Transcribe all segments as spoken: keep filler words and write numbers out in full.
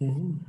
Mhm.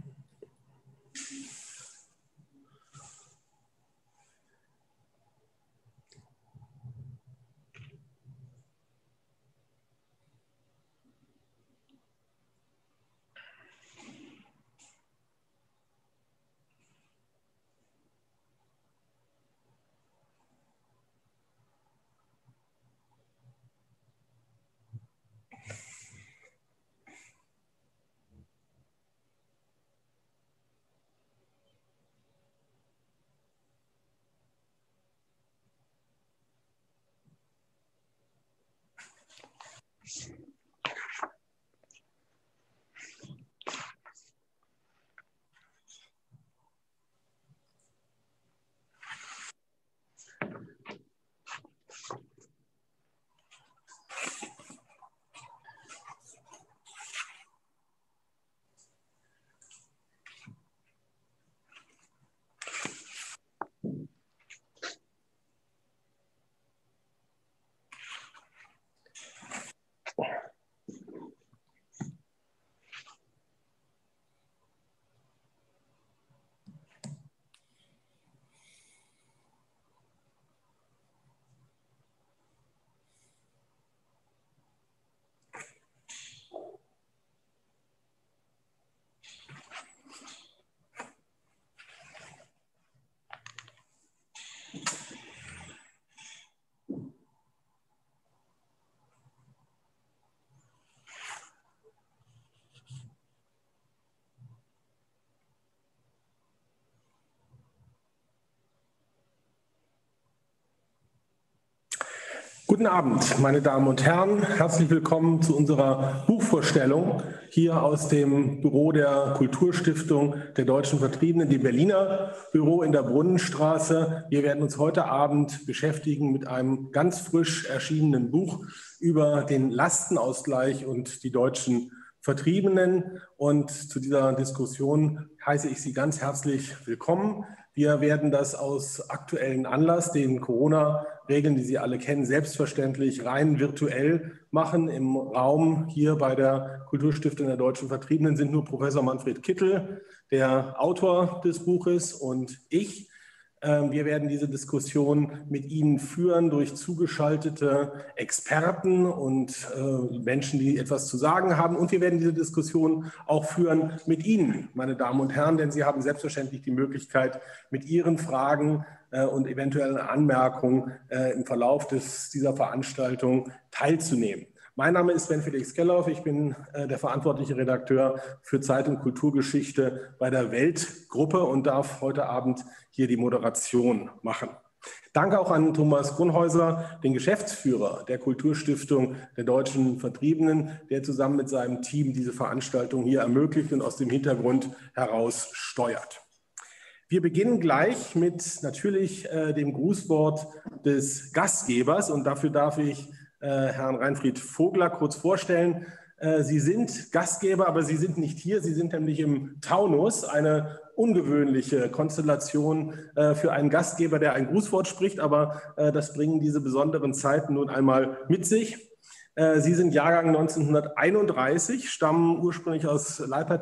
Guten Abend, meine Damen und Herren. Herzlich willkommen zu unserer Buchvorstellung hier aus dem Büro der Kulturstiftung der Deutschen Vertriebenen, dem Berliner Büro in der Brunnenstraße. Wir werden uns heute Abend beschäftigen mit einem ganz frisch erschienenen Buch über den Lastenausgleich und die deutschen Vertriebenen. Und zu dieser Diskussion heiße ich Sie ganz herzlich willkommen. Wir werden das aus aktuellen Anlass, den Corona-Regeln, die Sie alle kennen, selbstverständlich rein virtuell machen. Im Raum hier bei der Kulturstiftung der Deutschen Vertriebenen sind nur Professor Manfred Kittel, der Autor des Buches, und ich. Wir werden diese Diskussion mit Ihnen führen durch zugeschaltete Experten und Menschen, die etwas zu sagen haben. Und wir werden diese Diskussion auch führen mit Ihnen, meine Damen und Herren, denn Sie haben selbstverständlich die Möglichkeit, mit Ihren Fragen und eventuellen Anmerkungen im Verlauf des, dieser Veranstaltung teilzunehmen. Mein Name ist Sven Felix Kelloff, ich bin äh, der verantwortliche Redakteur für Zeit- und Kulturgeschichte bei der Weltgruppe und darf heute Abend hier die Moderation machen. Danke auch an Thomas Grunhäuser, den Geschäftsführer der Kulturstiftung der Deutschen Vertriebenen, der zusammen mit seinem Team diese Veranstaltung hier ermöglicht und aus dem Hintergrund heraus steuert. Wir beginnen gleich mit natürlich äh, dem Grußwort des Gastgebers und dafür darf ich Herrn Reinfried Vogler kurz vorstellen. Sie sind Gastgeber, aber Sie sind nicht hier. Sie sind nämlich im Taunus, eine ungewöhnliche Konstellation für einen Gastgeber, der ein Grußwort spricht, aber das bringen diese besonderen Zeiten nun einmal mit sich. Sie sind Jahrgang neunzehnhunderteinunddreißig, stammen ursprünglich aus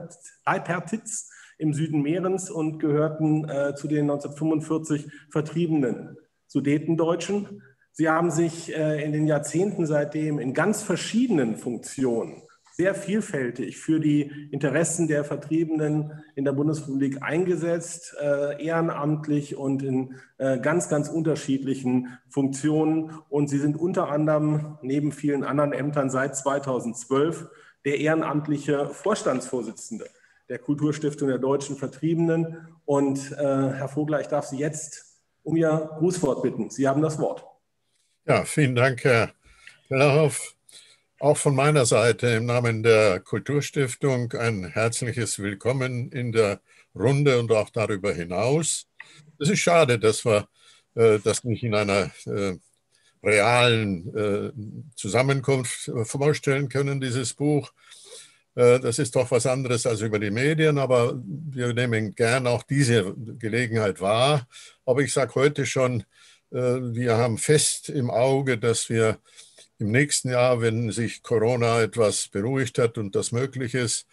Leipertitz im Süden Mährens und gehörten zu den neunzehnhundertfünfundvierzig vertriebenen Sudetendeutschen. Sie haben sich in den Jahrzehnten seitdem in ganz verschiedenen Funktionen sehr vielfältig für die Interessen der Vertriebenen in der Bundesrepublik eingesetzt, ehrenamtlich und in ganz, ganz unterschiedlichen Funktionen. Und Sie sind unter anderem neben vielen anderen Ämtern seit zweitausendzwölf der ehrenamtliche Vorstandsvorsitzende der Kulturstiftung der Deutschen Vertriebenen. Und Herr Vogler, ich darf Sie jetzt um Ihr Grußwort bitten. Sie haben das Wort. Ja, vielen Dank, Herr Kellerhoff. Auch von meiner Seite im Namen der Kulturstiftung ein herzliches Willkommen in der Runde und auch darüber hinaus. Es ist schade, dass wir äh, das nicht in einer äh, realen äh, Zusammenkunft vorstellen können, dieses Buch. Äh, das ist doch was anderes als über die Medien, aber wir nehmen gern auch diese Gelegenheit wahr. Aber ich sage heute schon, wir haben fest im Auge, dass wir im nächsten Jahr, wenn sich Corona etwas beruhigt hat und das möglich ist,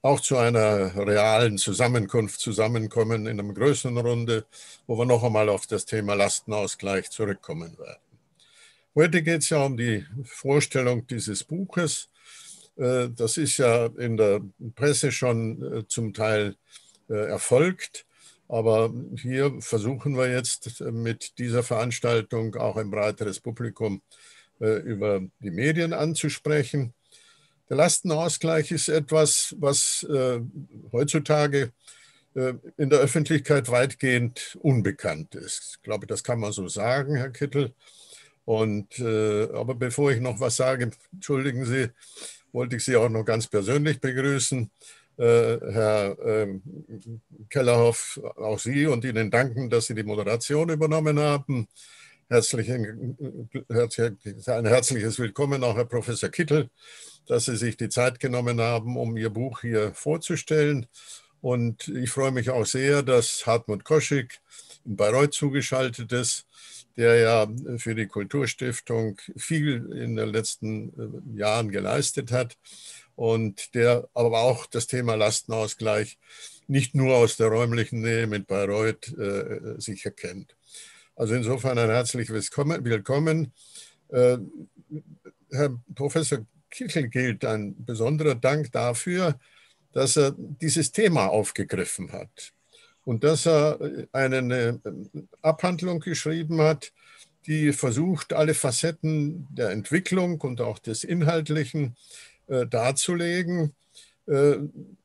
auch zu einer realen Zusammenkunft zusammenkommen in einer größeren Runde, wo wir noch einmal auf das Thema Lastenausgleich zurückkommen werden. Heute geht es ja um die Vorstellung dieses Buches. Das ist ja in der Presse schon zum Teil erfolgt, aber hier versuchen wir jetzt mit dieser Veranstaltung auch ein breiteres Publikum über die Medien anzusprechen. Der Lastenausgleich ist etwas, was äh, heutzutage äh, in der Öffentlichkeit weitgehend unbekannt ist. Ich glaube, das kann man so sagen, Herr Kittel. Und, äh, aber bevor ich noch was sage, entschuldigen Sie, wollte ich Sie auch noch ganz persönlich begrüßen. Äh, Herr äh, Kellerhoff, auch Sie und Ihnen danken, dass Sie die Moderation übernommen haben. Herzlichen, herzlich, ein herzliches Willkommen auch Herr Professor Kittel, dass Sie sich die Zeit genommen haben, um Ihr Buch hier vorzustellen. Und ich freue mich auch sehr, dass Hartmut Koschig in Bayreuth zugeschaltet ist, der ja für die Kulturstiftung viel in den letzten Jahren geleistet hat und der aber auch das Thema Lastenausgleich nicht nur aus der räumlichen Nähe mit Bayreuth äh, sicher kennt. Also insofern ein herzliches Willkommen. Äh, Herr Professor Kittel gilt ein besonderer Dank dafür, dass er dieses Thema aufgegriffen hat und dass er eine Abhandlung geschrieben hat, die versucht, alle Facetten der Entwicklung und auch des Inhaltlichen äh, darzulegen. Äh,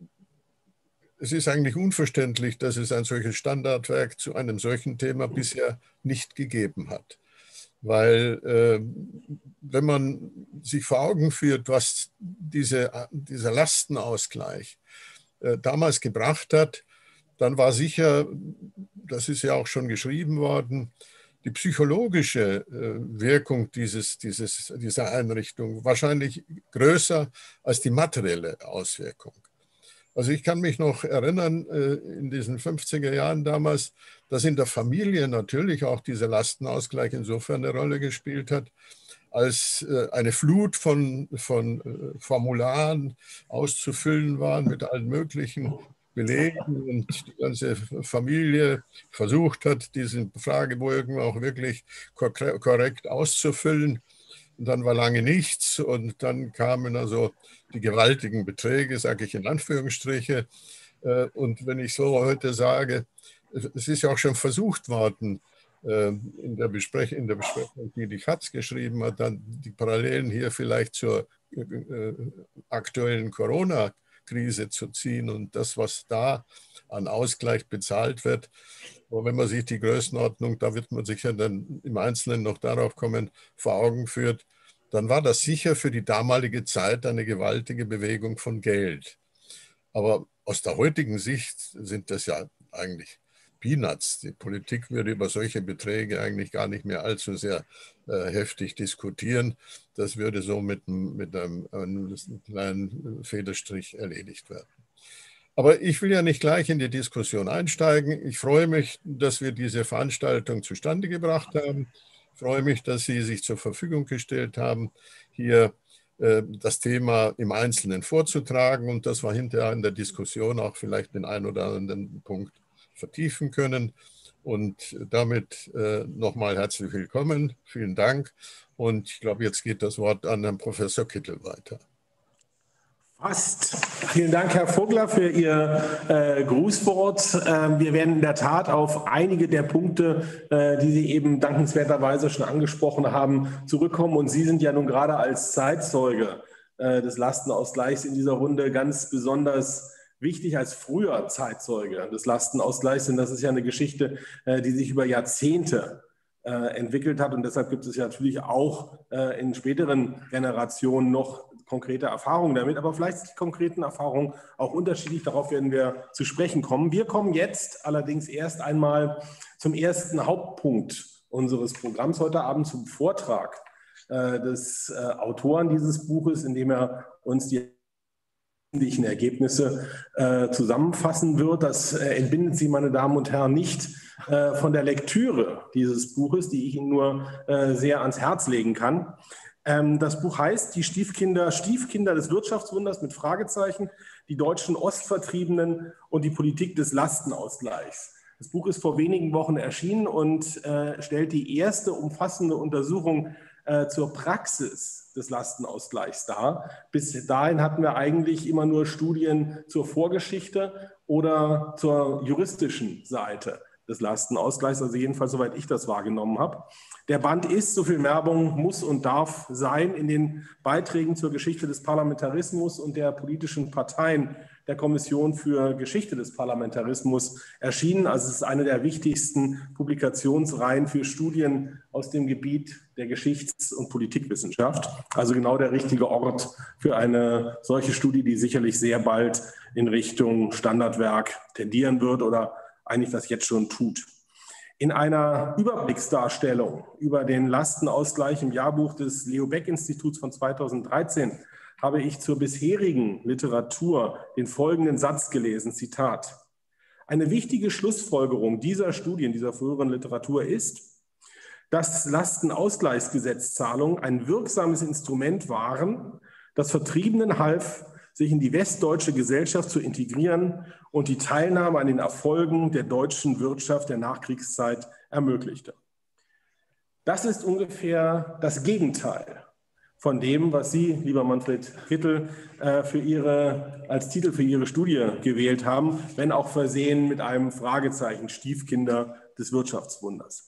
Es ist eigentlich unverständlich, dass es ein solches Standardwerk zu einem solchen Thema bisher nicht gegeben hat. Weil äh, wenn man sich vor Augen führt, was diese, dieser Lastenausgleich äh, damals gebracht hat, dann war sicher, das ist ja auch schon geschrieben worden, die psychologische äh, Wirkung dieses, dieses, dieser Einrichtung wahrscheinlich größer als die materielle Auswirkung. Also ich kann mich noch erinnern, in diesen fünfziger Jahren damals, dass in der Familie natürlich auch dieser Lastenausgleich insofern eine Rolle gespielt hat, als eine Flut von, von Formularen auszufüllen waren mit allen möglichen Belegen und die ganze Familie versucht hat, diesen Fragebogen auch wirklich korrekt auszufüllen. Und dann war lange nichts und dann kamen also die gewaltigen Beträge, sage ich in Anführungsstriche. Und wenn ich so heute sage, es ist ja auch schon versucht worden, in der Besprechung, in der Besprechung, die die Katz geschrieben hat, dann die Parallelen hier vielleicht zur aktuellen Corona-Krise zu ziehen und das, was da an Ausgleich bezahlt wird. Aber wenn man sich die Größenordnung, da wird man sicher dann im Einzelnen noch darauf kommen, vor Augen führt, dann war das sicher für die damalige Zeit eine gewaltige Bewegung von Geld. Aber aus der heutigen Sicht sind das ja eigentlich Peanuts. Die Politik würde über solche Beträge eigentlich gar nicht mehr allzu sehr äh, heftig diskutieren. Das würde so mit, mit einem, einem kleinen Federstrich erledigt werden. Aber ich will ja nicht gleich in die Diskussion einsteigen. Ich freue mich, dass wir diese Veranstaltung zustande gebracht haben. Ich freue mich, dass Sie sich zur Verfügung gestellt haben, hier äh, das Thema im Einzelnen vorzutragen und dass wir hinterher in der Diskussion auch vielleicht den einen oder anderen Punkt vertiefen können. Und damit äh, nochmal herzlich willkommen. Vielen Dank. Und ich glaube, jetzt geht das Wort an Herrn Professor Kittel weiter. Fast. Vielen Dank, Herr Vogler, für Ihr äh, Grußwort. Äh, wir werden in der Tat auf einige der Punkte, äh, die Sie eben dankenswerterweise schon angesprochen haben, zurückkommen. Und Sie sind ja nun gerade als Zeitzeuge äh, des Lastenausgleichs in dieser Runde ganz besonders wichtig als früher Zeitzeuge des Lastenausgleichs. Denn das ist ja eine Geschichte, äh, die sich über Jahrzehnte äh, entwickelt hat. Und deshalb gibt es ja natürlich auch äh, in späteren Generationen noch konkrete Erfahrungen damit, aber vielleicht sind die konkreten Erfahrungen auch unterschiedlich. Darauf werden wir zu sprechen kommen. Wir kommen jetzt allerdings erst einmal zum ersten Hauptpunkt unseres Programms heute Abend, zum Vortrag äh, des äh, Autoren dieses Buches, in dem er uns die wesentlichen Ergebnisse äh, zusammenfassen wird. Das äh, entbindet Sie, meine Damen und Herren, nicht äh, von der Lektüre dieses Buches, die ich Ihnen nur äh, sehr ans Herz legen kann. Das Buch heißt Die Stiefkinder, Stiefkinder des Wirtschaftswunders mit Fragezeichen, die deutschen Ostvertriebenen und die Politik des Lastenausgleichs. Das Buch ist vor wenigen Wochen erschienen und äh, stellt die erste umfassende Untersuchung äh, zur Praxis des Lastenausgleichs dar. Bis dahin hatten wir eigentlich immer nur Studien zur Vorgeschichte oder zur juristischen Seite des Lastenausgleichs, also jedenfalls soweit ich das wahrgenommen habe. Der Band ist, so viel Werbung muss und darf sein, in den Beiträgen zur Geschichte des Parlamentarismus und der politischen Parteien der Kommission für Geschichte des Parlamentarismus erschienen. Also es ist eine der wichtigsten Publikationsreihen für Studien aus dem Gebiet der Geschichts- und Politikwissenschaft. Also genau der richtige Ort für eine solche Studie, die sicherlich sehr bald in Richtung Standardwerk tendieren wird oder eigentlich das jetzt schon tut. In einer Überblicksdarstellung über den Lastenausgleich im Jahrbuch des Leo-Baeck-Instituts von zweitausenddreizehn habe ich zur bisherigen Literatur den folgenden Satz gelesen, Zitat: Eine wichtige Schlussfolgerung dieser Studien, dieser früheren Literatur ist, dass Lastenausgleichsgesetzzahlungen ein wirksames Instrument waren, das Vertriebenen half, sich in die westdeutsche Gesellschaft zu integrieren und die Teilnahme an den Erfolgen der deutschen Wirtschaft der Nachkriegszeit ermöglichte. Das ist ungefähr das Gegenteil von dem, was Sie, lieber Manfred Kittel, für Ihre, als Titel für Ihre Studie gewählt haben, wenn auch versehen mit einem Fragezeichen, Stiefkinder des Wirtschaftswunders.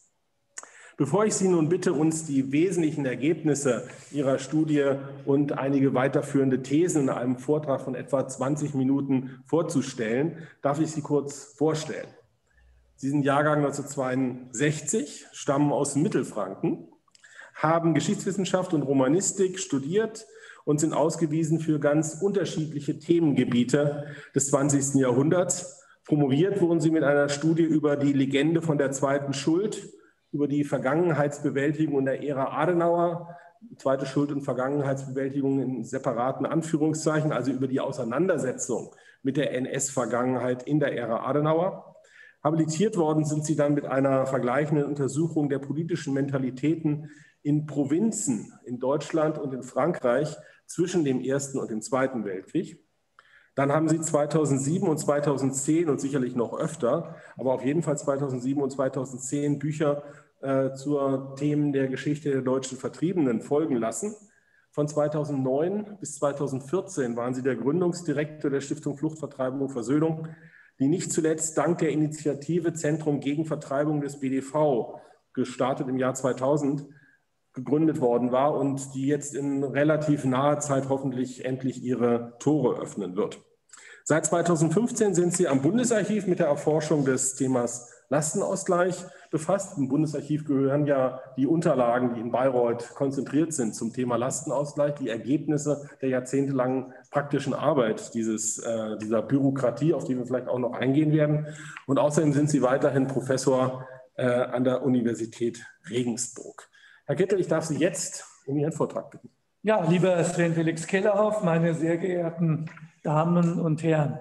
Bevor ich Sie nun bitte, uns die wesentlichen Ergebnisse Ihrer Studie und einige weiterführende Thesen in einem Vortrag von etwa zwanzig Minuten vorzustellen, darf ich Sie kurz vorstellen. Sie sind Jahrgang neunzehnhundertzweiundsechzig, stammen aus Mittelfranken, haben Geschichtswissenschaft und Romanistik studiert und sind ausgewiesen für ganz unterschiedliche Themengebiete des zwanzigsten Jahrhunderts. Promoviert wurden Sie mit einer Studie über die Legende von der zweiten Schuld, über die Vergangenheitsbewältigung in der Ära Adenauer, zweite Schuld und Vergangenheitsbewältigung in separaten Anführungszeichen, also über die Auseinandersetzung mit der N S-Vergangenheit in der Ära Adenauer. Habilitiert worden sind Sie dann mit einer vergleichenden Untersuchung der politischen Mentalitäten in Provinzen in Deutschland und in Frankreich zwischen dem Ersten und dem Zweiten Weltkrieg. Dann haben Sie zweitausendsieben und zweitausendzehn und sicherlich noch öfter, aber auf jeden Fall zweitausendsieben und zweitausendzehn Bücher äh, zur Themen der Geschichte der deutschen Vertriebenen folgen lassen. Von zweitausendneun bis zweitausendvierzehn waren Sie der Gründungsdirektor der Stiftung Flucht, Vertreibung und Versöhnung, die nicht zuletzt dank der Initiative Zentrum gegen Vertreibung des B D V, gestartet im Jahr zweitausend, gegründet worden war und die jetzt in relativ naher Zeit hoffentlich endlich ihre Tore öffnen wird. Seit zweitausendfünfzehn sind Sie am Bundesarchiv mit der Erforschung des Themas Lastenausgleich befasst. Im Bundesarchiv gehören ja die Unterlagen, die in Bayreuth konzentriert sind zum Thema Lastenausgleich, die Ergebnisse der jahrzehntelangen praktischen Arbeit dieses, äh, dieser Bürokratie, auf die wir vielleicht auch noch eingehen werden. Und außerdem sind Sie weiterhin Professor äh, an der Universität Regensburg. Herr Kittel, ich darf Sie jetzt um Ihren Vortrag bitten. Ja, lieber Sven Felix Kellerhoff, meine sehr geehrten Damen und Herren.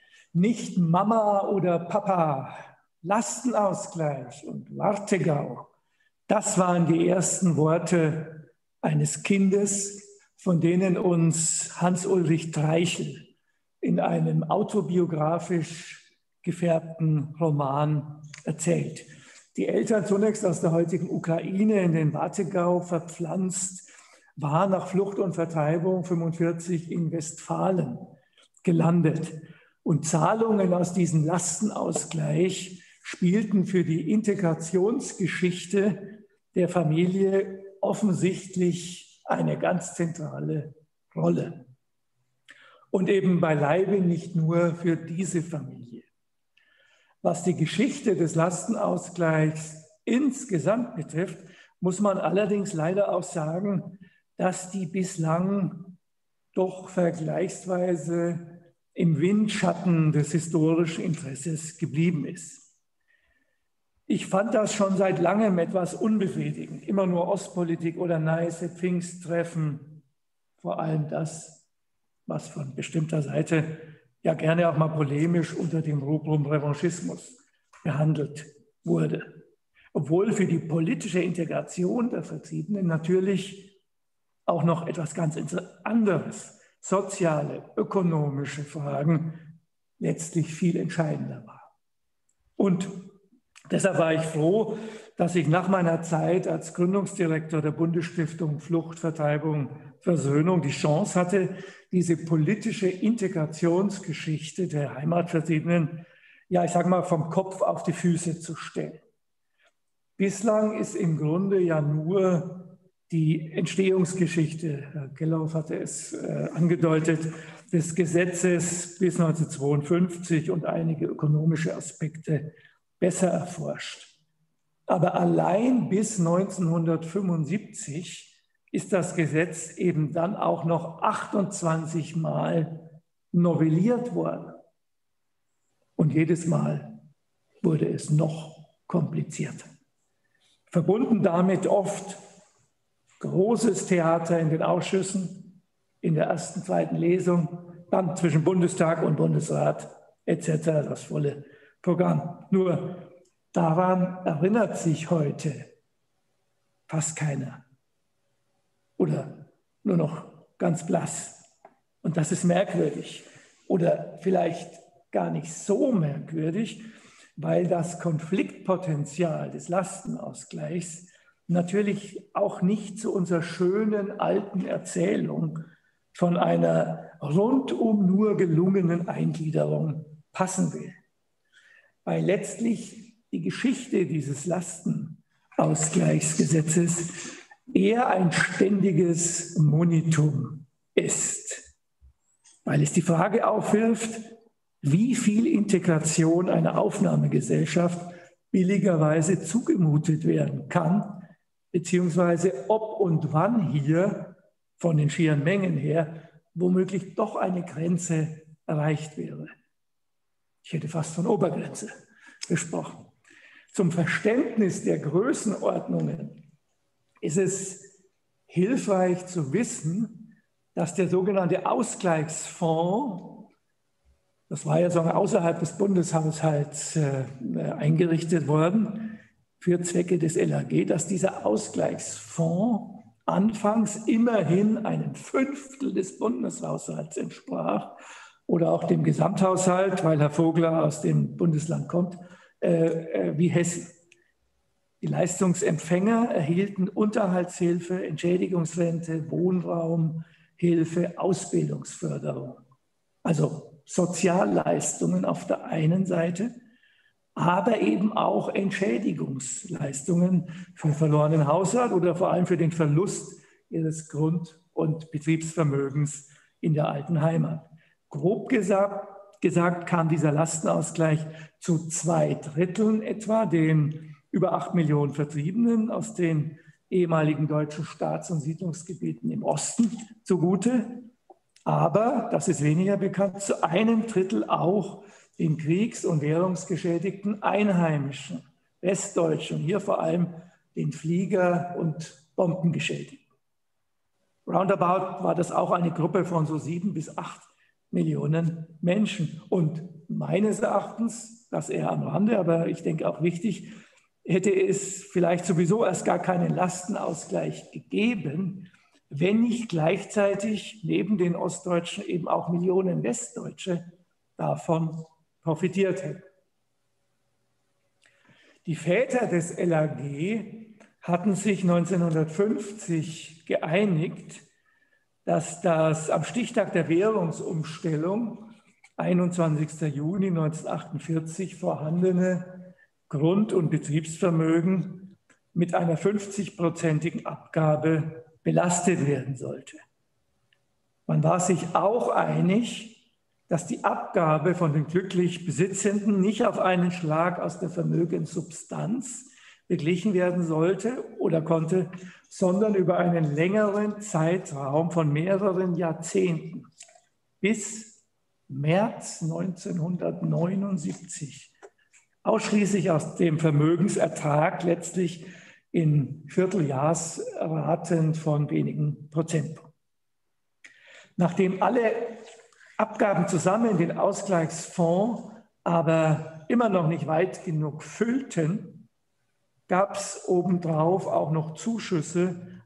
Nicht Mama oder Papa, Lastenausgleich und Warthegau, das waren die ersten Worte eines Kindes, von denen uns Hans-Ulrich Treichel in einem autobiografisch gefärbten Roman erzählt. Die Eltern, zunächst aus der heutigen Ukraine in den Warthegau verpflanzt, war nach Flucht und Vertreibung fünfundvierzig in Westfalen gelandet. Und Zahlungen aus diesem Lastenausgleich spielten für die Integrationsgeschichte der Familie offensichtlich eine ganz zentrale Rolle. Und eben beileibe nicht nur für diese Familie. Was die Geschichte des Lastenausgleichs insgesamt betrifft, muss man allerdings leider auch sagen, dass die bislang doch vergleichsweise im Windschatten des historischen Interesses geblieben ist. Ich fand das schon seit langem etwas unbefriedigend. Immer nur Ostpolitik oder nice Pfingsttreffen, vor allem das, was von bestimmter Seite ja gerne auch mal polemisch unter dem Rubrum Revanchismus behandelt wurde. Obwohl für die politische Integration der Vertriebenen natürlich auch noch etwas ganz anderes, soziale, ökonomische Fragen, letztlich viel entscheidender war. Und deshalb war ich froh, dass ich nach meiner Zeit als Gründungsdirektor der Bundesstiftung Flucht, Vertreibung, Versöhnung die Chance hatte, diese politische Integrationsgeschichte der Heimatvertriebenen, ja, ich sage mal, vom Kopf auf die Füße zu stellen. Bislang ist im Grunde ja nur die Entstehungsgeschichte, Herr Gellauf hatte es äh, angedeutet, des Gesetzes bis neunzehnhundertzweiundfünfzig und einige ökonomische Aspekte besser erforscht. Aber allein bis neunzehnhundertfünfundsiebzig ist das Gesetz eben dann auch noch achtundzwanzig Mal novelliert worden. Und jedes Mal wurde es noch komplizierter. Verbunden damit oft großes Theater in den Ausschüssen, in der ersten, zweiten Lesung, dann zwischen Bundestag und Bundesrat et cetera, das volle Programm. Nur daran erinnert sich heute fast keiner oder nur noch ganz blass. Und das ist merkwürdig oder vielleicht gar nicht so merkwürdig, weil das Konfliktpotenzial des Lastenausgleichs natürlich auch nicht zu unserer schönen alten Erzählung von einer rundum nur gelungenen Eingliederung passen will. Weil letztlich die Geschichte dieses Lastenausgleichsgesetzes eher ein ständiges Monitum ist, weil es die Frage aufwirft, wie viel Integration einer Aufnahmegesellschaft billigerweise zugemutet werden kann, beziehungsweise ob und wann hier von den schieren Mengen her womöglich doch eine Grenze erreicht wäre. Ich hätte fast von Obergrenze gesprochen. Zum Verständnis der Größenordnungen ist es hilfreich zu wissen, dass der sogenannte Ausgleichsfonds, das war ja sogar außerhalb des Bundeshaushalts äh, eingerichtet worden für Zwecke des L A G, dass dieser Ausgleichsfonds anfangs immerhin einem Fünftel des Bundeshaushalts entsprach oder auch dem Gesamthaushalt, weil Herr Vogler aus dem Bundesland kommt, äh, äh, wie Hessen. Die Leistungsempfänger erhielten Unterhaltshilfe, Entschädigungsrente, Wohnraumhilfe, Ausbildungsförderung. Also Sozialleistungen auf der einen Seite, aber eben auch Entschädigungsleistungen für verlorenen Haushalt oder vor allem für den Verlust ihres Grund- und Betriebsvermögens in der alten Heimat. Grob gesagt, gesagt kam dieser Lastenausgleich zu zwei Dritteln etwa den über acht Millionen Vertriebenen aus den ehemaligen deutschen Staats- und Siedlungsgebieten im Osten zugute. Aber, das ist weniger bekannt, zu einem Drittel auch den kriegs- und währungsgeschädigten Einheimischen, Westdeutschen, hier vor allem den Flieger- und Bombengeschädigten. Roundabout war das auch eine Gruppe von so sieben bis acht Millionen Menschen. Und meines Erachtens, das eher am Rande, aber ich denke auch wichtig, hätte es vielleicht sowieso erst gar keinen Lastenausgleich gegeben, wenn nicht gleichzeitig neben den Ostdeutschen eben auch Millionen Westdeutsche davon profitiert hätten. Die Väter des L A G hatten sich neunzehnhundertfünfzig geeinigt, dass das am Stichtag der Währungsumstellung, einundzwanzigster Juni neunzehnhundertachtundvierzig, vorhandene Grund- und Betriebsvermögen mit einer fünfzig-prozentigen Abgabe belastet werden sollte. Man war sich auch einig, dass die Abgabe von den glücklich Besitzenden nicht auf einen Schlag aus der Vermögenssubstanz beglichen werden sollte oder konnte, sondern über einen längeren Zeitraum von mehreren Jahrzehnten bis März neunzehnhundertneunundsiebzig ausschließlich aus dem Vermögensertrag letztlich in Vierteljahresraten von wenigen Prozentpunkten. Nachdem alle Abgaben zusammen den Ausgleichsfonds aber immer noch nicht weit genug füllten, gab es obendrauf auch noch Zuschüsse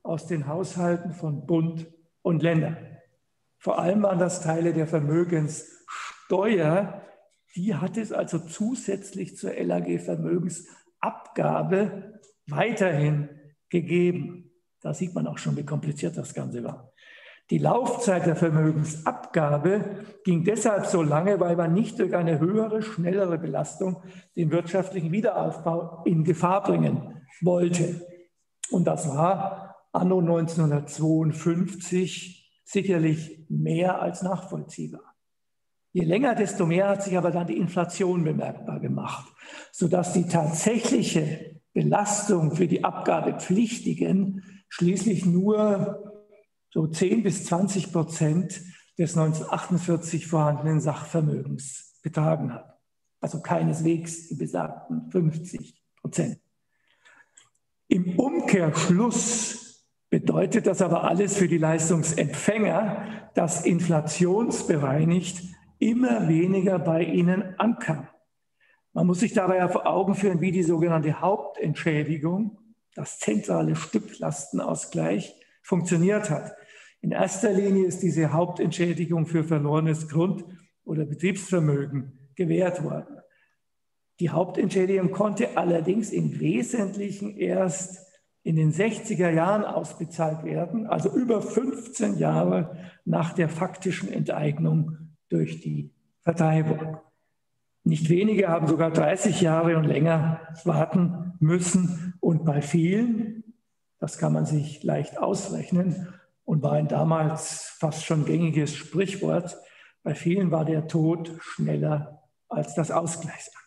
aus den Haushalten von Bund und Ländern. Vor allem waren das Teile der Vermögenssteuer. Die hat es also zusätzlich zur L A G-Vermögensabgabe weiterhin gegeben. Da sieht man auch schon, wie kompliziert das Ganze war. Die Laufzeit der Vermögensabgabe ging deshalb so lange, weil man nicht durch eine höhere, schnellere Belastung den wirtschaftlichen Wiederaufbau in Gefahr bringen wollte. Und das war anno neunzehnhundertzweiundfünfzig sicherlich mehr als nachvollziehbar. Je länger, desto mehr hat sich aber dann die Inflation bemerkbar gemacht, sodass die tatsächliche Belastung für die Abgabepflichtigen schließlich nur so zehn bis zwanzig Prozent des neunzehnhundertachtundvierzig vorhandenen Sachvermögens betragen hat. Also keineswegs die besagten fünfzig Prozent. Im Umkehrschluss bedeutet das aber alles für die Leistungsempfänger, dass inflationsbereinigt immer weniger bei ihnen ankam. Man muss sich dabei ja vor Augen führen, wie die sogenannte Hauptentschädigung, das zentrale Stück Lastenausgleich, funktioniert hat. In erster Linie ist diese Hauptentschädigung für verlorenes Grund- oder Betriebsvermögen gewährt worden. Die Hauptentschädigung konnte allerdings im Wesentlichen erst in den sechziger Jahren ausbezahlt werden, also über fünfzehn Jahre nach der faktischen Enteignung durch die Vertreibung. Nicht wenige haben sogar dreißig Jahre und länger warten müssen und bei vielen, das kann man sich leicht ausrechnen und war ein damals fast schon gängiges Sprichwort, bei vielen war der Tod schneller als das Ausgleichsamt.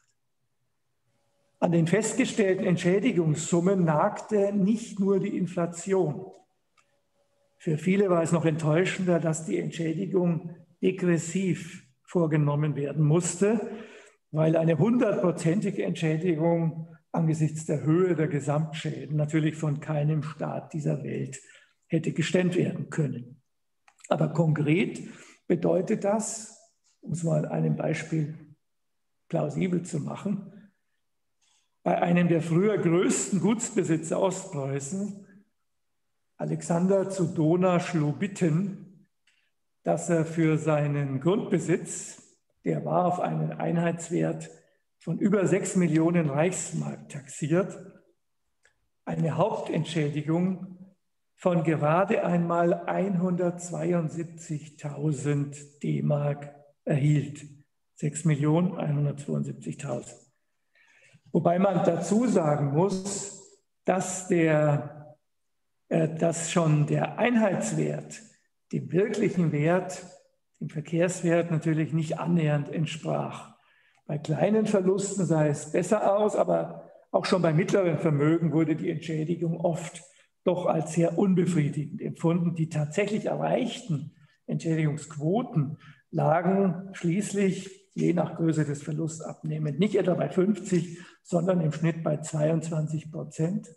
An den festgestellten Entschädigungssummen nagte nicht nur die Inflation. Für viele war es noch enttäuschender, dass die Entschädigung degressiv vorgenommen werden musste, weil eine hundertprozentige Entschädigung angesichts der Höhe der Gesamtschäden natürlich von keinem Staat dieser Welt hätte gestemmt werden können. Aber konkret bedeutet das, um es mal an einem Beispiel plausibel zu machen, bei einem der früher größten Gutsbesitzer Ostpreußen, Alexander zu Dohna-Schlobitten, dass er für seinen Grundbesitz, der war auf einen Einheitswert von über sechs Millionen Reichsmark taxiert, eine Hauptentschädigung von gerade einmal hundertzweiundsiebzigtausend D-Mark erhielt. sechs Millionen hundertzweiundsiebzigtausend. Wobei man dazu sagen muss, dass, der, äh, dass schon der Einheitswert dem wirklichen Wert, dem Verkehrswert natürlich nicht annähernd entsprach. Bei kleinen Verlusten sah es besser aus, aber auch schon bei mittleren Vermögen wurde die Entschädigung oft doch als sehr unbefriedigend empfunden. Die tatsächlich erreichten Entschädigungsquoten lagen schließlich, je nach Größe des Verlusts abnehmend, nicht etwa bei fünfzig, sondern im Schnitt bei zweiundzwanzig Prozent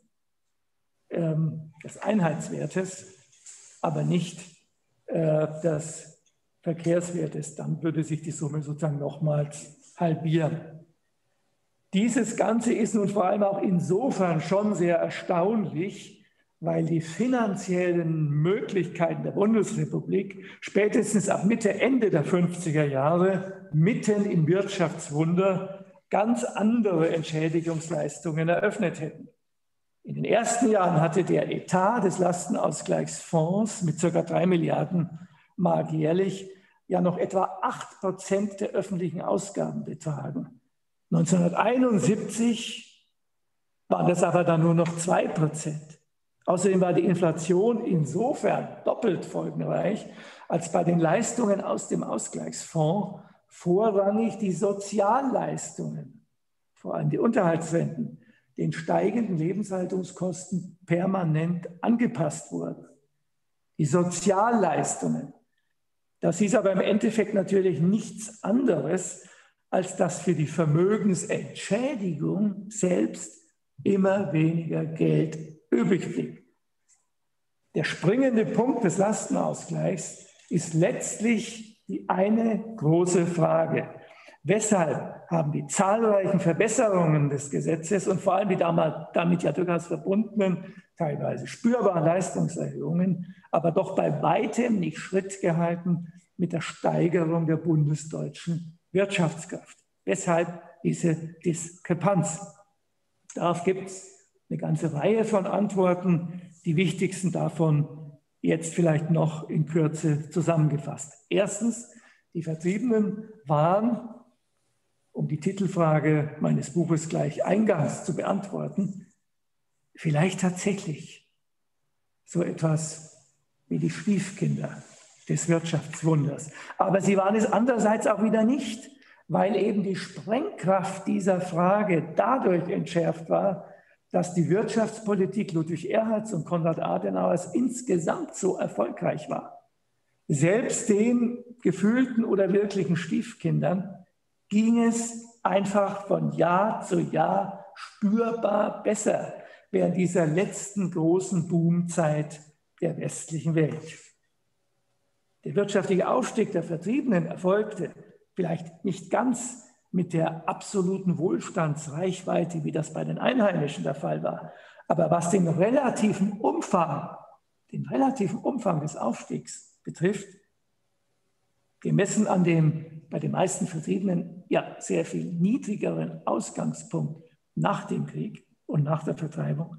ähm, des Einheitswertes, aber nicht äh, des Verkehrswertes. Dann würde sich die Summe sozusagen nochmals halbieren. Dieses Ganze ist nun vor allem auch insofern schon sehr erstaunlich, weil die finanziellen Möglichkeiten der Bundesrepublik spätestens ab Mitte, Ende der fünfziger Jahre mitten im Wirtschaftswunder ganz andere Entschädigungsleistungen eröffnet hätten. In den ersten Jahren hatte der Etat des Lastenausgleichsfonds mit ca. drei Milliarden Mark jährlich ja noch etwa acht Prozent der öffentlichen Ausgaben betragen. neunzehnhunderteinundsiebzig waren das aber dann nur noch zwei Prozent. Außerdem war die Inflation insofern doppelt folgenreich, als bei den Leistungen aus dem Ausgleichsfonds vorrangig die Sozialleistungen, vor allem die Unterhaltsrenten, den steigenden Lebenshaltungskosten permanent angepasst wurden. Die Sozialleistungen, das hieß aber im Endeffekt natürlich nichts anderes, als dass für die Vermögensentschädigung selbst immer weniger Geld übrig blieb. Der springende Punkt des Lastenausgleichs ist letztlich die eine große Frage. Weshalb haben die zahlreichen Verbesserungen des Gesetzes und vor allem die damit ja durchaus verbundenen, teilweise spürbaren Leistungserhöhungen, aber doch bei weitem nicht Schritt gehalten mit der Steigerung der bundesdeutschen Wirtschaftskraft? Weshalb diese Diskrepanz? Darauf gibt es eine ganze Reihe von Antworten, die wichtigsten davon jetzt vielleicht noch in Kürze zusammengefasst. Erstens, die Vertriebenen waren, um die Titelfrage meines Buches gleich eingangs zu beantworten, vielleicht tatsächlich so etwas wie die Stiefkinder des Wirtschaftswunders. Aber sie waren es andererseits auch wieder nicht, weil eben die Sprengkraft dieser Frage dadurch entschärft war, dass die Wirtschaftspolitik Ludwig Erhards und Konrad Adenauers insgesamt so erfolgreich war. Selbst den gefühlten oder wirklichen Stiefkindern ging es einfach von Jahr zu Jahr spürbar besser während dieser letzten großen Boomzeit der westlichen Welt. Der wirtschaftliche Aufstieg der Vertriebenen erfolgte vielleicht nicht ganz mit der absoluten Wohlstandsreichweite, wie das bei den Einheimischen der Fall war. Aber was den relativen Umfang, den relativen Umfang des Aufstiegs betrifft, gemessen an dem bei den meisten Vertriebenen ja sehr viel niedrigeren Ausgangspunkt nach dem Krieg und nach der Vertreibung,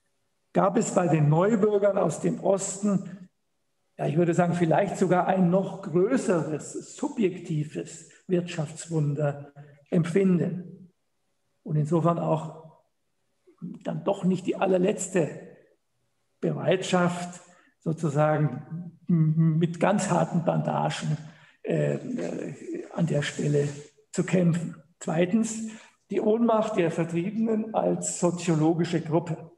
gab es bei den Neubürgern aus dem Osten, ja, ich würde sagen, vielleicht sogar ein noch größeres, subjektives Wirtschaftswunder empfinden. Und insofern auch dann doch nicht die allerletzte Bereitschaft, sozusagen mit ganz harten Bandagen äh, an der Stelle zu kämpfen. Zweitens, die Ohnmacht der Vertriebenen als soziologische Gruppe.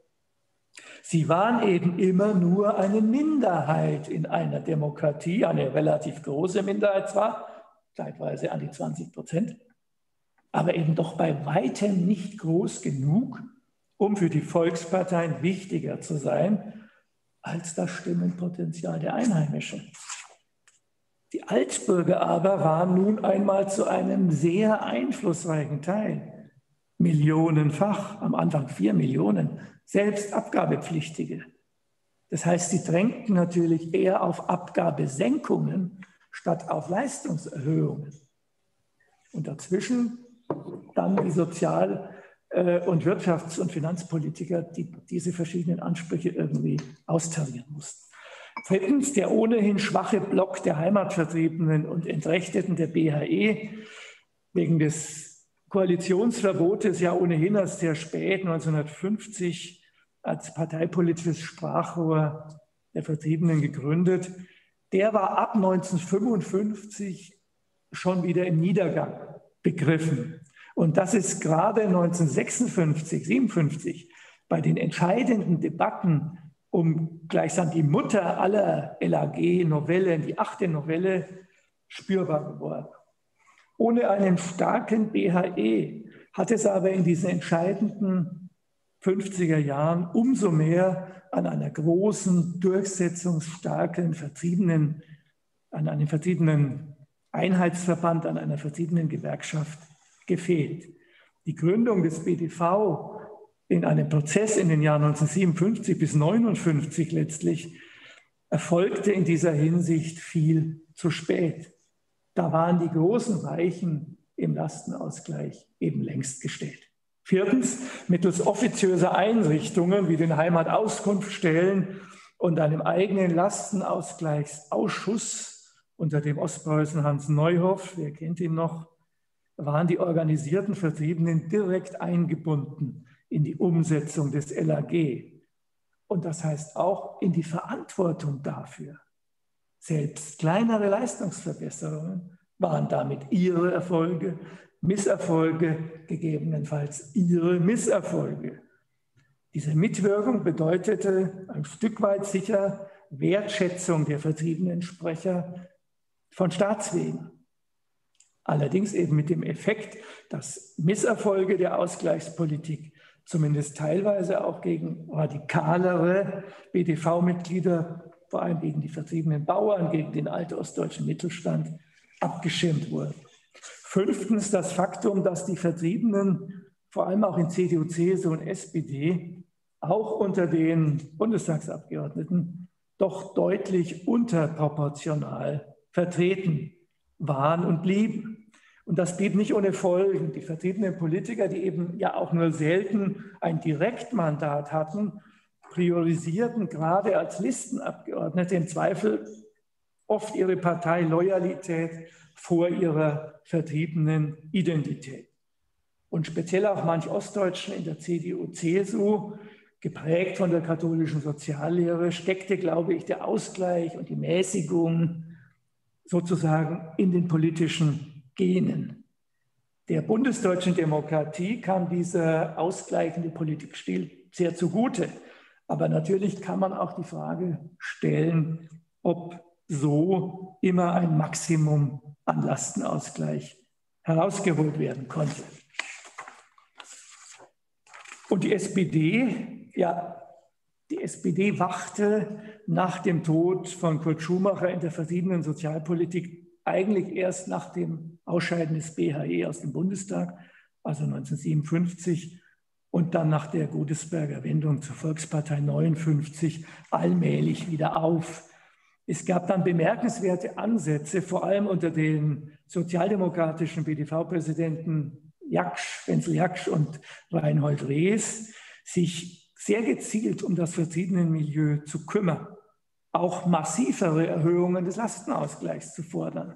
Sie waren eben immer nur eine Minderheit in einer Demokratie, eine relativ große Minderheit zwar, zeitweise an die zwanzig Prozent, aber eben doch bei weitem nicht groß genug, um für die Volksparteien wichtiger zu sein als das Stimmenpotenzial der Einheimischen. Die Altbürger aber waren nun einmal zu einem sehr einflussreichen Teil, millionenfach, am Anfang vier Millionen, selbst Abgabepflichtige. Das heißt, sie drängten natürlich eher auf Abgabesenkungen statt auf Leistungserhöhungen. Und dazwischen dann die Sozial- und Wirtschafts- und Finanzpolitiker, die diese verschiedenen Ansprüche irgendwie austarieren mussten. Drittens, der ohnehin schwache Block der Heimatvertriebenen und Entrechteten der B H E wegen des Koalitionsverbotes ja ohnehin erst sehr spät, neunzehnhundertfünfzig, als parteipolitisches Sprachrohr der Vertriebenen gegründet. Der war ab neunzehnhundertfünfundfünfzig schon wieder im Niedergang begriffen. Und das ist gerade neunzehnhundertsechsundfünfzig, siebenundfünfzig bei den entscheidenden Debatten um gleichsam die Mutter aller L A G-Novellen, die achte Novelle, spürbar geworden. Ohne einen starken B H E hat es aber in diesen entscheidenden fünfziger Jahren umso mehr an einer großen, durchsetzungsstarken Vertriebenen, an einem vertriebenen Einheitsverband, an einer vertriebenen Gewerkschaft gefehlt. Die Gründung des B D V in einem Prozess in den Jahren neunzehnhundertsiebenundfünfzig bis neunundfünfzig letztlich erfolgte in dieser Hinsicht viel zu spät. Da waren die großen Weichen im Lastenausgleich eben längst gestellt. Viertens, mittels offiziöser Einrichtungen wie den Heimatauskunftsstellen und einem eigenen Lastenausgleichsausschuss unter dem Ostpreußen Hans Neuhoff, wer kennt ihn noch, waren die organisierten Vertriebenen direkt eingebunden in die Umsetzung des L A G. Und das heißt auch in die Verantwortung dafür. Selbst kleinere Leistungsverbesserungen waren damit ihre Erfolge, Misserfolge, gegebenenfalls ihre Misserfolge. Diese Mitwirkung bedeutete ein Stück weit sicher Wertschätzung der vertriebenen Sprecher von Staatswegen. Allerdings eben mit dem Effekt, dass Misserfolge der Ausgleichspolitik zumindest teilweise auch gegen radikalere B D V-Mitglieder, vor allem gegen die vertriebenen Bauern, gegen den altostdeutschen Mittelstand, abgeschirmt wurden. Fünftens das Faktum, dass die Vertriebenen, vor allem auch in C D U, C S U und S P D, auch unter den Bundestagsabgeordneten doch deutlich unterproportional vertreten waren und blieben. Und das blieb nicht ohne Folgen. Die vertriebenen Politiker, die eben ja auch nur selten ein Direktmandat hatten, priorisierten gerade als Listenabgeordnete im Zweifel oft ihre Parteiloyalität vor ihrer vertriebenen Identität. Und speziell auch manch Ostdeutschen in der C D U, C S U, geprägt von der katholischen Soziallehre, steckte, glaube ich, der Ausgleich und die Mäßigung sozusagen in den politischen Genen. Der bundesdeutschen Demokratie kam dieser ausgleichende Politikstil sehr zugute. Aber natürlich kann man auch die Frage stellen, ob so immer ein Maximum an Lastenausgleich herausgeholt werden konnte. Und die S P D, ja, die S P D wachte nach dem Tod von Kurt Schumacher in der vertriebenen Sozialpolitik eigentlich erst nach dem Ausscheiden des B H E aus dem Bundestag, also neunzehnhundertsiebenundfünfzig, und dann nach der Godesberger Wendung zur Volkspartei neunundfünfzig allmählich wieder auf. Es gab dann bemerkenswerte Ansätze, vor allem unter den sozialdemokratischen B D V-Präsidenten Jaksch, Wenzel Jaksch und Reinhold Rees, sich sehr gezielt um das Vertriebenenmilieu zu kümmern, auch massivere Erhöhungen des Lastenausgleichs zu fordern.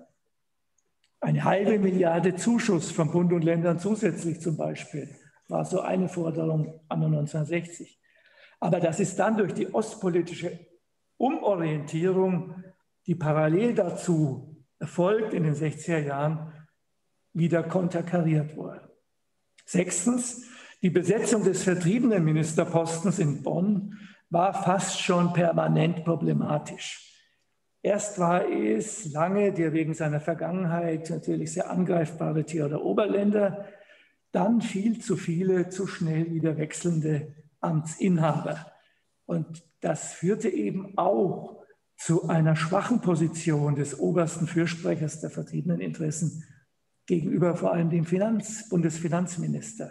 Eine halbe Milliarde Zuschuss von Bund und Ländern zusätzlich zum Beispiel war so eine Forderung anno neunzehnhundertsechzig. Aber das ist dann durch die ostpolitische Umorientierung, die parallel dazu erfolgt in den sechziger Jahren, wieder konterkariert worden. Sechstens, die Besetzung des vertriebenen Ministerpostens in Bonn war fast schon permanent problematisch. Erst war es lange der wegen seiner Vergangenheit natürlich sehr angreifbare Theodor Oberländer, dann viel zu viele, zu schnell wieder wechselnde Amtsinhaber. Und das führte eben auch zu einer schwachen Position des obersten Fürsprechers der vertriebenen Interessen gegenüber vor allem dem Finanz-, Bundesfinanzminister.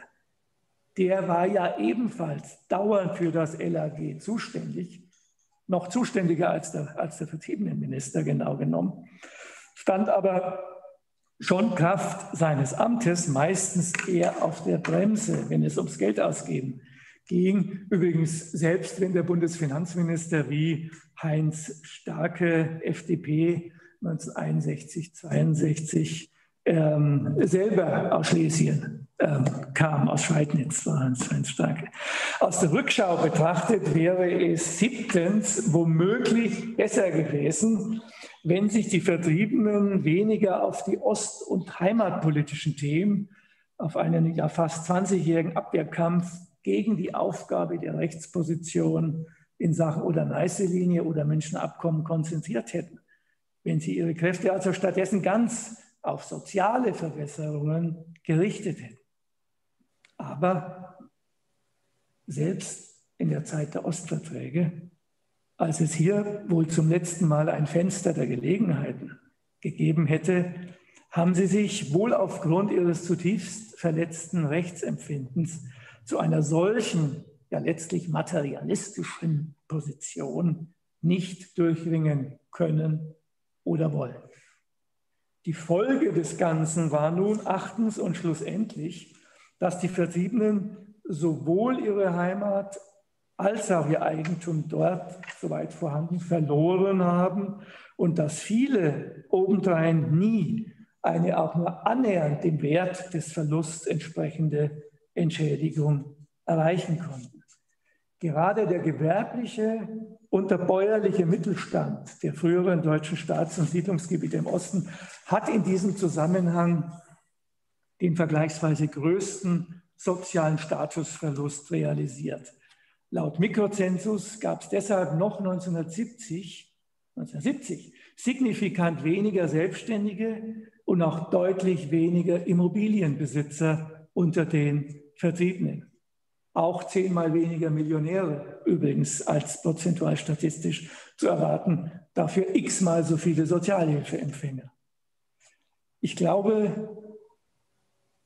Der war ja ebenfalls dauernd für das L A G zuständig, noch zuständiger als der, als der vertriebene Minister genau genommen, stand aber schon Kraft seines Amtes meistens eher auf der Bremse, wenn es ums Geld ausgeben ging. Übrigens, selbst wenn der Bundesfinanzminister wie Heinz Starke, F D P, neunzehnhunderteinundsechzig, zweiundsechzig, ähm, selber aus Schlesien ähm, kam, aus Schweidnitz war Heinz Starke. Aus der Rückschau betrachtet wäre es siebtens womöglich besser gewesen, wenn sich die Vertriebenen weniger auf die ost- und heimatpolitischen Themen, auf einen ja fast zwanzigjährigen Abwehrkampf gegen die Aufgabe der Rechtsposition in Sachen Oder-Neiße-Linie oder Münchner-Abkommen konzentriert hätten. Wenn sie ihre Kräfte also stattdessen ganz auf soziale Verbesserungen gerichtet hätten. Aber selbst in der Zeit der Ostverträge, als es hier wohl zum letzten Mal ein Fenster der Gelegenheiten gegeben hätte, haben sie sich wohl aufgrund ihres zutiefst verletzten Rechtsempfindens zu einer solchen, ja letztlich materialistischen Position nicht durchringen können oder wollen. Die Folge des Ganzen war nun achtens und schlussendlich, dass die Vertriebenen sowohl ihre Heimat als auch ihr Eigentum dort, soweit vorhanden, verloren haben und dass viele obendrein nie eine auch nur annähernd dem Wert des Verlusts entsprechende Entschädigung erreichen konnten. Gerade der gewerbliche und der bäuerliche Mittelstand der früheren deutschen Staats- und Siedlungsgebiete im Osten hat in diesem Zusammenhang den vergleichsweise größten sozialen Statusverlust realisiert. Laut Mikrozensus gab es deshalb noch neunzehnhundertsiebzig, neunzehnhundertsiebzig signifikant weniger Selbstständige und auch deutlich weniger Immobilienbesitzer unter den Vertriebenen. Auch zehnmal weniger Millionäre übrigens als prozentual statistisch zu erwarten, dafür x-mal so viele Sozialhilfeempfänger. Ich glaube,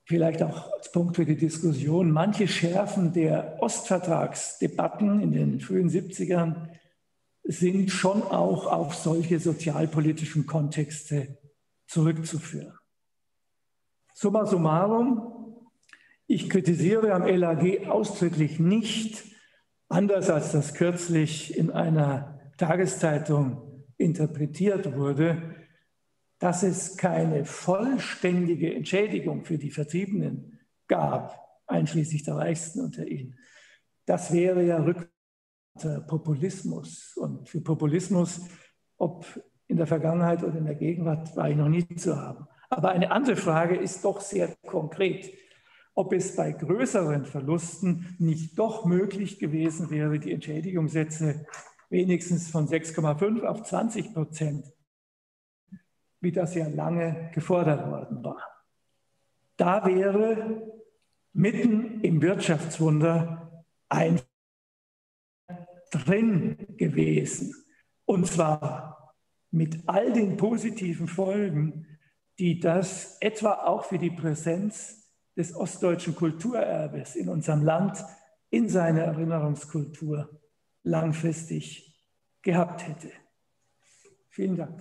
vielleicht auch als Punkt für die Diskussion, manche Schärfen der Ostvertragsdebatten in den frühen siebzigern sind schon auch auf solche sozialpolitischen Kontexte zurückzuführen. Summa summarum, ich kritisiere am L A G ausdrücklich nicht, anders als das kürzlich in einer Tageszeitung interpretiert wurde, dass es keine vollständige Entschädigung für die Vertriebenen gab, einschließlich der Reichsten unter ihnen. Das wäre ja rückwärtiger Populismus. Und für Populismus, ob in der Vergangenheit oder in der Gegenwart, war ich noch nie zu haben. Aber eine andere Frage ist doch sehr konkret, ob es bei größeren Verlusten nicht doch möglich gewesen wäre, die Entschädigungssätze wenigstens von sechs Komma fünf auf zwanzig Prozent, wie das ja lange gefordert worden war. Da wäre mitten im Wirtschaftswunder ein drin gewesen. Und zwar mit all den positiven Folgen, die das etwa auch für die Präsenz des ostdeutschen Kulturerbes in unserem Land, in seiner Erinnerungskultur langfristig gehabt hätte. Vielen Dank.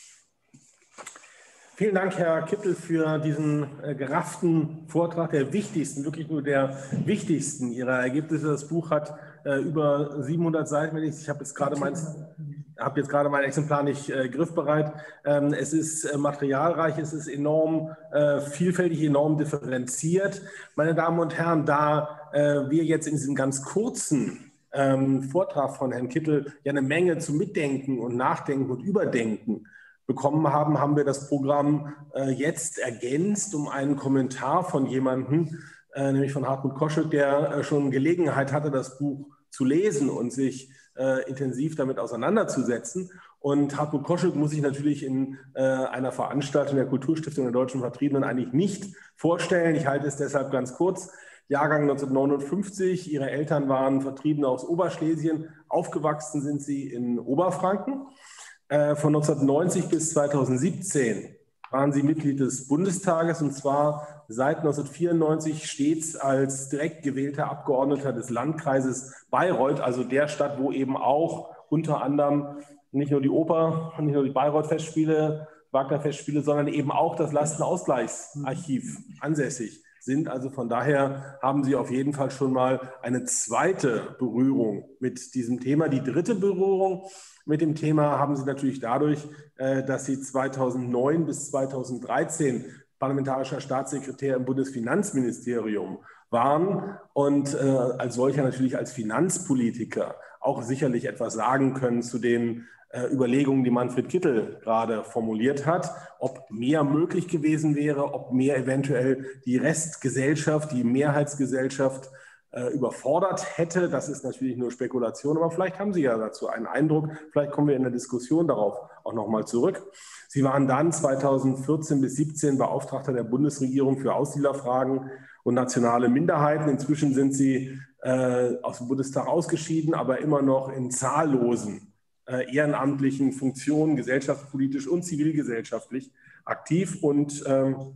Vielen Dank, Herr Kittel, für diesen äh, gerafften Vortrag, der wichtigsten, wirklich nur der wichtigsten Ihrer Ergebnisse. Das Buch hat äh, über siebenhundert Seiten. Ich habe jetzt gerade mein, habe jetzt gerade mein Exemplar nicht äh, griffbereit. Ähm, es ist äh, materialreich, es ist enorm äh, vielfältig, enorm differenziert. Meine Damen und Herren, da äh, wir jetzt in diesem ganz kurzen ähm, Vortrag von Herrn Kittel ja eine Menge zu Mitdenken und Nachdenken und Überdenken bekommen haben, haben wir das Programm äh, jetzt ergänzt um einen Kommentar von jemandem, äh, nämlich von Hartmut Koschek, der äh, schon Gelegenheit hatte, das Buch zu lesen und sich äh, intensiv damit auseinanderzusetzen. Und Hartmut Koschek muss ich natürlich in äh, einer Veranstaltung der Kulturstiftung der Deutschen Vertriebenen eigentlich nicht vorstellen. Ich halte es deshalb ganz kurz. Jahrgang neunzehnhundertneunundfünfzig, Ihre Eltern waren Vertriebene aus Oberschlesien, aufgewachsen sind Sie in Oberfranken. Von neunzehnhundertneunzig bis zweitausendsiebzehn waren Sie Mitglied des Bundestages, und zwar seit neunzehnhundertvierundneunzig stets als direkt gewählter Abgeordneter des Landkreises Bayreuth, also der Stadt, wo eben auch unter anderem nicht nur die Oper, nicht nur die Bayreuth-Festspiele, Wagner-Festspiele, sondern eben auch das Lastenausgleichsarchiv ansässig sind. Also von daher haben Sie auf jeden Fall schon mal eine zweite Berührung mit diesem Thema. Die dritte Berührung mit dem Thema haben Sie natürlich dadurch, dass Sie zweitausendneun bis zweitausenddreizehn parlamentarischer Staatssekretär im Bundesfinanzministerium waren und als solcher natürlich als Finanzpolitiker auch sicherlich etwas sagen können zu den Überlegungen, die Manfred Kittel gerade formuliert hat, ob mehr möglich gewesen wäre, ob mehr eventuell die Restgesellschaft, die Mehrheitsgesellschaft überfordert hätte. Das ist natürlich nur Spekulation, aber vielleicht haben Sie ja dazu einen Eindruck. Vielleicht kommen wir in der Diskussion darauf auch nochmal zurück. Sie waren dann zweitausendvierzehn bis siebzehn Beauftragter der Bundesregierung für Ausländerfragen und nationale Minderheiten. Inzwischen sind Sie äh, aus dem Bundestag ausgeschieden, aber immer noch in zahllosen äh, ehrenamtlichen Funktionen, gesellschaftspolitisch und zivilgesellschaftlich aktiv und ähm,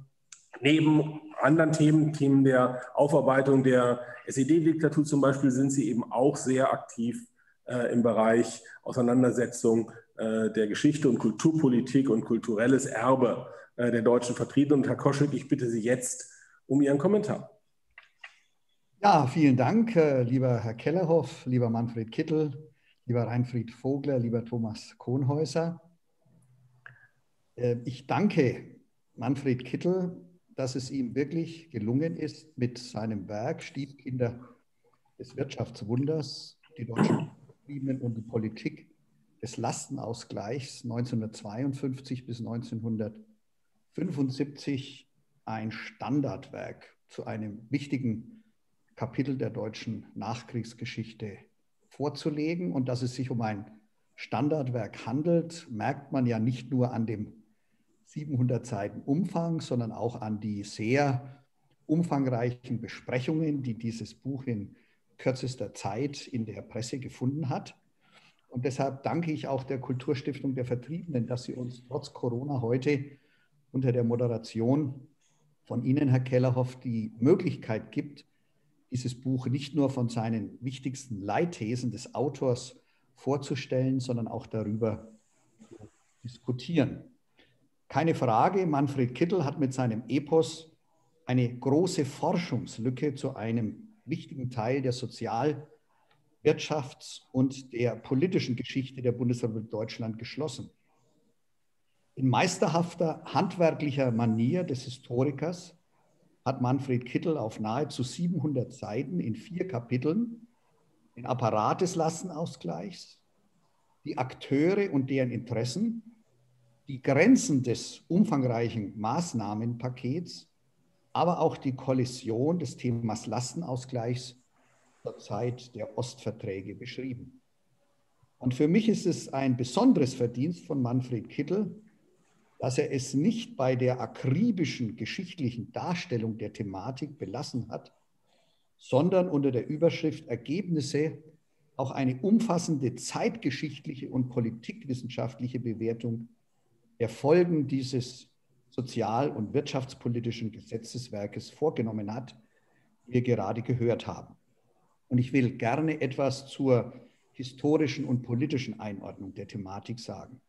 neben anderen Themen, Themen der Aufarbeitung der S E D-Diktatur zum Beispiel, sind Sie eben auch sehr aktiv äh, im Bereich Auseinandersetzung äh, der Geschichte und Kulturpolitik und kulturelles Erbe äh, der deutschen Vertriebenen. Und Herr Koschek, ich bitte Sie jetzt um Ihren Kommentar. Ja, vielen Dank, äh, lieber Herr Kellerhoff, lieber Manfred Kittel, lieber Reinfried Vogler, lieber Thomas Kohnhäuser. Äh, ich danke Manfred Kittel, dass es ihm wirklich gelungen ist, mit seinem Werk Stiefkinder des Wirtschaftswunders, die deutschen Vertriebenen und die Politik des Lastenausgleichs neunzehnhundertzweiundfünfzig bis neunzehnhundertfünfundsiebzig ein Standardwerk zu einem wichtigen Kapitel der deutschen Nachkriegsgeschichte vorzulegen. Und dass es sich um ein Standardwerk handelt, merkt man ja nicht nur an dem siebenhundert Seiten Umfang, sondern auch an die sehr umfangreichen Besprechungen, die dieses Buch in kürzester Zeit in der Presse gefunden hat. Und deshalb danke ich auch der Kulturstiftung der Vertriebenen, dass sie uns trotz Corona heute unter der Moderation von Ihnen, Herr Kellerhoff, die Möglichkeit gibt, dieses Buch nicht nur von seinen wichtigsten Leitthesen des Autors vorzustellen, sondern auch darüber zu diskutieren. Keine Frage, Manfred Kittel hat mit seinem Epos eine große Forschungslücke zu einem wichtigen Teil der Sozial-, Wirtschafts- und der politischen Geschichte der Bundesrepublik Deutschland geschlossen. In meisterhafter handwerklicher Manier des Historikers hat Manfred Kittel auf nahezu siebenhundert Seiten in vier Kapiteln den Apparat des Lastenausgleichs, die Akteure und deren Interessen, die Grenzen des umfangreichen Maßnahmenpakets, aber auch die Kollision des Themas Lastenausgleichs zur Zeit der Ostverträge beschrieben. Und für mich ist es ein besonderes Verdienst von Manfred Kittel, dass er es nicht bei der akribischen geschichtlichen Darstellung der Thematik belassen hat, sondern unter der Überschrift Ergebnisse auch eine umfassende zeitgeschichtliche und politikwissenschaftliche Bewertung der Folgen dieses sozial- und wirtschaftspolitischen Gesetzeswerkes vorgenommen hat, wie wir gerade gehört haben. Und ich will gerne etwas zur historischen und politischen Einordnung der Thematik sagen.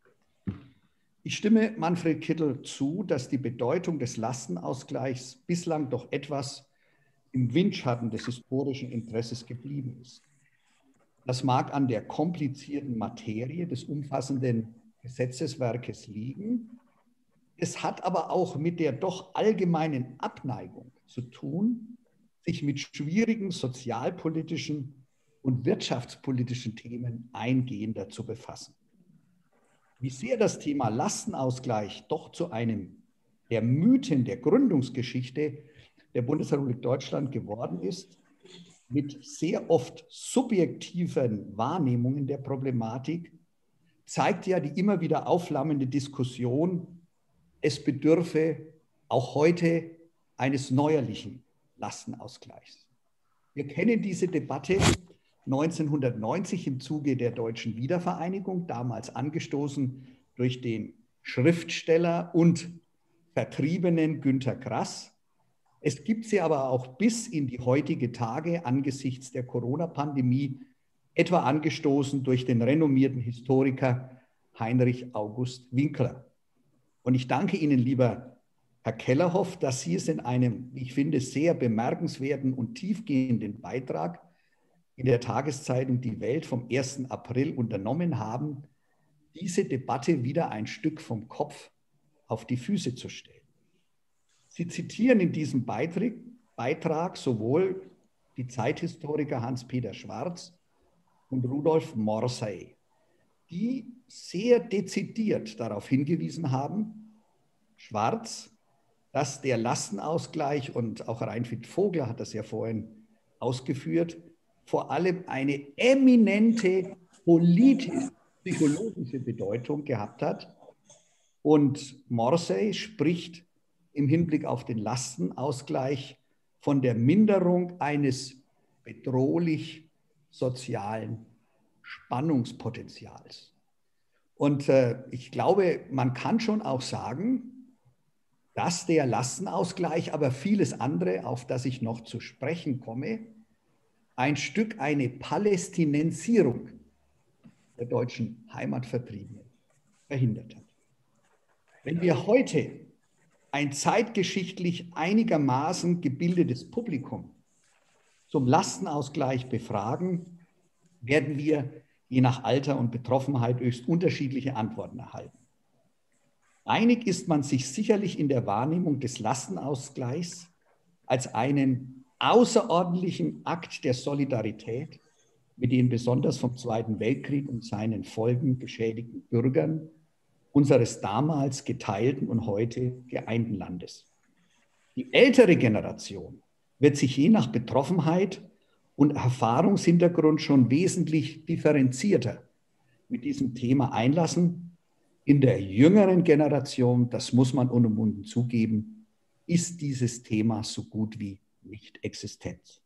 Ich stimme Manfred Kittel zu, dass die Bedeutung des Lastenausgleichs bislang doch etwas im Windschatten des historischen Interesses geblieben ist. Das mag an der komplizierten Materie des umfassenden Gesetzeswerkes liegen. Es hat aber auch mit der doch allgemeinen Abneigung zu tun, sich mit schwierigen sozialpolitischen und wirtschaftspolitischen Themen eingehender zu befassen. Wie sehr das Thema Lastenausgleich doch zu einem der Mythen der Gründungsgeschichte der Bundesrepublik Deutschland geworden ist, mit sehr oft subjektiven Wahrnehmungen der Problematik, zeigt ja die immer wieder aufflammende Diskussion, es bedürfe auch heute eines neuerlichen Lastenausgleichs. Wir kennen diese Debatte neunzehnhundertneunzig im Zuge der deutschen Wiedervereinigung, damals angestoßen durch den Schriftsteller und Vertriebenen Günter Grass. Es gibt sie aber auch bis in die heutige Tage angesichts der Corona-Pandemie, etwa angestoßen durch den renommierten Historiker Heinrich August Winkler. Und ich danke Ihnen, lieber Herr Kellerhoff, dass Sie es in einem, wie ich finde, sehr bemerkenswerten und tiefgehenden Beitrag in der Tageszeitung Die Welt vom ersten April unternommen haben, diese Debatte wieder ein Stück vom Kopf auf die Füße zu stellen. Sie zitieren in diesem Beitrag, Beitrag sowohl die Zeithistoriker Hans-Peter Schwarz und Rudolf Morsey, die sehr dezidiert darauf hingewiesen haben, Schwarz, dass der Lastenausgleich, und auch Reinfried Vogler hat das ja vorhin ausgeführt, vor allem eine eminente politisch-psychologische Bedeutung gehabt hat. Und Morsey spricht im Hinblick auf den Lastenausgleich von der Minderung eines bedrohlich sozialen Spannungspotenzials. Und äh, ich glaube, man kann schon auch sagen, dass der Lastenausgleich, aber vieles andere, auf das ich noch zu sprechen komme, ein Stück eine Palästinensierung der deutschen Heimatvertriebenen verhindert hat. Wenn wir heute ein zeitgeschichtlich einigermaßen gebildetes Publikum zum Lastenausgleich befragen, werden wir je nach Alter und Betroffenheit höchst unterschiedliche Antworten erhalten. Einig ist man sich sicherlich in der Wahrnehmung des Lastenausgleichs als einen außerordentlichen Akt der Solidarität mit den besonders vom Zweiten Weltkrieg und seinen Folgen geschädigten Bürgern unseres damals geteilten und heute geeinten Landes. Die ältere Generation wird sich je nach Betroffenheit und Erfahrungshintergrund schon wesentlich differenzierter mit diesem Thema einlassen. In der jüngeren Generation, das muss man unumwunden zugeben, ist dieses Thema so gut wie nicht existent.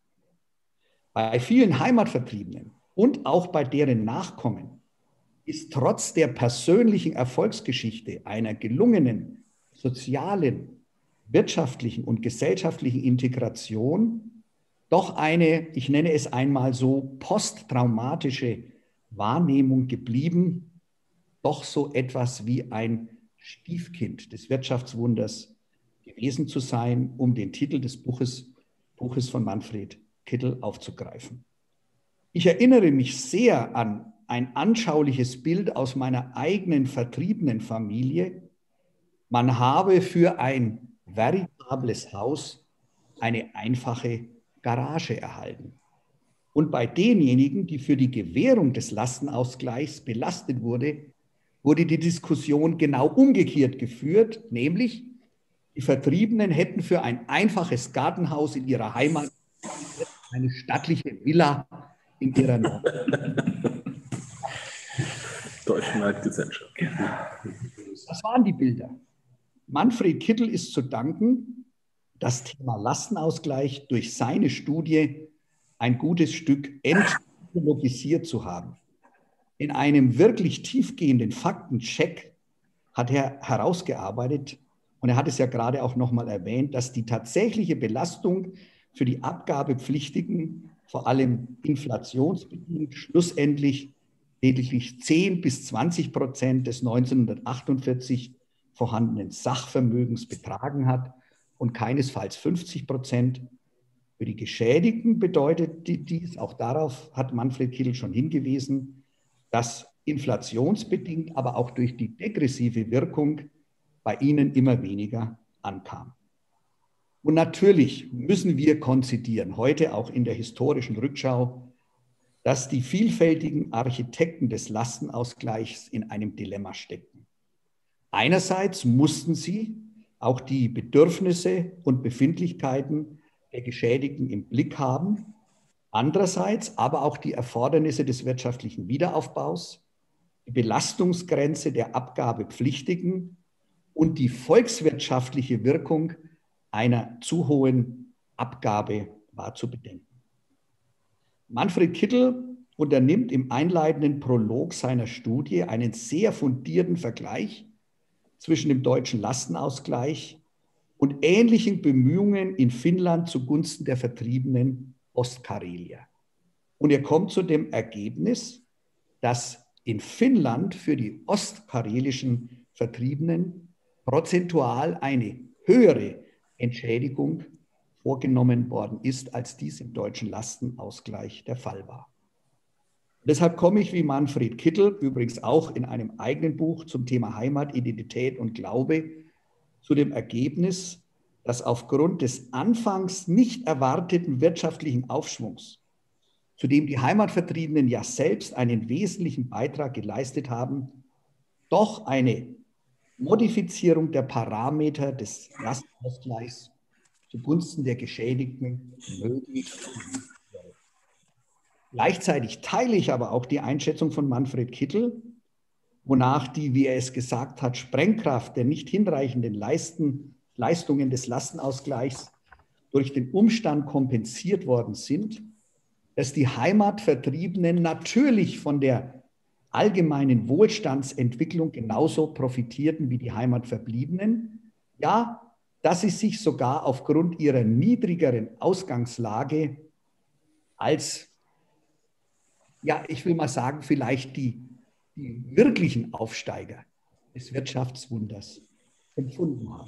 Bei vielen Heimatvertriebenen und auch bei deren Nachkommen ist trotz der persönlichen Erfolgsgeschichte einer gelungenen sozialen, wirtschaftlichen und gesellschaftlichen Integration doch eine, ich nenne es einmal so, posttraumatische Wahrnehmung geblieben, doch so etwas wie ein Stiefkind des Wirtschaftswunders gewesen zu sein, um den Titel des Buches, Buches von Manfred Kittel aufzugreifen. Ich erinnere mich sehr an ein anschauliches Bild aus meiner eigenen vertriebenen Familie. Man habe für ein veritables Haus eine einfache Garage erhalten. Und bei denjenigen, die für die Gewährung des Lastenausgleichs belastet wurde, wurde die Diskussion genau umgekehrt geführt, nämlich die Vertriebenen hätten für ein einfaches Gartenhaus in ihrer Heimat eine stattliche Villa in ihrer Nord. Deutschen Waldgesellschaft. Das waren die Bilder. Manfred Kittel ist zu danken, das Thema Lastenausgleich durch seine Studie ein gutes Stück entpsychologisiert zu haben. In einem wirklich tiefgehenden Faktencheck hat er herausgearbeitet, und er hat es ja gerade auch nochmal erwähnt, dass die tatsächliche Belastung für die Abgabepflichtigen, vor allem inflationsbedingt, schlussendlich lediglich zehn bis zwanzig Prozent des neunzehnhundertachtundvierzig vorhandenen Sachvermögens betragen hat und keinesfalls fünfzig Prozent. Für die Geschädigten bedeutet dies, auch darauf hat Manfred Kittel schon hingewiesen, dass inflationsbedingt, aber auch durch die degressive Wirkung bei ihnen immer weniger ankam. Und natürlich müssen wir konzidieren, heute auch in der historischen Rückschau, dass die vielfältigen Architekten des Lastenausgleichs in einem Dilemma steckten. Einerseits mussten sie auch die Bedürfnisse und Befindlichkeiten der Geschädigten im Blick haben, andererseits aber auch die Erfordernisse des wirtschaftlichen Wiederaufbaus, die Belastungsgrenze der Abgabepflichtigen und die volkswirtschaftliche Wirkung einer zu hohen Abgabe war zu bedenken. Manfred Kittel unternimmt im einleitenden Prolog seiner Studie einen sehr fundierten Vergleich zwischen dem deutschen Lastenausgleich und ähnlichen Bemühungen in Finnland zugunsten der vertriebenen Ostkarelier. Und er kommt zu dem Ergebnis, dass in Finnland für die ostkarelischen Vertriebenen prozentual eine höhere Entschädigung vorgenommen worden ist, als dies im deutschen Lastenausgleich der Fall war. Und deshalb komme ich wie Manfred Kittel, übrigens auch in einem eigenen Buch zum Thema Heimat, Identität und Glaube, zu dem Ergebnis, dass aufgrund des anfangs nicht erwarteten wirtschaftlichen Aufschwungs, zu dem die Heimatvertriebenen ja selbst einen wesentlichen Beitrag geleistet haben, doch eine Modifizierung der Parameter des Lastenausgleichs zugunsten der Geschädigten möglich wäre. Gleichzeitig teile ich aber auch die Einschätzung von Manfred Kittel, wonach die, wie er es gesagt hat, Sprengkraft der nicht hinreichenden Leisten, Leistungen des Lastenausgleichs durch den Umstand kompensiert worden sind, dass die Heimatvertriebenen natürlich von der allgemeinen Wohlstandsentwicklung genauso profitierten wie die Heimatverbliebenen. Ja, dass sie sich sogar aufgrund ihrer niedrigeren Ausgangslage als, ja, ich will mal sagen, vielleicht die, die wirklichen Aufsteiger des Wirtschaftswunders empfunden haben.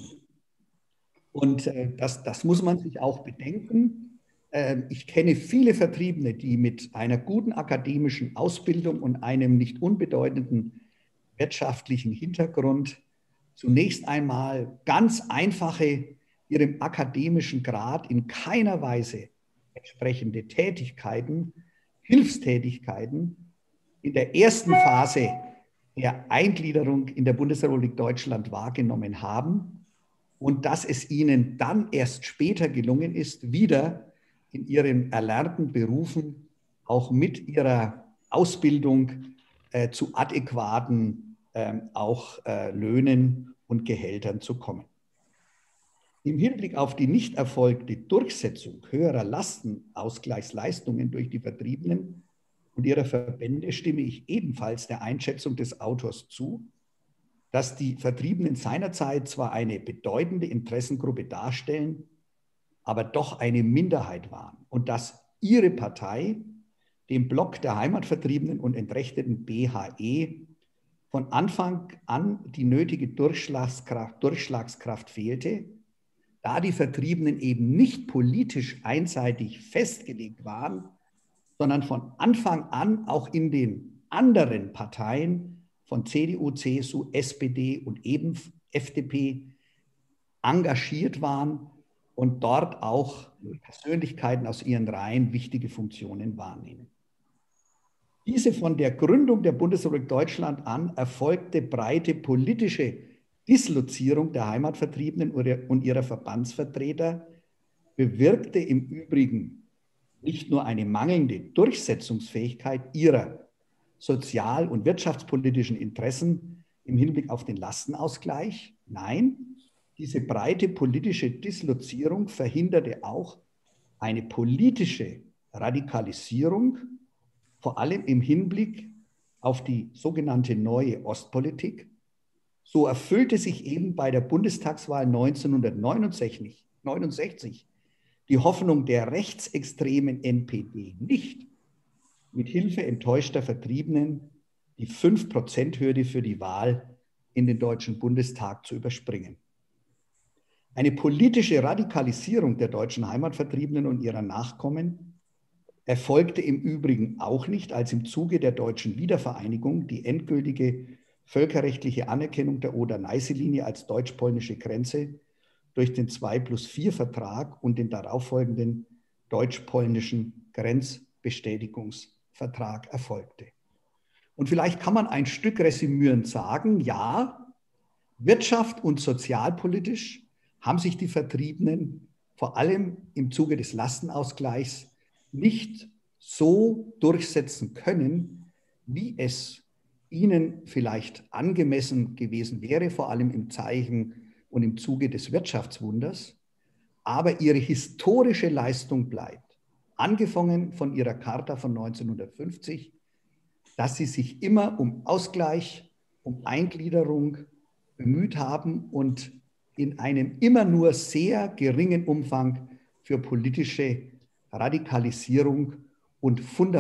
Und äh, das, das muss man sich auch bedenken. Äh, ich kenne viele Vertriebene, die mit einer guten akademischen Ausbildung und einem nicht unbedeutenden wirtschaftlichen Hintergrund zunächst einmal ganz einfache, ihrem akademischen Grad in keiner Weise entsprechende Tätigkeiten, Hilfstätigkeiten in der ersten Phase der Eingliederung in der Bundesrepublik Deutschland wahrgenommen haben und dass es ihnen dann erst später gelungen ist, wieder in ihren erlernten Berufen auch mit ihrer Ausbildung äh, zu adäquaten äh, auch äh, Löhnen und Gehältern zu kommen. Im Hinblick auf die nicht erfolgte Durchsetzung höherer Lastenausgleichsleistungen durch die Vertriebenen und ihre Verbände stimme ich ebenfalls der Einschätzung des Autors zu, dass die Vertriebenen seinerzeit zwar eine bedeutende Interessengruppe darstellen, aber doch eine Minderheit waren und dass ihre Partei dem Block der Heimatvertriebenen und Entrechteten B H E von Anfang an die nötige Durchschlagskraft, Durchschlagskraft fehlte, da die Vertriebenen eben nicht politisch einseitig festgelegt waren, sondern von Anfang an auch in den anderen Parteien von C D U, C S U, S P D und eben F D P engagiert waren und dort auch Persönlichkeiten aus ihren Reihen wichtige Funktionen wahrnehmen. Diese von der Gründung der Bundesrepublik Deutschland an erfolgte breite politische Dislozierung der Heimatvertriebenen und ihrer Verbandsvertreter bewirkte im Übrigen nicht nur eine mangelnde Durchsetzungsfähigkeit ihrer sozial- und wirtschaftspolitischen Interessen im Hinblick auf den Lastenausgleich, nein, diese breite politische Dislozierung verhinderte auch eine politische Radikalisierung, vor allem im Hinblick auf die sogenannte neue Ostpolitik. So erfüllte sich eben bei der Bundestagswahl neunzehnhundertneunundsechzig die Hoffnung der rechtsextremen N P D nicht, mit Hilfe enttäuschter Vertriebenen die fünf Prozent Hürde für die Wahl in den Deutschen Bundestag zu überspringen. Eine politische Radikalisierung der deutschen Heimatvertriebenen und ihrer Nachkommen erfolgte im Übrigen auch nicht, als im Zuge der deutschen Wiedervereinigung die endgültige völkerrechtliche Anerkennung der Oder-Neiße-Linie als deutsch-polnische Grenze durch den zwei plus vier Vertrag und den darauffolgenden deutsch-polnischen Grenzbestätigungsvertrag erfolgte. Und vielleicht kann man ein Stück resümierend sagen, ja, wirtschaft- und sozialpolitisch haben sich die Vertriebenen vor allem im Zuge des Lastenausgleichs nicht so durchsetzen können, wie es ihnen vielleicht angemessen gewesen wäre, vor allem im Zeichen und im Zuge des Wirtschaftswunders. Aber ihre historische Leistung bleibt, angefangen von ihrer Charta von neunzehnhundertfünfzig, dass sie sich immer um Ausgleich, um Eingliederung bemüht haben und in einem immer nur sehr geringen Umfang für politische Radikalisierung und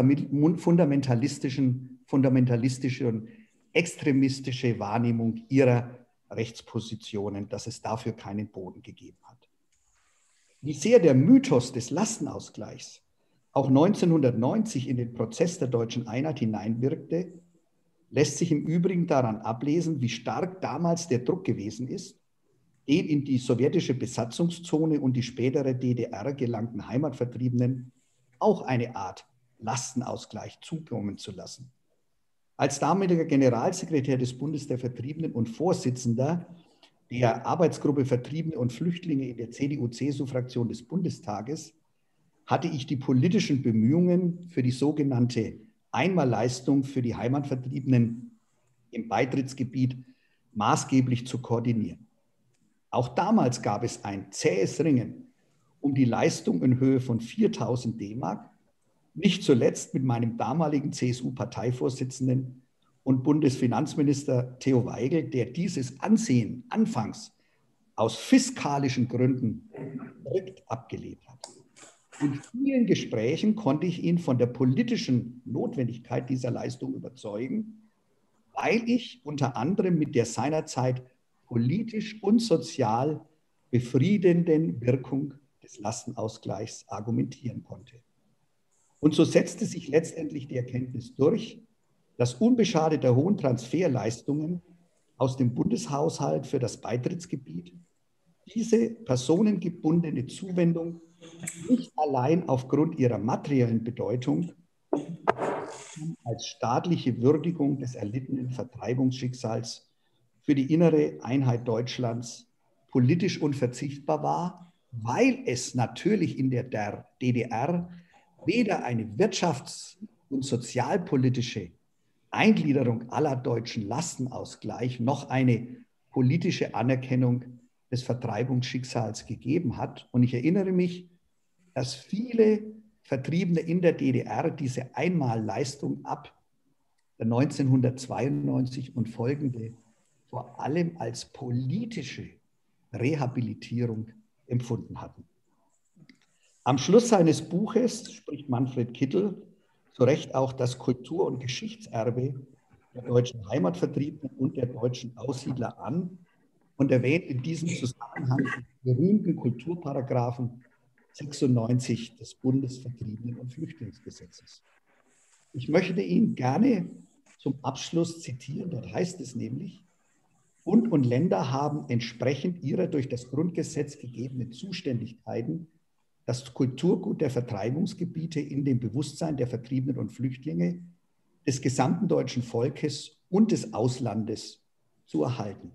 fundamentalistischen, fundamentalistische und extremistische Wahrnehmung ihrer Rechtspositionen, dass es dafür keinen Boden gegeben hat. Wie sehr der Mythos des Lastenausgleichs auch neunzehnhundertneunzig in den Prozess der deutschen Einheit hineinwirkte, lässt sich im Übrigen daran ablesen, wie stark damals der Druck gewesen ist, den in die sowjetische Besatzungszone und die spätere D D R gelangten Heimatvertriebenen auch eine Art Lastenausgleich zukommen zu lassen. Als damaliger Generalsekretär des Bundes der Vertriebenen und Vorsitzender der Arbeitsgruppe Vertriebene und Flüchtlinge in der C D U-C S U-Fraktion des Bundestages hatte ich die politischen Bemühungen für die sogenannte Einmalleistung für die Heimatvertriebenen im Beitrittsgebiet maßgeblich zu koordinieren. Auch damals gab es ein zähes Ringen um die Leistung in Höhe von viertausend D-Mark, nicht zuletzt mit meinem damaligen C S U-Parteivorsitzenden und Bundesfinanzminister Theo Weigel, der dieses Ansehen anfangs aus fiskalischen Gründen direkt abgelehnt hat. In vielen Gesprächen konnte ich ihn von der politischen Notwendigkeit dieser Leistung überzeugen, weil ich unter anderem mit der seinerzeit politisch und sozial befriedenden Wirkung des Lastenausgleichs argumentieren konnte. Und so setzte sich letztendlich die Erkenntnis durch, dass unbeschadet der hohen Transferleistungen aus dem Bundeshaushalt für das Beitrittsgebiet diese personengebundene Zuwendung nicht allein aufgrund ihrer materiellen Bedeutung als staatliche Würdigung des erlittenen Vertreibungsschicksals für die innere Einheit Deutschlands politisch unverzichtbar war, weil es natürlich in der D D R weder eine wirtschafts- und sozialpolitische Eingliederung aller deutschen Lastenausgleich noch eine politische Anerkennung des Vertreibungsschicksals gegeben hat. Und ich erinnere mich, dass viele Vertriebene in der D D R diese Einmalleistung ab neunzehnhundertzweiundneunzig und folgende vor allem als politische Rehabilitierung empfunden hatten. Am Schluss seines Buches spricht Manfred Kittel zu Recht auch das Kultur- und Geschichtserbe der deutschen Heimatvertriebenen und der deutschen Aussiedler an und erwähnt in diesem Zusammenhang den berühmten Kulturparagraphen sechsundneunzig des Bundesvertriebenen- und Flüchtlingsgesetzes. Ich möchte ihn gerne zum Abschluss zitieren. Dort heißt es nämlich: Bund und Länder haben entsprechend ihrer durch das Grundgesetz gegebenen Zuständigkeiten das Kulturgut der Vertreibungsgebiete in dem Bewusstsein der Vertriebenen und Flüchtlinge, des gesamten deutschen Volkes und des Auslandes zu erhalten.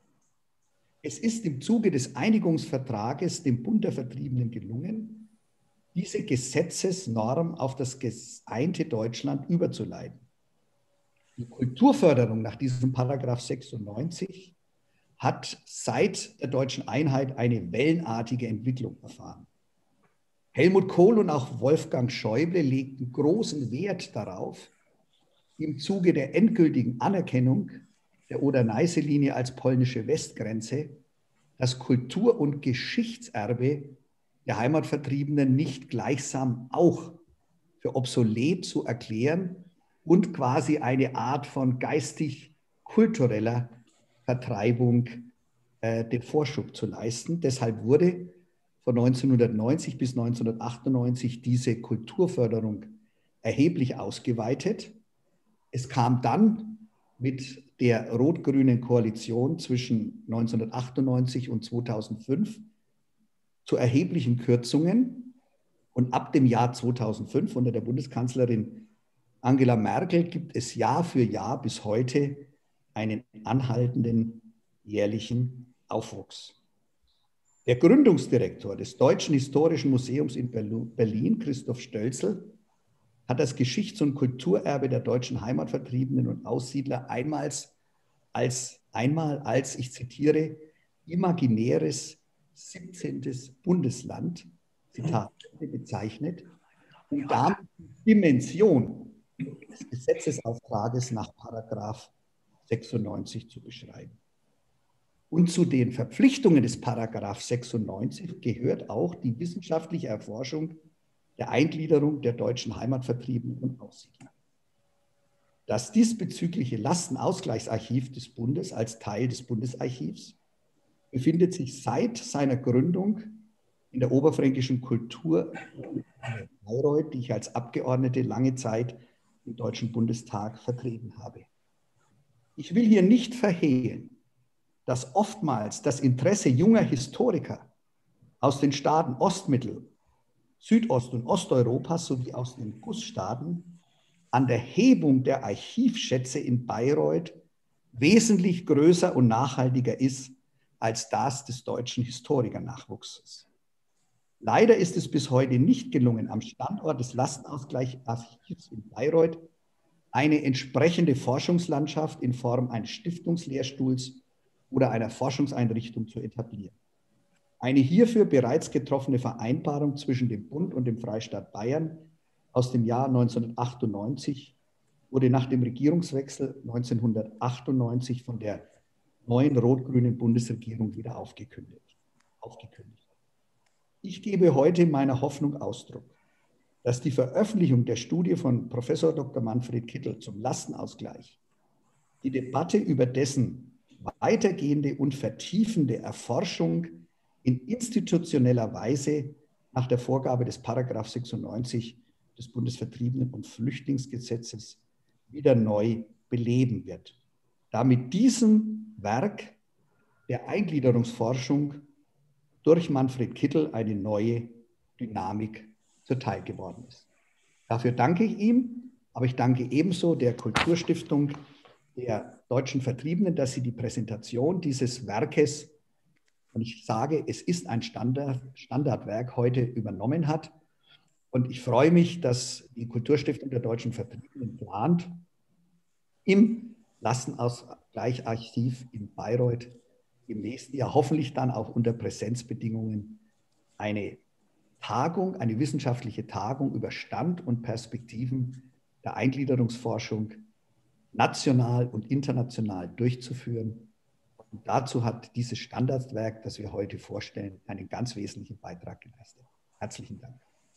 Es ist im Zuge des Einigungsvertrages dem Bund der Vertriebenen gelungen, diese Gesetzesnorm auf das geeinte Deutschland überzuleiten. Die Kulturförderung nach diesem Paragraph sechsundneunzig hat seit der deutschen Einheit eine wellenartige Entwicklung erfahren. Helmut Kohl und auch Wolfgang Schäuble legten großen Wert darauf, im Zuge der endgültigen Anerkennung der Oder-Neiße-Linie als polnische Westgrenze das Kultur- und Geschichtserbe der Heimatvertriebenen nicht gleichsam auch für obsolet zu erklären und quasi eine Art von geistig-kultureller Vertreibung äh, den Vorschub zu leisten. Deshalb wurde von neunzehnhundertneunzig bis neunzehnhundertachtundneunzig diese Kulturförderung erheblich ausgeweitet. Es kam dann mit der rot-grünen Koalition zwischen neunzehnhundertachtundneunzig und zweitausendfünf zu erheblichen Kürzungen. Und ab dem Jahr zweitausendfünf unter der Bundeskanzlerin Angela Merkel gibt es Jahr für Jahr bis heute einen anhaltenden jährlichen Aufwuchs. Der Gründungsdirektor des Deutschen Historischen Museums in Berlin, Christoph Stölzel, hat das Geschichts- und Kulturerbe der deutschen Heimatvertriebenen und Aussiedler einmal als, einmal als, ich zitiere, imaginäres siebzehntes Bundesland, Zitat, bezeichnet, um damit die Dimension des Gesetzesauftrages nach Paragraph sechsundneunzig zu beschreiben. Und zu den Verpflichtungen des Paragraph sechsundneunzig gehört auch die wissenschaftliche Erforschung der Eingliederung der deutschen Heimatvertriebenen und Aussiedler. Das diesbezügliche Lastenausgleichsarchiv des Bundes als Teil des Bundesarchivs befindet sich seit seiner Gründung in der Oberfränkischen Kultur Bayreuth, die ich als Abgeordnete lange Zeit im Deutschen Bundestag vertreten habe. Ich will hier nicht verhehlen, dass oftmals das Interesse junger Historiker aus den Staaten Ostmittel-, Südost- und Osteuropas sowie aus den Gussstaaten an der Hebung der Archivschätze in Bayreuth wesentlich größer und nachhaltiger ist als das des deutschen Historikernachwuchses. Leider ist es bis heute nicht gelungen, am Standort des Lastenausgleichsarchivs in Bayreuth eine entsprechende Forschungslandschaft in Form eines Stiftungslehrstuhls oder einer Forschungseinrichtung zu etablieren. Eine hierfür bereits getroffene Vereinbarung zwischen dem Bund und dem Freistaat Bayern aus dem Jahr neunzehnhundertachtundneunzig wurde nach dem Regierungswechsel neunzehnhundertachtundneunzig von der neuen rot-grünen Bundesregierung wieder aufgekündigt. aufgekündigt. Ich gebe heute meiner Hoffnung Ausdruck, dass die Veröffentlichung der Studie von Professor Doktor Manfred Kittel zum Lastenausgleich die Debatte über dessen weitergehende und vertiefende Erforschung in institutioneller Weise nach der Vorgabe des Paragraph sechsundneunzig des Bundesvertriebenen- und Flüchtlingsgesetzes wieder neu beleben wird, da mit diesem Werk der Eingliederungsforschung durch Manfred Kittel eine neue Dynamik zuteil geworden ist. Dafür danke ich ihm, aber ich danke ebenso der Kulturstiftung der deutschen Vertriebenen, dass sie die Präsentation dieses Werkes, und ich sage, es ist ein Standard, Standardwerk, heute übernommen hat. Und ich freue mich, dass die Kulturstiftung der deutschen Vertriebenen plant, im Lastenausgleichsarchiv in Bayreuth im nächsten Jahr, hoffentlich dann auch unter Präsenzbedingungen, eine Tagung, eine wissenschaftliche Tagung über Stand und Perspektiven der Eingliederungsforschung national und international durchzuführen. Und dazu hat dieses Standardwerk, das wir heute vorstellen, einen ganz wesentlichen Beitrag geleistet. Herzlichen Dank.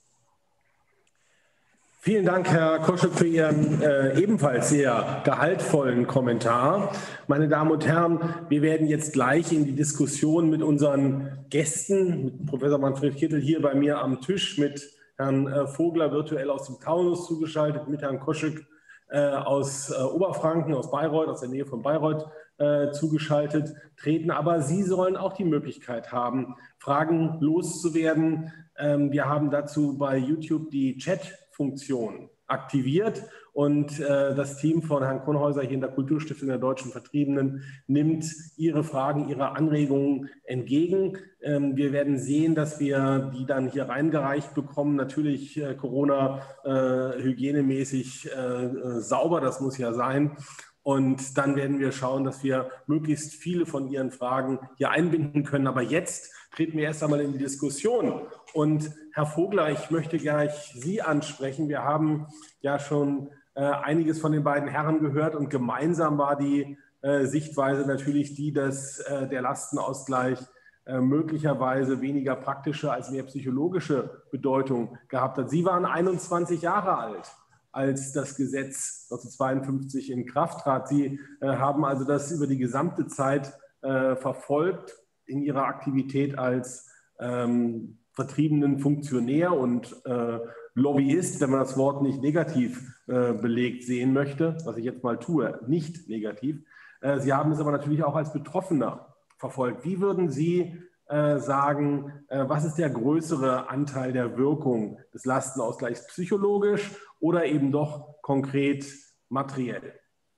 Vielen Dank, Herr Koschek, für Ihren äh, ebenfalls sehr gehaltvollen Kommentar. Meine Damen und Herren, wir werden jetzt gleich in die Diskussion mit unseren Gästen, mit Professor Manfred Kittel hier bei mir am Tisch, mit Herrn äh, Vogler virtuell aus dem Taunus zugeschaltet, mit Herrn Koschek äh, aus äh, Oberfranken, aus Bayreuth, aus der Nähe von Bayreuth äh, zugeschaltet treten. Aber Sie sollen auch die Möglichkeit haben, Fragen loszuwerden. Ähm, wir haben dazu bei YouTube die Chat Funktion aktiviert und äh, das Team von Herrn Kronhäuser hier in der Kulturstiftung der Deutschen Vertriebenen nimmt Ihre Fragen, Ihre Anregungen entgegen. Ähm, wir werden sehen, dass wir die dann hier reingereicht bekommen. Natürlich äh, Corona-hygienemäßig äh, äh, sauber, das muss ja sein. Und dann werden wir schauen, dass wir möglichst viele von Ihren Fragen hier einbinden können. Aber jetzt treten wir erst einmal in die Diskussion. Und Herr Vogler, ich möchte gleich Sie ansprechen. Wir haben ja schon äh, einiges von den beiden Herren gehört und gemeinsam war die äh, Sichtweise natürlich die, dass äh, der Lastenausgleich äh, möglicherweise weniger praktische als mehr psychologische Bedeutung gehabt hat. Sie waren einundzwanzig Jahre alt, als das Gesetz neunzehnhundertzweiundfünfzig in Kraft trat. Sie äh, haben also das über die gesamte Zeit äh, verfolgt in Ihrer Aktivität als ähm, vertriebenen Funktionär und äh, Lobbyist, wenn man das Wort nicht negativ äh, belegt sehen möchte, was ich jetzt mal tue, nicht negativ. Äh, Sie haben es aber natürlich auch als Betroffener verfolgt. Wie würden Sie äh, sagen, äh, was ist der größere Anteil der Wirkung des Lastenausgleichs, psychologisch oder eben doch konkret materiell?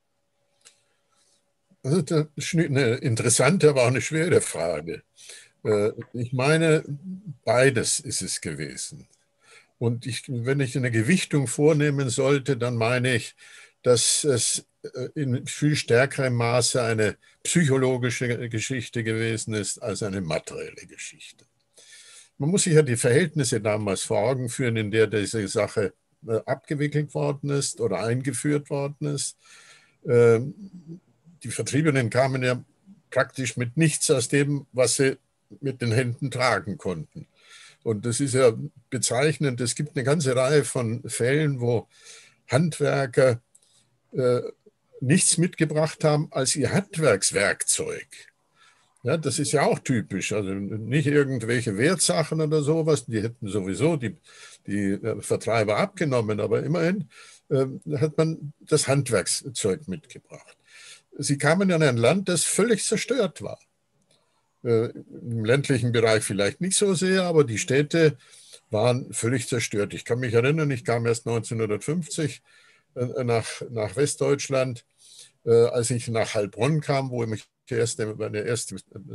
Das ist eine interessante, aber auch eine schwere Frage. Ich meine, beides ist es gewesen. Und ich, wenn ich eine Gewichtung vornehmen sollte, dann meine ich, dass es in viel stärkerem Maße eine psychologische Geschichte gewesen ist als eine materielle Geschichte. Man muss sich ja die Verhältnisse damals vor Augen führen, in der diese Sache abgewickelt worden ist oder eingeführt worden ist. Die Vertriebenen kamen ja praktisch mit nichts aus dem, was sie mit den Händen tragen konnten. Und das ist ja bezeichnend. Es gibt eine ganze Reihe von Fällen, wo Handwerker äh, nichts mitgebracht haben als ihr Handwerkswerkzeug. Ja, das ist ja auch typisch. Also nicht irgendwelche Wertsachen oder sowas, die hätten sowieso die, die Vertreiber abgenommen, aber immerhin äh, hat man das Handwerkszeug mitgebracht. Sie kamen in ein Land, das völlig zerstört war. Äh, Im ländlichen Bereich vielleicht nicht so sehr, aber die Städte waren völlig zerstört. Ich kann mich erinnern, ich kam erst neunzehnhundertfünfzig äh, nach, nach Westdeutschland, äh, als ich nach Heilbronn kam, wo ich erste, meine erste,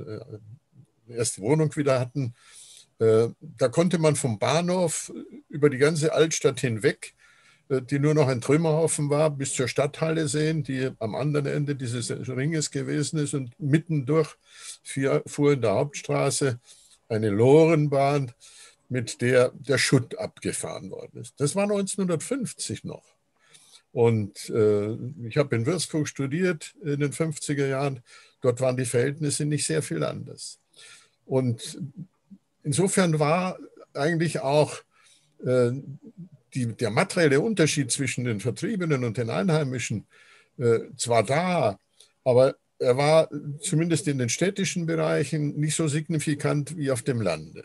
äh, erste Wohnung wieder hatten. Äh, da konnte man vom Bahnhof über die ganze Altstadt hinweg, die nur noch ein Trümmerhaufen war, bis zur Stadthalle sehen, die am anderen Ende dieses Ringes gewesen ist. Und mittendurch fuhr in der Hauptstraße eine Lorenbahn, mit der der Schutt abgefahren worden ist. Das war neunzehnhundertfünfzig noch. Und äh, ich habe in Würzburg studiert in den fünfziger Jahren. Dort waren die Verhältnisse nicht sehr viel anders. Und insofern war eigentlich auch äh, Die, der materielle Unterschied zwischen den Vertriebenen und den Einheimischen äh, zwar da, aber er war zumindest in den städtischen Bereichen nicht so signifikant wie auf dem Lande.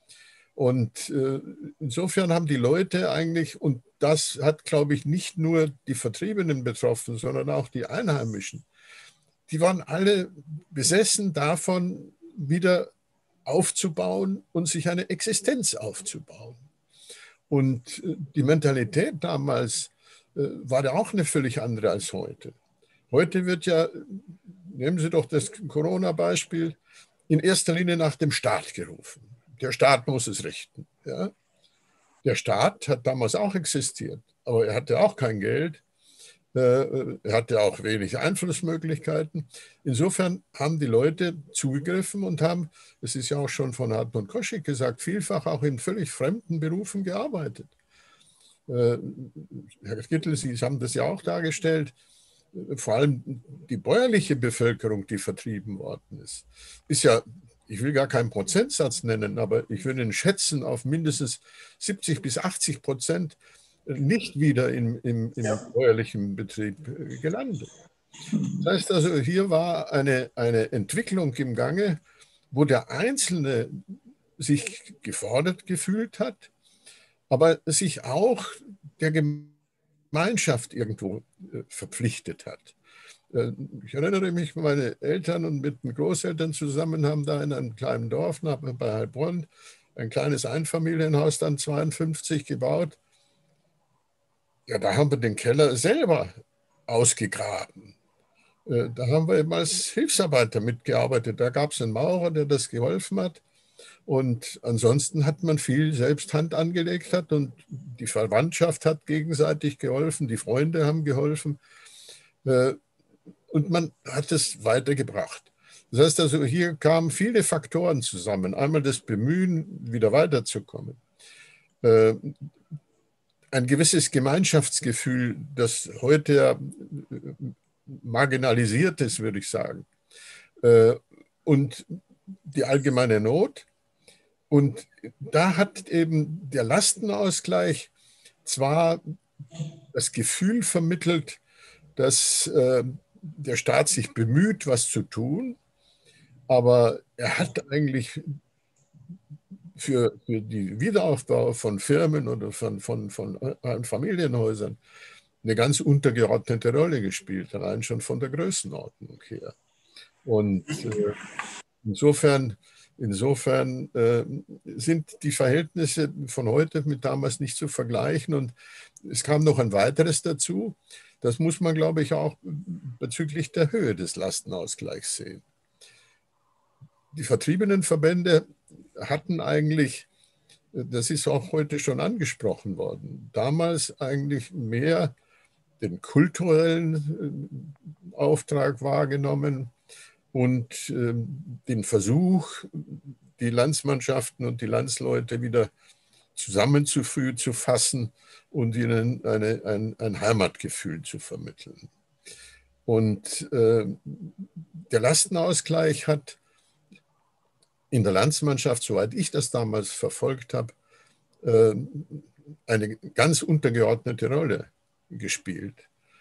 Und äh, insofern haben die Leute eigentlich, und das hat, glaube ich, nicht nur die Vertriebenen betroffen, sondern auch die Einheimischen, die waren alle besessen davon, wieder aufzubauen und sich eine Existenz aufzubauen. Und die Mentalität damals äh, war ja auch eine völlig andere als heute. Heute wird ja, nehmen Sie doch das Corona-Beispiel, in erster Linie nach dem Staat gerufen. Der Staat muss es richten. Ja? Der Staat hat damals auch existiert, aber er hatte auch kein Geld. Äh, er hatte auch wenig Einflussmöglichkeiten. Insofern haben die Leute zugegriffen und haben, es ist ja auch schon von Hartmut Koschek gesagt, vielfach auch in völlig fremden Berufen gearbeitet. Äh, Herr Kittel, Sie haben das ja auch dargestellt. vor allem die bäuerliche Bevölkerung, die vertrieben worden ist, ist ja, ich will gar keinen Prozentsatz nennen, aber ich würde ihn schätzen auf mindestens siebzig bis achtzig Prozent nicht wieder im, im, im bäuerlichen Betrieb gelandet. Das heißt also, hier war eine, eine Entwicklung im Gange, wo der Einzelne sich gefordert gefühlt hat, aber sich auch der Gemeinschaft irgendwo verpflichtet hat. Ich erinnere mich, meine Eltern und mit den Großeltern zusammen haben da in einem kleinen Dorf bei Heilbronn ein kleines Einfamilienhaus dann zweiundfünfzig gebaut. Ja, da haben wir den Keller selber ausgegraben. Da haben wir eben als Hilfsarbeiter mitgearbeitet. Da gab es einen Maurer, der das geholfen hat. Und ansonsten hat man viel selbst Hand angelegt hat und die Verwandtschaft hat gegenseitig geholfen, die Freunde haben geholfen und man hat es weitergebracht. Das heißt also, hier kamen viele Faktoren zusammen. Einmal das Bemühen, wieder weiterzukommen. Ein gewisses Gemeinschaftsgefühl, das heute ja marginalisiert ist, würde ich sagen. Und die allgemeine Not. Und da hat eben der Lastenausgleich zwar das Gefühl vermittelt, dass äh, der Staat sich bemüht, was zu tun, aber er hat eigentlich für, für den Wiederaufbau von Firmen oder von, von, von Familienhäusern eine ganz untergeordnete Rolle gespielt, allein schon von der Größenordnung her. Und äh, insofern, insofern äh, sind die Verhältnisse von heute mit damals nicht zu vergleichen. Und es kam noch ein weiteres dazu. Das muss man, glaube ich, auch bezüglich der Höhe des Lastenausgleichs sehen. Die Vertriebenenverbände hatten eigentlich, das ist auch heute schon angesprochen worden, damals eigentlich mehr den kulturellen Auftrag wahrgenommen und äh, den Versuch, die Landsmannschaften und die Landsleute wieder zusammenzuführen, zu fassen und ihnen eine, ein, ein Heimatgefühl zu vermitteln. Und äh, der Lastenausgleich hat in der Landsmannschaft, soweit ich das damals verfolgt habe, äh, eine ganz untergeordnete Rolle gespielt.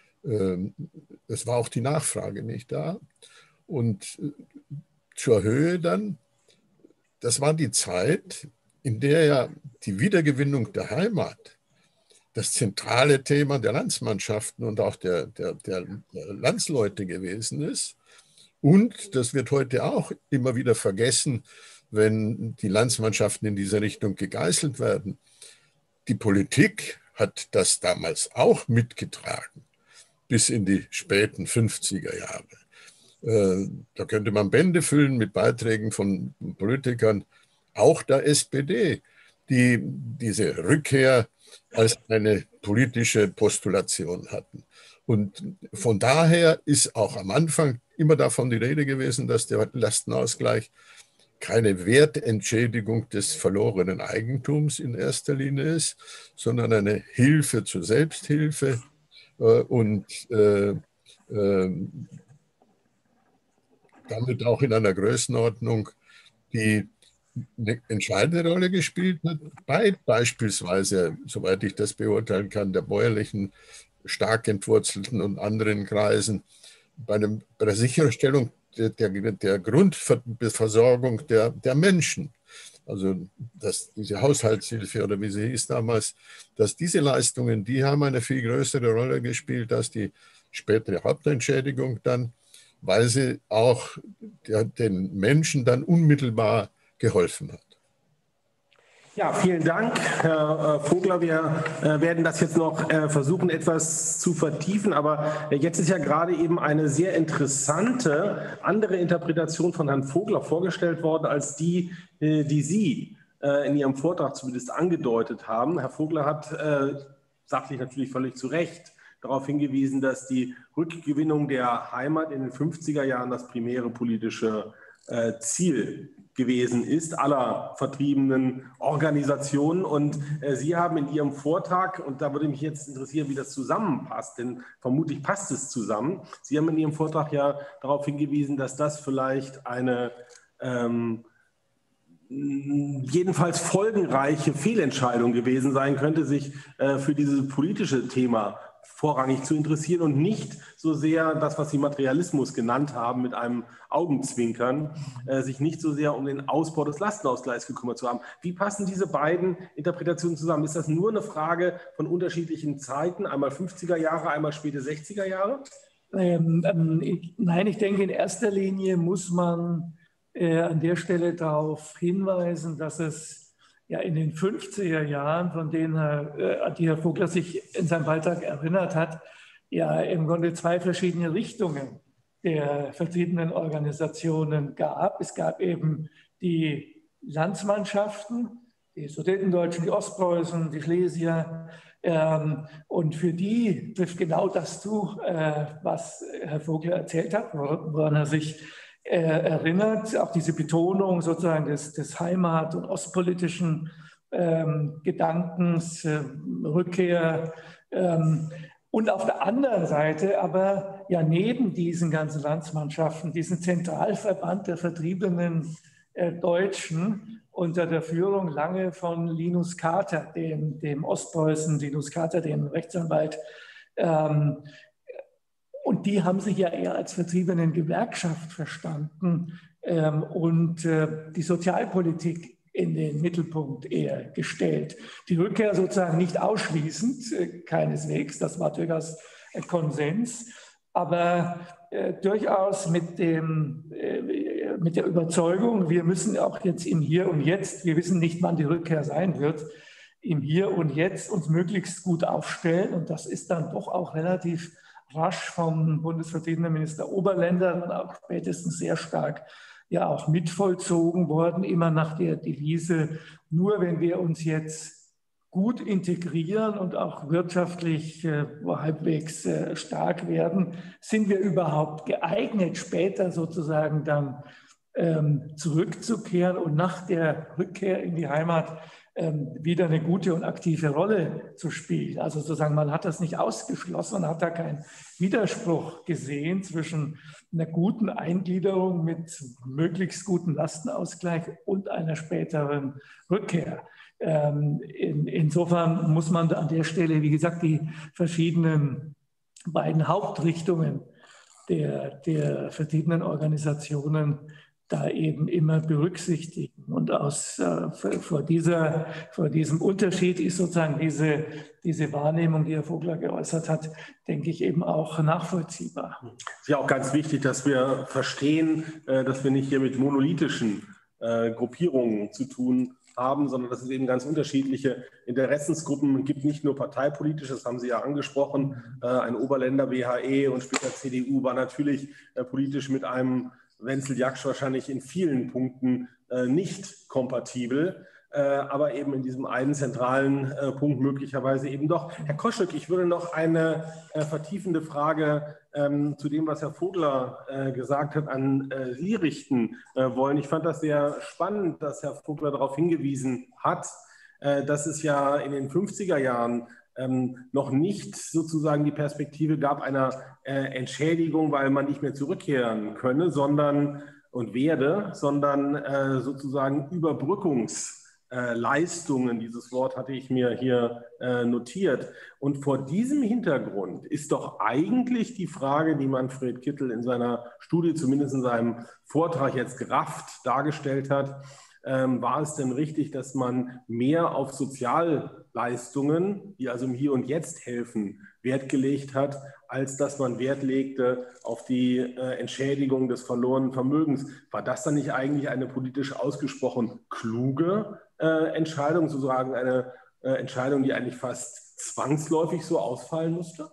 Es war auch die Nachfrage nicht da. Und zur Höhe dann, das war die Zeit, in der ja die Wiedergewinnung der Heimat das zentrale Thema der Landsmannschaften und auch der, der, der Landsleute gewesen ist. Und das wird heute auch immer wieder vergessen, wenn die Landsmannschaften in diese Richtung gegeißelt werden. Die Politik hat das damals auch mitgetragen, bis in die späten fünfziger Jahre. Da könnte man Bände füllen mit Beiträgen von Politikern, auch der S P D, die diese Rückkehr als eine politische Postulation hatten. Und von daher ist auch am Anfang immer davon die Rede gewesen, dass der Lastenausgleich keine Wertentschädigung des verlorenen Eigentums in erster Linie ist, sondern eine Hilfe zur Selbsthilfe äh, und äh, äh, damit auch in einer Größenordnung, die eine entscheidende Rolle gespielt hat, bei beispielsweise, soweit ich das beurteilen kann, der bäuerlichen, stark entwurzelten und anderen Kreisen, bei, einem, bei der Sicherstellung der, der, der Grundversorgung der, der Menschen, also dass diese Haushaltshilfe oder wie sie hieß damals, dass diese Leistungen, die haben eine viel größere Rolle gespielt als die spätere Hauptentschädigung dann, weil sie auch der, den Menschen dann unmittelbar geholfen hat. Ja, vielen Dank, Herr Vogler. Wir werden das jetzt noch versuchen, etwas zu vertiefen. Aber jetzt ist ja gerade eben eine sehr interessante andere Interpretation von Herrn Vogler vorgestellt worden, als die, die Sie in Ihrem Vortrag zumindest angedeutet haben. Herr Vogler hat sachlich natürlich völlig zu Recht darauf hingewiesen, dass die Rückgewinnung der Heimat in den fünfziger Jahren das primäre politische Ziel gewesen ist, aller vertriebenen Organisationen. Und äh, Sie haben in Ihrem Vortrag, und da würde mich jetzt interessieren, wie das zusammenpasst, denn vermutlich passt es zusammen. Sie haben in Ihrem Vortrag ja darauf hingewiesen, dass das vielleicht eine ähm, jedenfalls folgenreiche Fehlentscheidung gewesen sein könnte, sich äh, für dieses politische Thema vorrangig zu interessieren und nicht so sehr das, was Sie Materialismus genannt haben, mit einem Augenzwinkern, äh, sich nicht so sehr um den Ausbau des Lastenausgleichs gekümmert zu haben. Wie passen diese beiden Interpretationen zusammen? Ist das nur eine Frage von unterschiedlichen Zeiten, einmal fünfziger Jahre, einmal späte sechziger Jahre? Ähm, ähm, ich, nein, ich denke, in erster Linie muss man äh, an der Stelle darauf hinweisen, dass es ja in den fünfziger Jahren, von denen Herr, äh, an die Herr Vogler sich in seinem Beitrag erinnert hat, ja im Grunde zwei verschiedene Richtungen der vertriebenen Organisationen gab. Es gab eben die Landsmannschaften, die Sudetendeutschen, die Ostpreußen, die Schlesier. Ähm, und für die trifft genau das zu, äh, was Herr Vogler erzählt hat, woran er sich äh, erinnert. Auch diese Betonung sozusagen des, des Heimat- und ostpolitischen ähm, Gedankens, äh, Rückkehr. Ähm, und auf der anderen Seite aber ja neben diesen ganzen Landsmannschaften, diesen Zentralverband der vertriebenen äh, Deutschen unter der Führung lange von Linus Kater, dem, dem Ostpreußen, Linus Kater, dem Rechtsanwalt. Ähm, und die haben sich ja eher als vertriebenen Gewerkschaft verstanden ähm, und äh, die Sozialpolitik in den Mittelpunkt eher gestellt. Die Rückkehr sozusagen nicht ausschließend, äh, keineswegs, das war durchaus äh, Konsens, aber äh, durchaus mit, dem, äh, mit der Überzeugung, wir müssen auch jetzt im Hier und Jetzt, wir wissen nicht, wann die Rückkehr sein wird, im Hier und Jetzt uns möglichst gut aufstellen. Und das ist dann doch auch relativ rasch vom bundesvertretenen Minister Oberländer und auch spätestens sehr stark ja auch mitvollzogen worden, immer nach der Devise, nur wenn wir uns jetzt gut integrieren und auch wirtschaftlich äh, halbwegs äh, stark werden, sind wir überhaupt geeignet, später sozusagen dann ähm, zurückzukehren und nach der Rückkehr in die Heimat ähm, wieder eine gute und aktive Rolle zu spielen. Also sozusagen, man hat das nicht ausgeschlossen, man hat da keinen Widerspruch gesehen zwischen einer guten Eingliederung mit möglichst gutem Lastenausgleich und einer späteren Rückkehr. Ähm, in, insofern muss man an der Stelle, wie gesagt, die verschiedenen beiden Hauptrichtungen der, der vertriebenen Organisationen da eben immer berücksichtigen. Und aus, äh, vor, dieser, vor diesem Unterschied ist sozusagen diese, diese Wahrnehmung, die Herr Vogler geäußert hat, denke ich, eben auch nachvollziehbar. Es ist ja auch ganz wichtig, dass wir verstehen, äh, dass wir nicht hier mit monolithischen äh, Gruppierungen zu tun haben, sondern dass es eben ganz unterschiedliche Interessensgruppen gibt, nicht nur parteipolitisch, das haben Sie ja angesprochen. Äh, ein Oberländer B H E und später C D U war natürlich äh, politisch mit einem Wenzel Jaksch wahrscheinlich in vielen Punkten äh, nicht kompatibel, äh, aber eben in diesem einen zentralen äh, Punkt möglicherweise eben doch. Herr Koschek, ich würde noch eine äh, vertiefende Frage ähm, zu dem, was Herr Vogler äh, gesagt hat, an äh, Sie richten äh, wollen. Ich fand das sehr spannend, dass Herr Vogler darauf hingewiesen hat, äh, dass es ja in den fünfziger Jahren Ähm, noch nicht sozusagen die Perspektive gab einer äh, Entschädigung, weil man nicht mehr zurückkehren könne, sondern und werde, sondern äh, sozusagen Überbrückungsleistungen. Äh, dieses Wort hatte ich mir hier äh, notiert. Und vor diesem Hintergrund ist doch eigentlich die Frage, die Manfred Kittel in seiner Studie, zumindest in seinem Vortrag jetzt gerafft dargestellt hat, Ähm, war es denn richtig, dass man mehr auf Sozialleistungen, die also im Hier und Jetzt helfen, Wert gelegt hat, als dass man Wert legte auf die äh, Entschädigung des verlorenen Vermögens? War das dann nicht eigentlich eine politisch ausgesprochen kluge äh, Entscheidung, sozusagen eine äh, Entscheidung, die eigentlich fast zwangsläufig so ausfallen musste?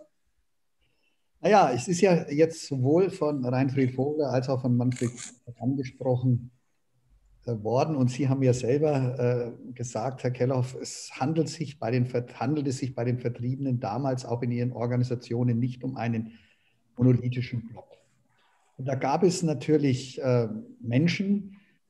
Naja, es ist ja jetzt sowohl von Reinfried Vogler als auch von Manfred angesprochen worden. Und Sie haben ja selber äh, gesagt, Herr Kelloff, es handelt sich bei den, handelt es sich bei den Vertriebenen damals auch in ihren Organisationen nicht um einen monolithischen Block. Und da gab es natürlich äh, Menschen,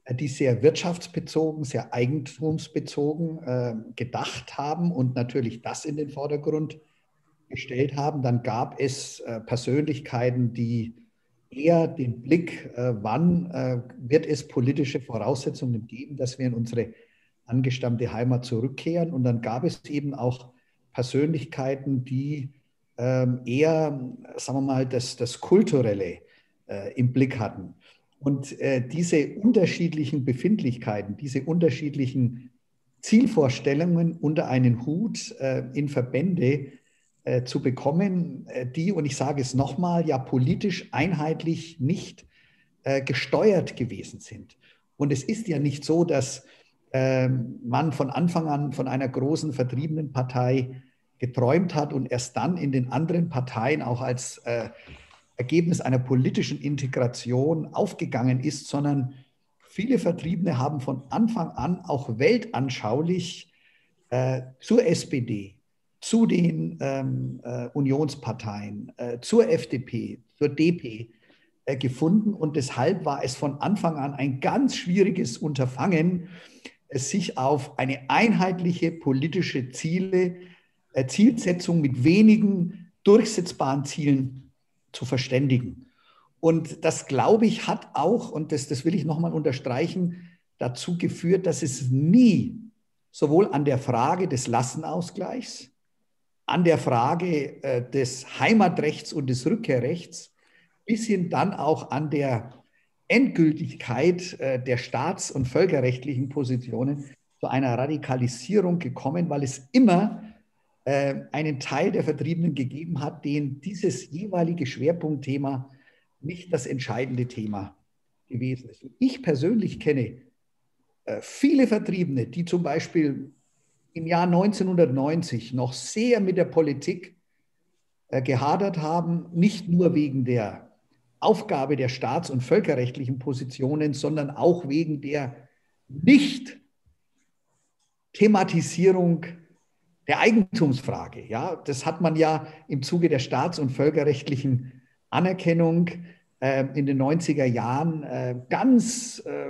die sehr wirtschaftsbezogen, sehr eigentumsbezogen äh, gedacht haben und natürlich das in den Vordergrund gestellt haben. Dann gab es äh, Persönlichkeiten, die eher den Blick, äh, wann äh, wird es politische Voraussetzungen geben, dass wir in unsere angestammte Heimat zurückkehren. Und dann gab es eben auch Persönlichkeiten, die ähm, eher, sagen wir mal, das, das Kulturelle äh, im Blick hatten. Und äh, diese unterschiedlichen Befindlichkeiten, diese unterschiedlichen Zielvorstellungen unter einen Hut äh, in Verbände äh, zu bekommen, äh, die, und ich sage es nochmal, ja politisch einheitlich nicht äh, gesteuert gewesen sind. Und es ist ja nicht so, dass äh, man von Anfang an von einer großen vertriebenen Partei geträumt hat und erst dann in den anderen Parteien auch als äh, Ergebnis einer politischen Integration aufgegangen ist, sondern viele Vertriebene haben von Anfang an auch weltanschaulich äh, zur S P D, zu den ähm, äh, Unionsparteien, äh, zur F D P, zur D P äh, gefunden. Und deshalb war es von Anfang an ein ganz schwieriges Unterfangen, äh, sich auf eine einheitliche politische Ziele, äh, Zielsetzung mit wenigen durchsetzbaren Zielen zu verständigen. Und das, glaube ich, hat auch, und das, das will ich nochmal unterstreichen, dazu geführt, dass es nie sowohl an der Frage des Lastenausgleichs, an der Frage äh, des Heimatrechts und des Rückkehrrechts, bis hin dann auch an der Endgültigkeit äh, der staats- und völkerrechtlichen Positionen zu einer Radikalisierung gekommen, weil es immer einen Teil der Vertriebenen gegeben hat, denen dieses jeweilige Schwerpunktthema nicht das entscheidende Thema gewesen ist. Ich persönlich kenne viele Vertriebene, die zum Beispiel im Jahr neunzehnhundertneunzig noch sehr mit der Politik gehadert haben, nicht nur wegen der Aufgabe der staats- und völkerrechtlichen Positionen, sondern auch wegen der Nicht-Thematisierung der Eigentumsfrage. Ja, das hat man ja im Zuge der staats- und völkerrechtlichen Anerkennung äh, in den neunziger Jahren äh, ganz äh,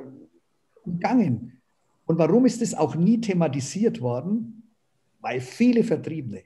umgangen. Und warum ist es auch nie thematisiert worden? Weil viele Vertriebene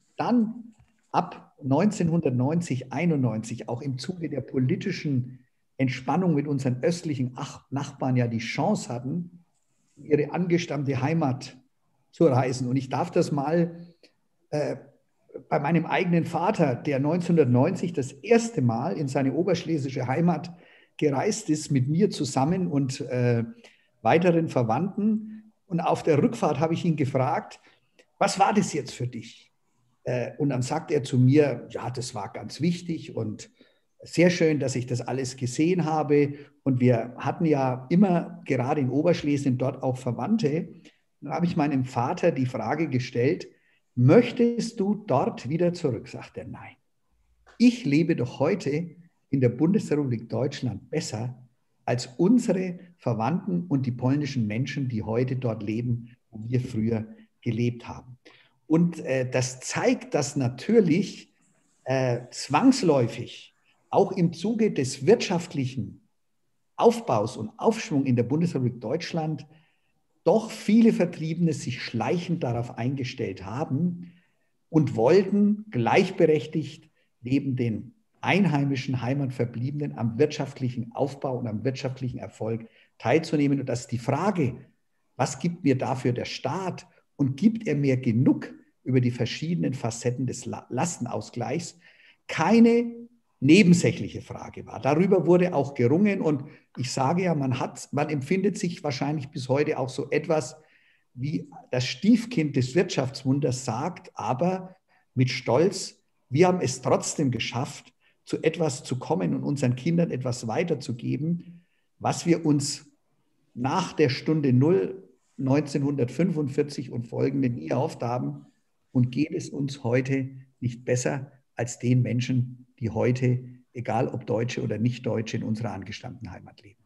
dann ab neunzehnhundertneunzig, einundneunzig auch im Zuge der politischen Entspannung mit unseren östlichen Nachbarn ja die Chance hatten, ihre angestammte Heimat zu reisen. Und ich darf das mal äh, bei meinem eigenen Vater, der neunzehnhundertneunzig das erste Mal in seine oberschlesische Heimat gereist ist, mit mir zusammen und äh, weiteren Verwandten. Und auf der Rückfahrt habe ich ihn gefragt, was war das jetzt für dich? Äh, und dann sagt er zu mir, ja, das war ganz wichtig und sehr schön, dass ich das alles gesehen habe. Und wir hatten ja immer gerade in Oberschlesien dort auch Verwandte. Dann habe ich meinem Vater die Frage gestellt, möchtest du dort wieder zurück? Sagt er, nein. Ich lebe doch heute in der Bundesrepublik Deutschland besser als unsere Verwandten und die polnischen Menschen, die heute dort leben, wo wir früher gelebt haben. Und äh, das zeigt, dass natürlich äh, zwangsläufig auch im Zuge des wirtschaftlichen Aufbaus und Aufschwung in der Bundesrepublik Deutschland doch viele Vertriebene sich schleichend darauf eingestellt haben und wollten gleichberechtigt neben den einheimischen Heimatverbliebenen am wirtschaftlichen Aufbau und am wirtschaftlichen Erfolg teilzunehmen. Und dass die Frage, was gibt mir dafür der Staat und gibt er mir genug über die verschiedenen Facetten des Lastenausgleichs, keine nebensächliche Frage war. Darüber wurde auch gerungen und ich sage ja, man hat, man empfindet sich wahrscheinlich bis heute auch so etwas wie das Stiefkind des Wirtschaftswunders, sagt aber mit Stolz, wir haben es trotzdem geschafft, zu etwas zu kommen und unseren Kindern etwas weiterzugeben, was wir uns nach der Stunde Null neunzehnhundertfünfundvierzig und folgende nie erhofft haben. Und geht es uns heute nicht besser als den Menschen, die heute, egal ob Deutsche oder Nicht-Deutsche, in unserer angestammten Heimat leben?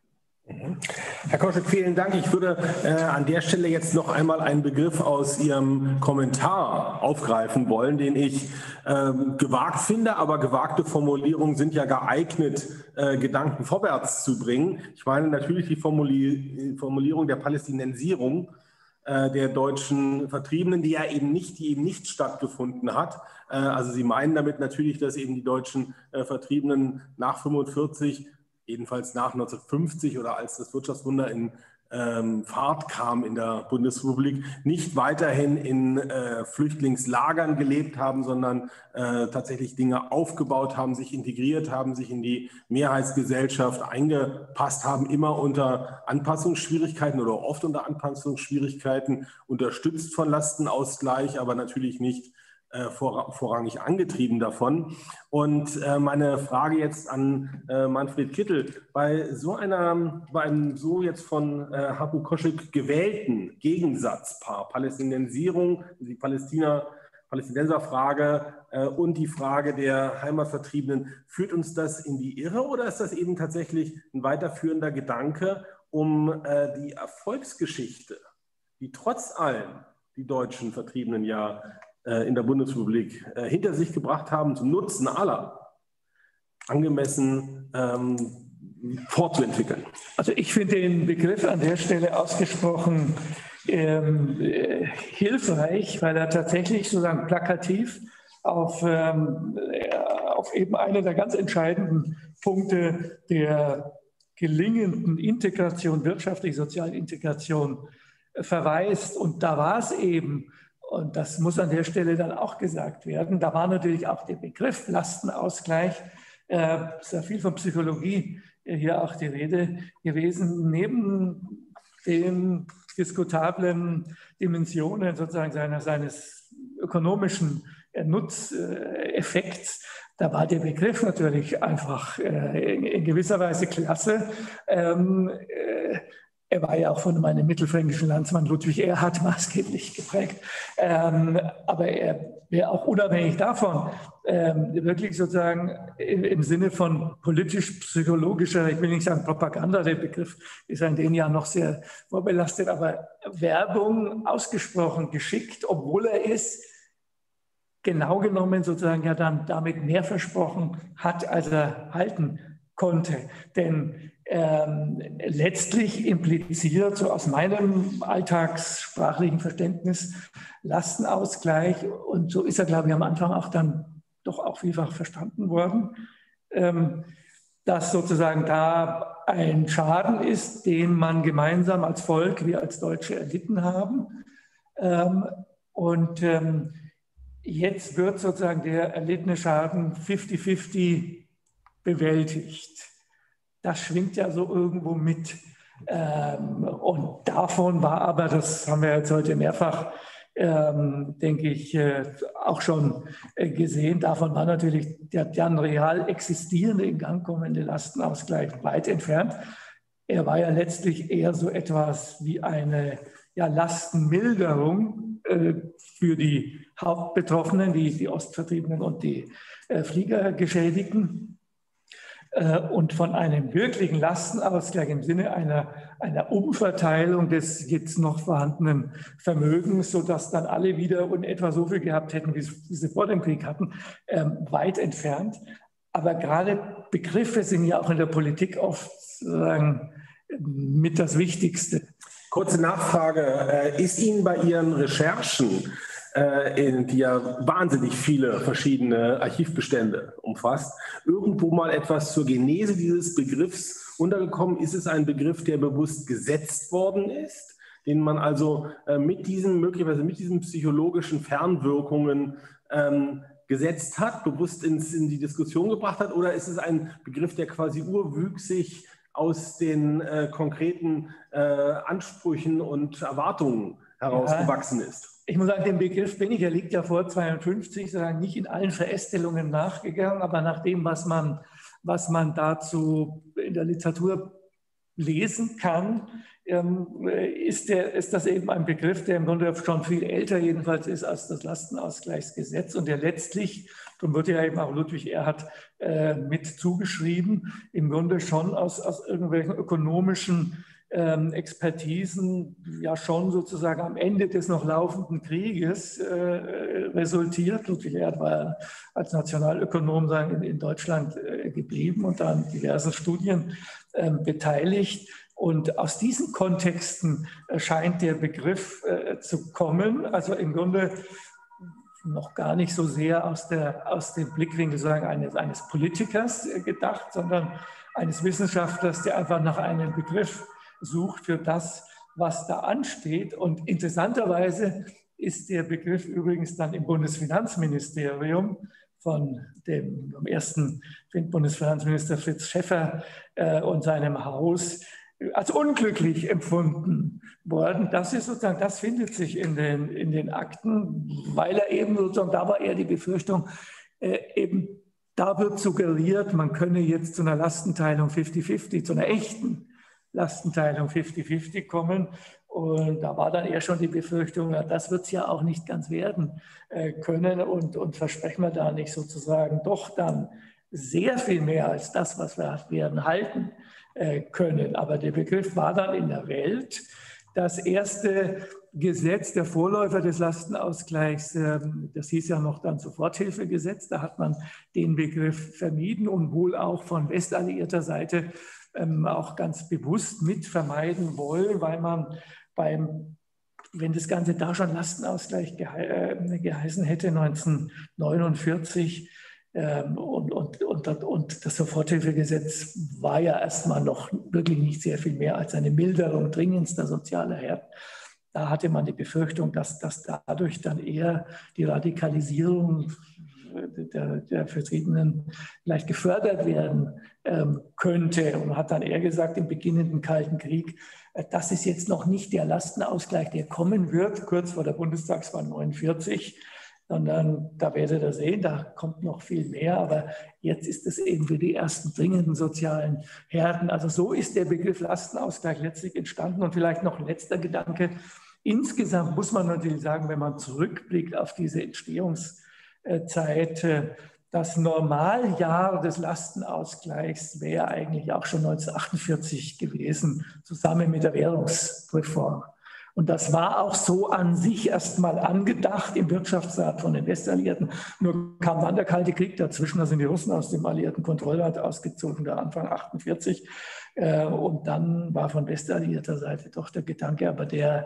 Herr Koschek, vielen Dank. Ich würde äh, an der Stelle jetzt noch einmal einen Begriff aus Ihrem Kommentar aufgreifen wollen, den ich äh, gewagt finde, aber gewagte Formulierungen sind ja geeignet, äh, Gedanken vorwärts zu bringen. Ich meine natürlich die Formuli- Formulierung der Palästinensierung äh, der deutschen Vertriebenen, die ja eben nicht, die eben nicht stattgefunden hat. Äh, also Sie meinen damit natürlich, dass eben die deutschen äh, Vertriebenen nach fünfundvierzig, jedenfalls nach neunzehnhundertfünfzig oder als das Wirtschaftswunder in ähm, Fahrt kam in der Bundesrepublik, nicht weiterhin in äh, Flüchtlingslagern gelebt haben, sondern äh, tatsächlich Dinge aufgebaut haben, sich integriert haben, sich in die Mehrheitsgesellschaft eingepasst haben, immer unter Anpassungsschwierigkeiten oder oft unter Anpassungsschwierigkeiten, unterstützt von Lastenausgleich, aber natürlich nicht Äh, vor, vorrangig angetrieben davon. Und äh, meine Frage jetzt an äh, Manfred Kittel, bei so einer, bei einem so jetzt von äh, Hapu Koschek gewählten Gegensatzpaar, Palästinensierung, die Palästina, Palästinenserfrage äh, und die Frage der Heimatvertriebenen, führt uns das in die Irre oder ist das eben tatsächlich ein weiterführender Gedanke, um äh, die Erfolgsgeschichte, die trotz allem die deutschen Vertriebenen ja in der Bundesrepublik äh, hinter sich gebracht haben, zum Nutzen aller angemessen ähm, fortzuentwickeln? Also ich finde den Begriff an der Stelle ausgesprochen ähm, äh, hilfreich, weil er tatsächlich sozusagen plakativ auf, ähm, äh, auf eben einen der ganz entscheidenden Punkte der gelingenden Integration, wirtschaftlich-sozialen Integration äh, verweist. Und da war es eben, und das muss an der Stelle dann auch gesagt werden, da war natürlich auch der Begriff Lastenausgleich, äh, sehr viel von Psychologie äh, hier auch die Rede gewesen, neben den diskutablen Dimensionen sozusagen seiner, seines ökonomischen äh, Nutzeffekts. Da war der Begriff natürlich einfach äh, in, in gewisser Weise klasse. Ähm, äh, Er war ja auch von meinem mittelfränkischen Landsmann Ludwig Erhard maßgeblich geprägt. Ähm, aber er wäre auch unabhängig davon ähm, wirklich sozusagen im, im Sinne von politisch-psychologischer, ich will nicht sagen Propaganda, der Begriff ist in den Jahren noch sehr vorbelastet, aber Werbung ausgesprochen geschickt, obwohl er es genau genommen sozusagen ja dann damit mehr versprochen hat, als er halten konnte. Denn ähm, letztlich impliziert, so aus meinem alltagssprachlichen Verständnis, Lastenausgleich, und so ist er, glaube ich, am Anfang auch dann doch auch vielfach verstanden worden, ähm, dass sozusagen da ein Schaden ist, den man gemeinsam als Volk, wir als Deutsche erlitten haben. Ähm, und ähm, jetzt wird sozusagen der erlittene Schaden fifty fifty bewältigt. Das schwingt ja so irgendwo mit. Ähm, und davon war aber, das haben wir jetzt heute mehrfach, ähm, denke ich, äh, auch schon äh, gesehen, davon war natürlich der dann real existierende, in Gang kommende Lastenausgleich weit entfernt. Er war ja letztlich eher so etwas wie eine ja, Lastenmilderung äh, für die Hauptbetroffenen, die, die Ostvertriebenen und die äh, Fliegergeschädigten. Und von einem wirklichen Lastenausgleich im Sinne einer, einer Umverteilung des jetzt noch vorhandenen Vermögens, sodass dann alle wieder in etwa so viel gehabt hätten, wie sie vor dem Krieg hatten, ähm, weit entfernt. Aber gerade Begriffe sind ja auch in der Politik oft sozusagen mit das Wichtigste. Kurze Nachfrage. Ist Ihnen bei Ihren Recherchen, die ja wahnsinnig viele verschiedene Archivbestände umfasst, irgendwo mal etwas zur Genese dieses Begriffs untergekommen? Ist es ein Begriff, der bewusst gesetzt worden ist, den man also mit diesen, möglicherweise mit diesen psychologischen Fernwirkungen ähm, gesetzt hat, bewusst ins, in die Diskussion gebracht hat? Oder ist es ein Begriff, der quasi urwüchsig aus den äh, konkreten äh, Ansprüchen und Erwartungen herausgewachsen ja. ist? Ich muss sagen, dem Begriff bin ich, er liegt ja vor zweiundfünfzig, sozusagen nicht in allen Verästelungen nachgegangen, aber nach dem, was man, was man dazu in der Literatur lesen kann, ähm, ist, der, ist das eben ein Begriff, der im Grunde schon viel älter jedenfalls ist als das Lastenausgleichsgesetz und der letztlich, darum wird ja eben auch Ludwig Erhard äh, mit zugeschrieben, im Grunde schon aus, aus irgendwelchen ökonomischen ähm, Expertisen ja schon sozusagen am Ende des noch laufenden Krieges äh, resultiert. Ludwig Erhard war als Nationalökonom sagen, in, in Deutschland äh, geblieben und an diversen Studien äh, beteiligt. Und aus diesen Kontexten scheint der Begriff äh, zu kommen, also im Grunde noch gar nicht so sehr aus, der, aus dem Blickwinkel sagen, eines, eines Politikers äh, gedacht, sondern eines Wissenschaftlers, der einfach nach einem Begriff sucht für das, was da ansteht. Und interessanterweise ist der Begriff übrigens dann im Bundesfinanzministerium von dem ersten Bundesfinanzminister Fritz Schäffer äh, und seinem Haus als unglücklich empfunden worden. Das ist sozusagen, das findet sich in den, in den Akten, weil er eben sozusagen, da war eher die Befürchtung, äh, eben da wird suggeriert, man könne jetzt zu einer Lastenteilung fünfzig fünfzig, zu einer echten Lastenteilung fünfzig fünfzig kommen. Und da war dann eher schon die Befürchtung, ja, das wird es ja auch nicht ganz werden äh, können und, und versprechen wir da nicht sozusagen doch dann sehr viel mehr als das, was wir werden halten können. Aber der Begriff war dann in der Welt. Das erste Gesetz, der Vorläufer des Lastenausgleichs, das hieß ja noch dann Soforthilfegesetz, da hat man den Begriff vermieden und wohl auch von westalliierter Seite auch ganz bewusst mit vermeiden wollen, weil man beim, wenn das Ganze da schon Lastenausgleich geheißen hätte, neunzehnhundertneunundvierzig, Ähm, und, und, und, und das Soforthilfegesetz war ja erstmal noch wirklich nicht sehr viel mehr als eine Milderung dringendster sozialer Härten. Da hatte man die Befürchtung, dass, dass dadurch dann eher die Radikalisierung der, der Vertriebenen vielleicht gefördert werden ähm, könnte. Und hat dann eher gesagt, im beginnenden Kalten Krieg, äh, das ist jetzt noch nicht der Lastenausgleich, der kommen wird, kurz vor der Bundestagswahl neunundvierzig, sondern da werdet ihr sehen, da kommt noch viel mehr. Aber jetzt ist es eben für die ersten dringenden sozialen Härten. Also so ist der Begriff Lastenausgleich letztlich entstanden. Und vielleicht noch ein letzter Gedanke. Insgesamt muss man natürlich sagen, wenn man zurückblickt auf diese Entstehungszeit, das Normaljahr des Lastenausgleichs wäre eigentlich auch schon neunzehnhundertachtundvierzig gewesen, zusammen mit der Währungsreform. Und das war auch so an sich erstmal angedacht im Wirtschaftsrat von den Westalliierten. Nur kam dann der Kalte Krieg dazwischen, da sind die Russen aus dem alliierten Kontrollrat ausgezogen, da Anfang achtundvierzig. Und dann war von westalliierter Seite doch der Gedanke, aber der,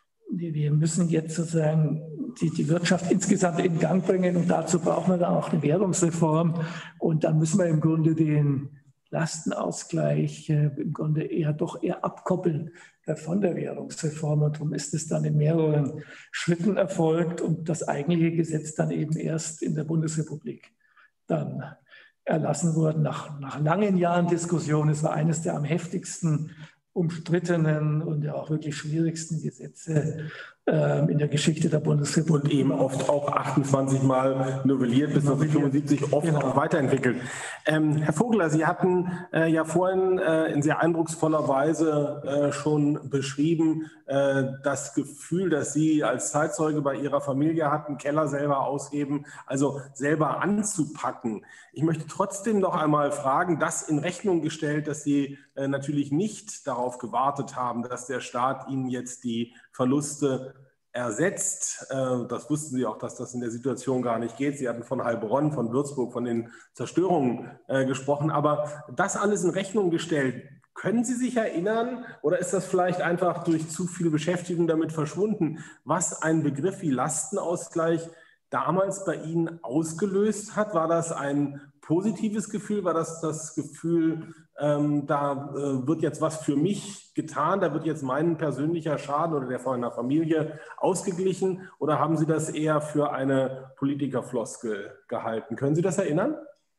wir müssen jetzt sozusagen die, die Wirtschaft insgesamt in Gang bringen und dazu brauchen wir dann auch eine Währungsreform. Und dann müssen wir im Grunde den Lastenausgleich im Grunde eher doch eher abkoppeln von der Währungsreform. Und darum ist es dann in mehreren Schritten erfolgt und das eigentliche Gesetz dann eben erst in der Bundesrepublik dann erlassen worden, nach, nach langen Jahren Diskussion. Es war eines der am heftigsten umstrittenen und ja auch wirklich schwierigsten Gesetze äh, in der Geschichte der Bundesrepublik. Und eben oft auch achtundzwanzig Mal novelliert, bis neunzehnhundertfünfundsiebzig oft ja. auch weiterentwickelt. Ähm, Herr Vogler, Sie hatten äh, ja vorhin äh, in sehr eindrucksvoller Weise äh, schon beschrieben, äh, das Gefühl, das Sie als Zeitzeuge bei Ihrer Familie hatten, Keller selber ausheben, also selber anzupacken. Ich möchte trotzdem noch einmal fragen, das in Rechnung gestellt, dass Sie äh, natürlich nicht darauf gewartet haben, dass der Staat Ihnen jetzt die Verluste ersetzt. Äh, das wussten Sie auch, dass das in der Situation gar nicht geht. Sie hatten von Heilbronn, von Würzburg, von den Zerstörungen äh, gesprochen. Aber das alles in Rechnung gestellt, können Sie sich erinnern oder ist das vielleicht einfach durch zu viel Beschäftigung damit verschwunden, was ein Begriff wie Lastenausgleich damals bei Ihnen ausgelöst hat? War das ein positives Gefühl? War das das Gefühl, ähm, da äh, wird jetzt was für mich getan, da wird jetzt mein persönlicher Schaden oder der von einer Familie ausgeglichen? Oder haben Sie das eher für eine Politikerfloskel gehalten? Können Sie das erinnern?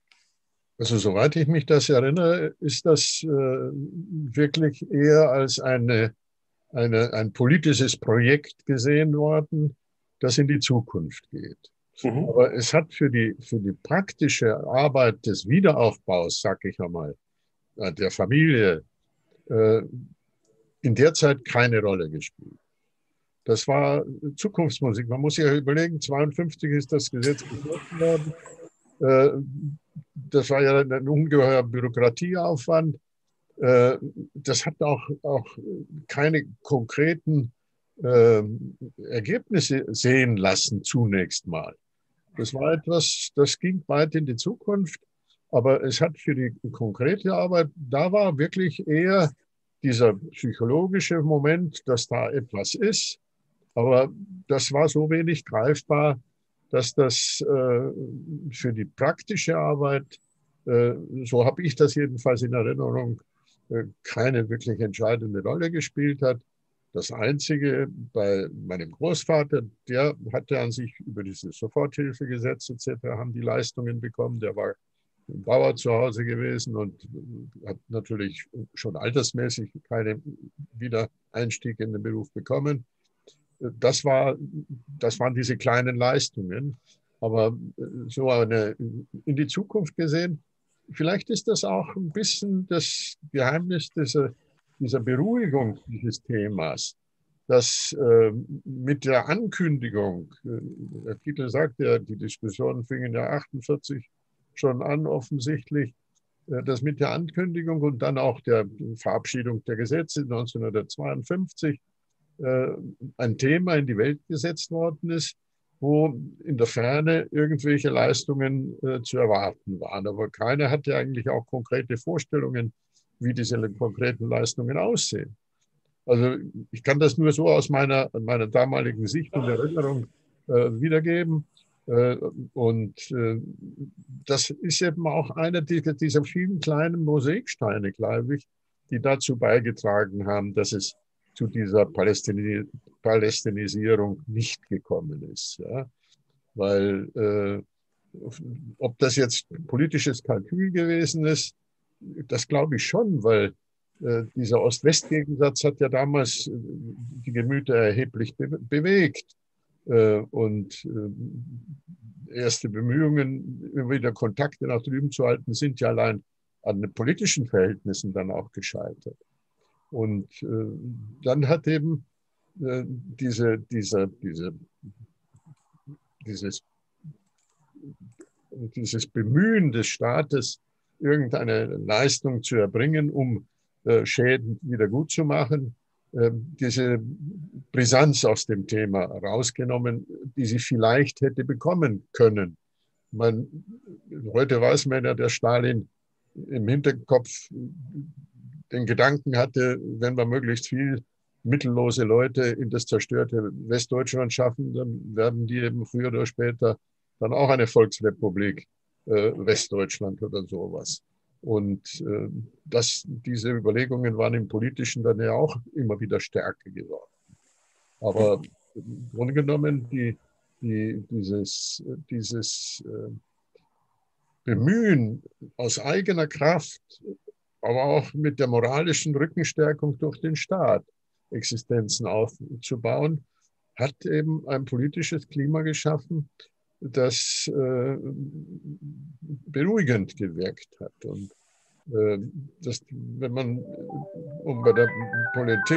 Also soweit ich mich das erinnere, ist das äh, wirklich eher als eine, eine, ein politisches Projekt gesehen worden, das in die Zukunft geht. Mhm. Aber es hat für die, für die praktische Arbeit des Wiederaufbaus, sag ich einmal, der Familie, äh, in der Zeit keine Rolle gespielt. Das war Zukunftsmusik. Man muss sich ja überlegen, zweiundfünfzig ist das Gesetz beschlossen worden. Äh, das war ja ein ungeheurer Bürokratieaufwand. Äh, das hat auch, auch keine konkreten äh, Ergebnisse sehen lassen, zunächst mal. Das war etwas, das ging weit in die Zukunft, aber es hat für die konkrete Arbeit, da war wirklich eher dieser psychologische Moment, dass da etwas ist, aber das war so wenig greifbar, dass das äh, für die praktische Arbeit, äh, so habe ich das jedenfalls in Erinnerung, äh, keine wirklich entscheidende Rolle gespielt hat. Das Einzige bei meinem Großvater, der hatte an sich über dieses Soforthilfegesetz et cetera haben die Leistungen bekommen. Der war Bauer zu Hause gewesen und hat natürlich schon altersmäßig keinen Wiedereinstieg in den Beruf bekommen. Das war, das waren diese kleinen Leistungen. Aber so eine, in die Zukunft gesehen, vielleicht ist das auch ein bisschen das Geheimnis dieser dieser Beruhigung dieses Themas, dass äh, mit der Ankündigung, äh, der Titel sagt ja, die Diskussionen fingen ja achtundvierzig schon an offensichtlich, äh, dass mit der Ankündigung und dann auch der Verabschiedung der Gesetze neunzehnhundertzweiundfünfzig äh, ein Thema in die Welt gesetzt worden ist, wo in der Ferne irgendwelche Leistungen äh, zu erwarten waren. Aber keiner hatte eigentlich auch konkrete Vorstellungen, wie diese konkreten Leistungen aussehen. Also ich kann das nur so aus meiner, meiner damaligen Sicht und Erinnerung äh, wiedergeben. Äh, und äh, das ist eben auch einer dieser, dieser vielen kleinen Mosaiksteine, glaube ich, die dazu beigetragen haben, dass es zu dieser Palästini Palästinisierung nicht gekommen ist. Ja? Weil äh, ob das jetzt politisches Kalkül gewesen ist, das glaube ich schon, weil äh, dieser Ost-West-Gegensatz hat ja damals äh, die Gemüter erheblich be bewegt. Äh, und äh, erste Bemühungen, immer wieder Kontakte nach drüben zu halten, sind ja allein an den politischen Verhältnissen dann auch gescheitert. Und äh, dann hat eben äh, diese, diese, diese, dieses, dieses Bemühen des Staates, irgendeine Leistung zu erbringen, um äh, Schäden wieder gut zu machen, äh, diese Brisanz aus dem Thema rausgenommen, die sie vielleicht hätte bekommen können. Man, heute weiß man ja, dass Stalin im Hinterkopf den Gedanken hatte, wenn wir möglichst viel mittellose Leute in das zerstörte Westdeutschland schaffen, dann werden die eben früher oder später dann auch eine Volksrepublik äh, Westdeutschland oder sowas. Und äh, das, diese Überlegungen waren im Politischen dann ja auch immer wieder stärker geworden. Aber im Grunde genommen, die, die, dieses, dieses äh, Bemühen aus eigener Kraft, aber auch mit der moralischen Rückenstärkung durch den Staat, Existenzen aufzubauen, hat eben ein politisches Klima geschaffen, das äh, beruhigend gewirkt hat. Und äh, das, wenn man, um bei der Politik,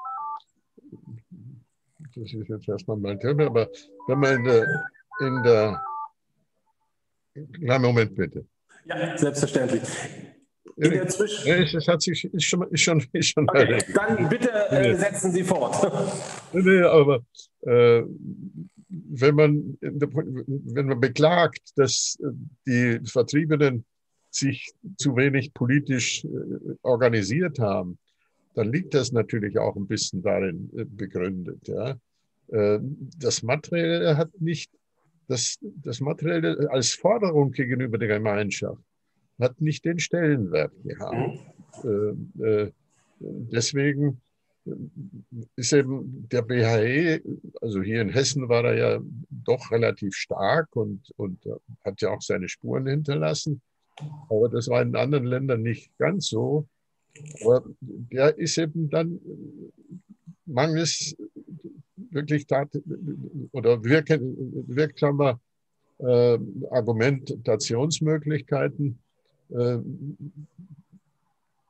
das ist jetzt erstmal mein Thema, aber wenn man in der, in der na, Moment bitte. Ja, selbstverständlich. In der Zwischen es hat sich ist schon, ist schon, ist schon okay, dann bitte äh, setzen Sie fort. Nee, aber äh, wenn man, wenn man beklagt, dass die Vertriebenen sich zu wenig politisch organisiert haben, dann liegt das natürlich auch ein bisschen darin begründet. Ja. Das Materielle hat nicht, das, das Materielle als Forderung gegenüber der Gemeinschaft hat nicht den Stellenwert gehabt. Mhm. Äh, deswegen ist eben der B H E, also hier in Hessen war er ja doch relativ stark und, und hat ja auch seine Spuren hinterlassen. Aber das war in anderen Ländern nicht ganz so. Aber der ist eben dann mangels wirklich tat oder wirk wirksamer äh, Argumentationsmöglichkeiten äh,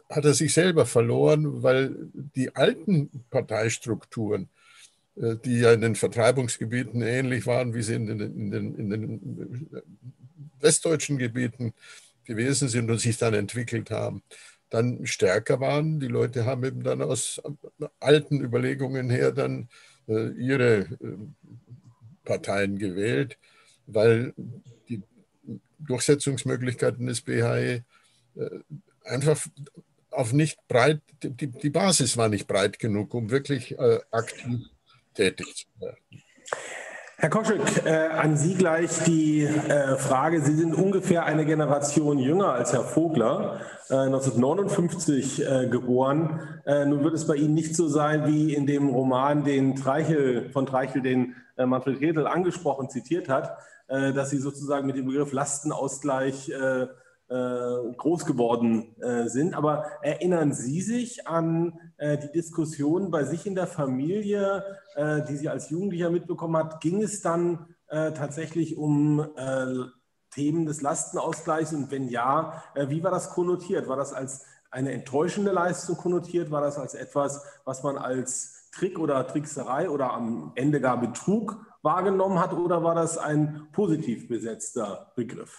hat er sich selber verloren, weil die alten Parteistrukturen, die ja in den Vertreibungsgebieten ähnlich waren, wie sie in den, in den, in den westdeutschen Gebieten gewesen sind und sich dann entwickelt haben, dann stärker waren. Die Leute haben eben dann aus alten Überlegungen her dann äh, ihre äh, Parteien gewählt, weil die Durchsetzungsmöglichkeiten des B H E äh, einfach auf nicht breit, die, die Basis war nicht breit genug, um wirklich äh, aktiv tätig zu werden. Herr Koschek, äh, an Sie gleich die äh, Frage. Sie sind ungefähr eine Generation jünger als Herr Vogler, äh, neunzehnhundertneunundfünfzig äh, geboren. Äh, nun wird es bei Ihnen nicht so sein wie in dem Roman, den Treichel, von Treichel, den äh, Manfred Rethel angesprochen zitiert hat, äh, dass Sie sozusagen mit dem Begriff Lastenausgleich äh, groß geworden äh, sind. Aber erinnern Sie sich an äh, die Diskussion bei sich in der Familie, äh, die Sie als Jugendlicher mitbekommen hat? Ging es dann äh, tatsächlich um äh, Themen des Lastenausgleichs? Und wenn ja, äh, wie war das konnotiert? War das als eine enttäuschende Leistung konnotiert? War das als etwas, was man als Trick oder Trickserei oder am Ende gar Betrug wahrgenommen hat? Oder war das ein positiv besetzter Begriff?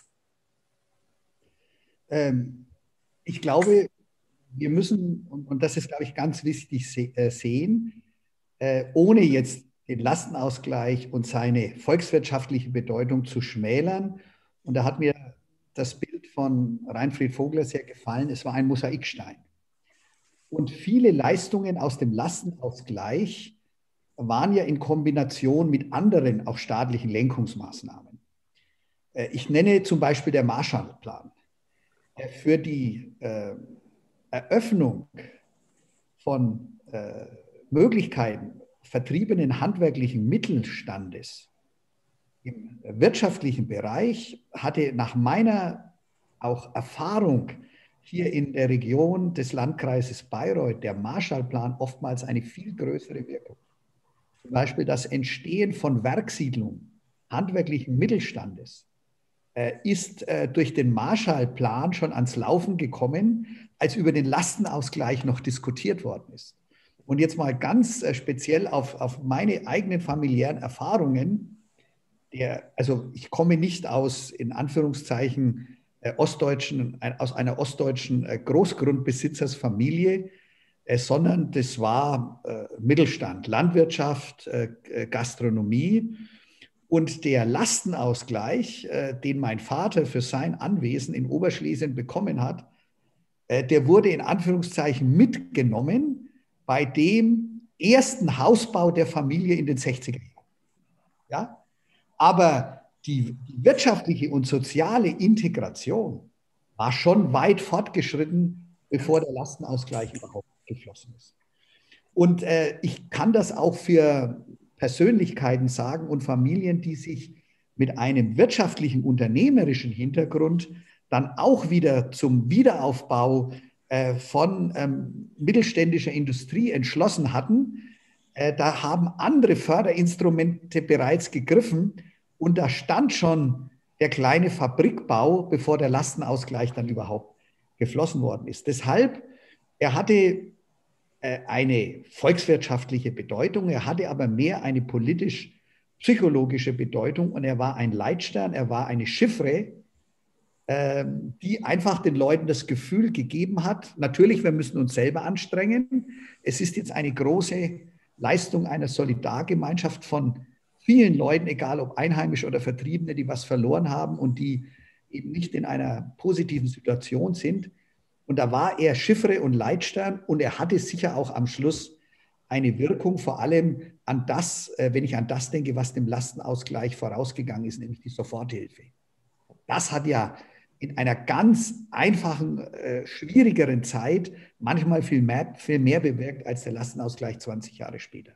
Ich glaube, wir müssen, und das ist, glaube ich, ganz wichtig sehen, ohne jetzt den Lastenausgleich und seine volkswirtschaftliche Bedeutung zu schmälern. Und da hat mir das Bild von Reinfried Vogler sehr gefallen. Es war ein Mosaikstein. Und viele Leistungen aus dem Lastenausgleich waren ja in Kombination mit anderen, auch staatlichen Lenkungsmaßnahmen. Ich nenne zum Beispiel der Marshallplan. Für die äh, Eröffnung von äh, Möglichkeiten vertriebenen handwerklichen Mittelstandes im wirtschaftlichen Bereich hatte nach meiner auch Erfahrung hier in der Region des Landkreises Bayreuth der Marshallplan oftmals eine viel größere Wirkung. Zum Beispiel das Entstehen von Werksiedlungen, handwerklichen Mittelstandes, ist äh, durch den Marshallplan schon ans Laufen gekommen, als über den Lastenausgleich noch diskutiert worden ist. Und jetzt mal ganz äh, speziell auf, auf meine eigenen familiären Erfahrungen. Der, also ich komme nicht aus, in Anführungszeichen, äh, ostdeutschen, äh, aus einer ostdeutschen äh, Großgrundbesitzersfamilie, äh, sondern das war äh, Mittelstand, Landwirtschaft, äh, Gastronomie. Und der Lastenausgleich, äh, den mein Vater für sein Anwesen in Oberschlesien bekommen hat, äh, der wurde in Anführungszeichen mitgenommen bei dem ersten Hausbau der Familie in den sechziger Jahren. Ja? Aber die, die wirtschaftliche und soziale Integration war schon weit fortgeschritten, bevor der Lastenausgleich überhaupt geflossen ist. Und äh, ich kann das auch für Persönlichkeiten sagen und Familien, die sich mit einem wirtschaftlichen, unternehmerischen Hintergrund dann auch wieder zum Wiederaufbau äh, von ähm, mittelständischer Industrie entschlossen hatten. Äh, da haben andere Förderinstrumente bereits gegriffen und da stand schon der kleine Fabrikbau, bevor der Lastenausgleich dann überhaupt geflossen worden ist. Deshalb, er hatte eine volkswirtschaftliche Bedeutung, er hatte aber mehr eine politisch-psychologische Bedeutung und er war ein Leitstern, er war eine Chiffre, die einfach den Leuten das Gefühl gegeben hat, natürlich, wir müssen uns selber anstrengen. Es ist jetzt eine große Leistung einer Solidargemeinschaft von vielen Leuten, egal ob Einheimische oder Vertriebene, die was verloren haben und die eben nicht in einer positiven Situation sind. Und da war er Chiffre und Leitstern und er hatte sicher auch am Schluss eine Wirkung, vor allem an das, wenn ich an das denke, was dem Lastenausgleich vorausgegangen ist, nämlich die Soforthilfe. Das hat ja in einer ganz einfachen, äh, schwierigeren Zeit manchmal viel mehr, viel mehr bewirkt als der Lastenausgleich zwanzig Jahre später.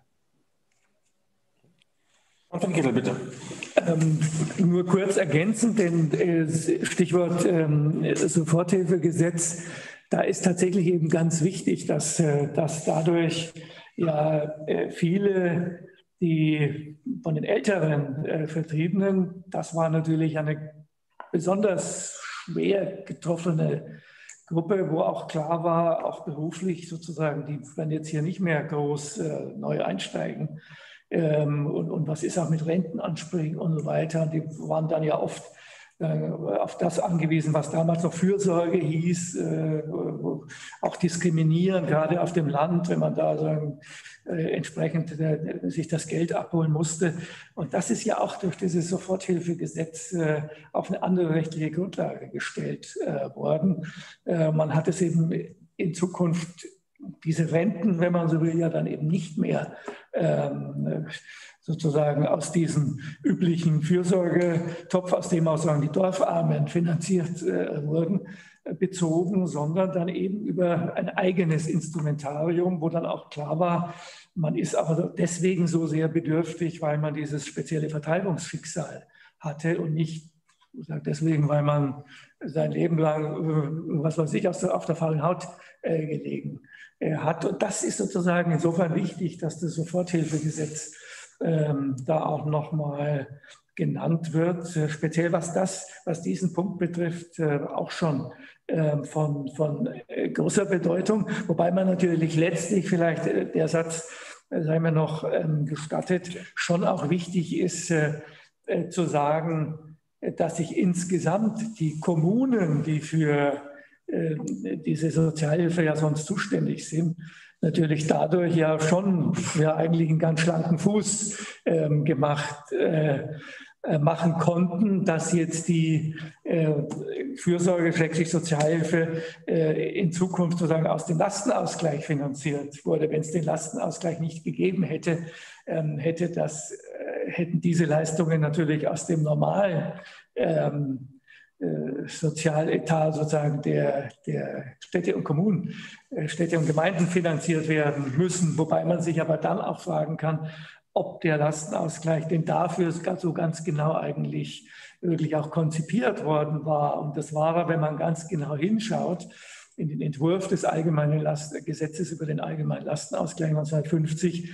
Manfred Kittel, bitte. Ähm, nur kurz ergänzend, denn äh, Stichwort ähm, Soforthilfegesetz, da ist tatsächlich eben ganz wichtig, dass, äh, dass dadurch ja äh, viele, die von den älteren äh, Vertriebenen, das war natürlich eine besonders schwer getroffene Gruppe, wo auch klar war, auch beruflich sozusagen, die werden jetzt hier nicht mehr groß äh, neu einsteigen. Ähm, und, und was ist auch mit Rentenansprüchen und so weiter. Die waren dann ja oft äh, auf das angewiesen, was damals noch Fürsorge hieß, äh, auch diskriminieren, gerade auf dem Land, wenn man da sagen, äh, entsprechend äh, sich das Geld abholen musste. Und das ist ja auch durch dieses Soforthilfegesetz äh, auf eine andere rechtliche Grundlage gestellt äh, worden. Äh, man hat es eben in Zukunft diese Renten, wenn man so will, ja dann eben nicht mehr ähm, sozusagen aus diesem üblichen Fürsorgetopf, aus dem auch sagen, die Dorfarmen finanziert äh, wurden, äh, bezogen, sondern dann eben über ein eigenes Instrumentarium, wo dann auch klar war, man ist aber deswegen so sehr bedürftig, weil man dieses spezielle Vertreibungsschicksal hatte und nicht deswegen, weil man sein Leben lang, was weiß ich, auf der, auf der faulen Haut äh, gelegen äh, hat. Und das ist sozusagen insofern wichtig, dass das Soforthilfegesetz ähm, da auch nochmal genannt wird. Äh, speziell was das, was diesen Punkt betrifft, äh, auch schon äh, von, von äh, großer Bedeutung. Wobei man natürlich letztlich vielleicht äh, der Satz, äh, sei mir noch ähm, gestattet, schon auch wichtig ist äh, äh, zu sagen, dass sich insgesamt die Kommunen, die für äh, diese Sozialhilfe ja sonst zuständig sind, natürlich dadurch ja schon ja eigentlich einen ganz schlanken Fuß ähm, gemacht äh, äh, machen konnten, dass jetzt die äh, Fürsorge, schrägstrich Sozialhilfe äh, in Zukunft sozusagen aus dem Lastenausgleich finanziert wurde. Wenn es den Lastenausgleich nicht gegeben hätte, ähm, hätte das hätten diese Leistungen natürlich aus dem normalen ähm, äh, Sozialetat sozusagen der, der Städte und Kommunen, äh, Städte und Gemeinden finanziert werden müssen. Wobei man sich aber dann auch fragen kann, ob der Lastenausgleich denn dafür so ganz genau eigentlich wirklich auch konzipiert worden war. Und das war er, wenn man ganz genau hinschaut, in den Entwurf des Allgemeinen Last- Gesetzes über den Allgemeinen Lastenausgleich neunzehnhundertfünfzig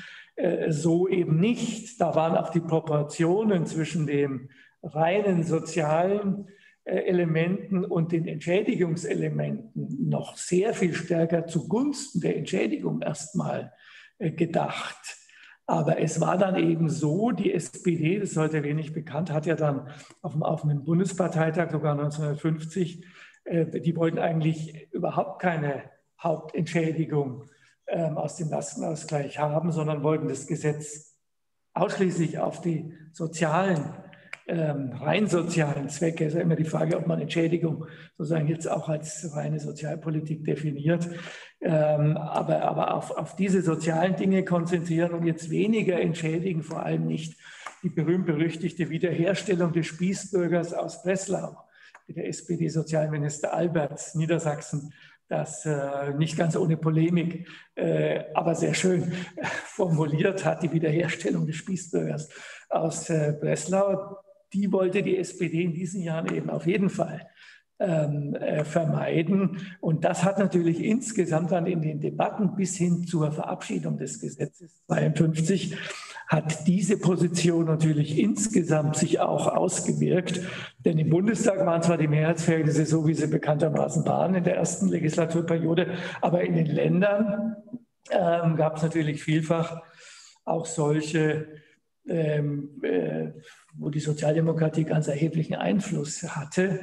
so eben nicht. Da waren auch die Proportionen zwischen den reinen sozialen Elementen und den Entschädigungselementen noch sehr viel stärker zugunsten der Entschädigung erstmal gedacht. Aber es war dann eben so, die S P D, das ist heute wenig bekannt, hat ja dann auf dem, auf dem Bundesparteitag sogar neunzehnhundertfünfzig, die wollten eigentlich überhaupt keine Hauptentschädigung aus dem Lastenausgleich haben, sondern wollten das Gesetz ausschließlich auf die sozialen, ähm, rein sozialen Zwecke. Es ist ja immer die Frage, ob man Entschädigung sozusagen jetzt auch als reine Sozialpolitik definiert, ähm, aber, aber auf, auf diese sozialen Dinge konzentrieren und jetzt weniger entschädigen, vor allem nicht die berühmt-berüchtigte Wiederherstellung des Spießbürgers aus Breslau, wie der S P D-Sozialminister Alberts, Niedersachsen, das äh, nicht ganz ohne Polemik, äh, aber sehr schön äh, formuliert hat, die Wiederherstellung des Spießbürgers aus äh, Breslau. Die wollte die S P D in diesen Jahren eben auf jeden Fall ähm, äh, vermeiden. Und das hat natürlich insgesamt dann in den Debatten bis hin zur Verabschiedung des Gesetzes zweiundfünfzig hat diese Position natürlich insgesamt sich auch ausgewirkt. Denn im Bundestag waren zwar die Mehrheitsverhältnisse so, wie sie bekanntermaßen waren in der ersten Legislaturperiode, aber in den Ländern ähm, gab es natürlich vielfach auch solche, ähm, äh, wo die Sozialdemokratie ganz erheblichen Einfluss hatte.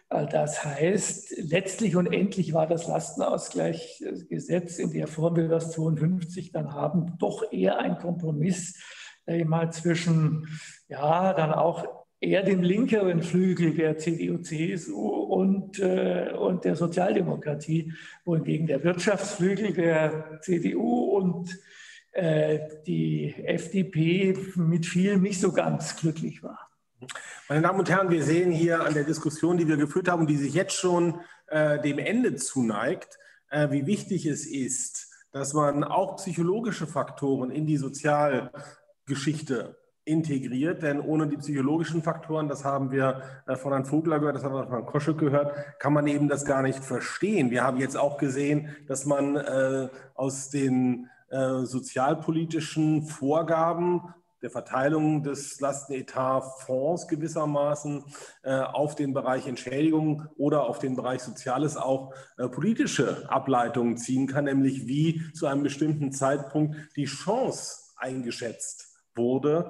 Das heißt, letztlich und endlich war das Lastenausgleichsgesetz in der Form, wie wir das zweiundfünfzig dann haben, doch eher ein Kompromiss äh, mal zwischen, ja, dann auch eher dem linkeren Flügel der C D U C S U und, äh, und der Sozialdemokratie, wohingegen der Wirtschaftsflügel der C D U und äh, die F D P mit vielem nicht so ganz glücklich war. Meine Damen und Herren, wir sehen hier an der Diskussion, die wir geführt haben, die sich jetzt schon äh, dem Ende zuneigt, äh, wie wichtig es ist, dass man auch psychologische Faktoren in die Sozialgeschichte integriert. Denn ohne die psychologischen Faktoren, das haben wir äh, von Herrn Vogler gehört, das haben wir von Herrn Koschek gehört, kann man eben das gar nicht verstehen. Wir haben jetzt auch gesehen, dass man äh, aus den äh, sozialpolitischen Vorgaben der Verteilung des Lastenetat-Fonds gewissermaßen äh, auf den Bereich Entschädigung oder auf den Bereich Soziales auch äh, politische Ableitungen ziehen kann, nämlich wie zu einem bestimmten Zeitpunkt die Chance eingeschätzt wurde,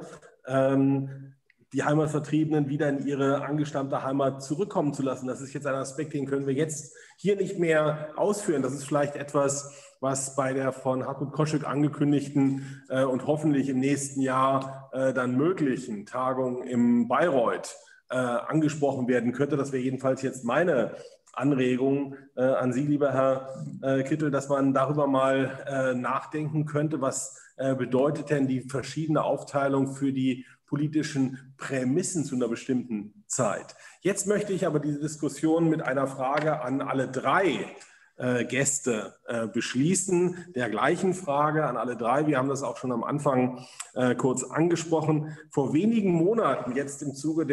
ähm, die Heimatvertriebenen wieder in ihre angestammte Heimat zurückkommen zu lassen. Das ist jetzt ein Aspekt, den können wir jetzt hier nicht mehr ausführen. Das ist vielleicht etwas, was bei der von Hartmut Koschek angekündigten äh, und hoffentlich im nächsten Jahr äh, dann möglichen Tagung im Bayreuth äh, angesprochen werden könnte. Das wäre jedenfalls jetzt meine Anregung äh, an Sie, lieber Herr äh, Kittel, dass man darüber mal äh, nachdenken könnte, was äh, bedeutet denn die verschiedene Aufteilung für die politischen Prämissen zu einer bestimmten Zeit. Jetzt möchte ich aber diese Diskussion mit einer Frage an alle drei äh, Gäste äh, beschließen, der gleichen Frage an alle drei. Wir haben das auch schon am Anfang äh, kurz angesprochen. Vor wenigen Monaten, jetzt im Zuge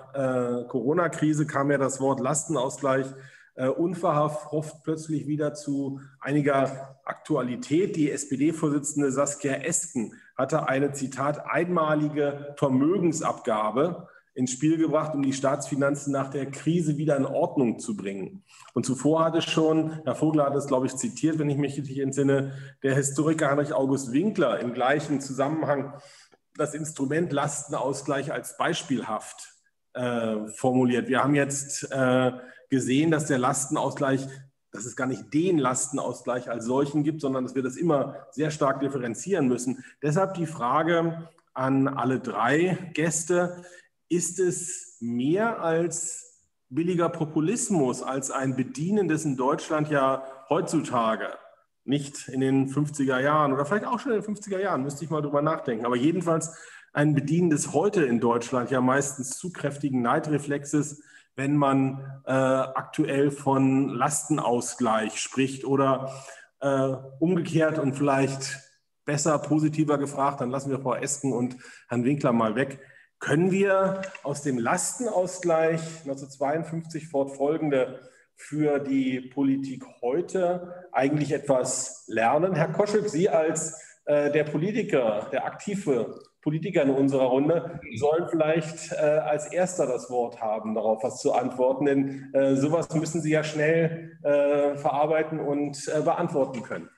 der äh, Corona-Krise, kam ja das Wort Lastenausgleich äh, unverhofft plötzlich wieder zu einiger Aktualität. Die S P D-Vorsitzende Saskia Esken hatte eine, Zitat, einmalige Vermögensabgabe ins Spiel gebracht, um die Staatsfinanzen nach der Krise wieder in Ordnung zu bringen. Und zuvor hatte schon, Herr Vogler hat es, glaube ich, zitiert, wenn ich mich richtig entsinne, der Historiker Heinrich August Winkler im gleichen Zusammenhang das Instrument Lastenausgleich als beispielhaft äh, formuliert. Wir haben jetzt äh, gesehen, dass der Lastenausgleich, dass es gar nicht den Lastenausgleich als solchen gibt, sondern dass wir das immer sehr stark differenzieren müssen. Deshalb die Frage an alle drei Gäste: Ist es mehr als billiger Populismus, als ein Bedienen des in Deutschland ja heutzutage, nicht in den fünfziger Jahren oder vielleicht auch schon in den fünfziger Jahren, müsste ich mal drüber nachdenken, aber jedenfalls ein Bedienen des heute in Deutschland ja meistens zu kräftigen Neidreflexes, wenn man äh, aktuell von Lastenausgleich spricht oder äh, umgekehrt und vielleicht besser, positiver gefragt, dann lassen wir Frau Esken und Herrn Winkler mal weg. Können wir aus dem Lastenausgleich neunzehnhundertzweiundfünfzig fortfolgende für die Politik heute eigentlich etwas lernen? Herr Koschek, Sie als äh, der Politiker, der aktive Politiker in unserer Runde, sollen vielleicht äh, als Erster das Wort haben, darauf was zu antworten, denn äh, sowas müssen Sie ja schnell äh, verarbeiten und äh, beantworten können.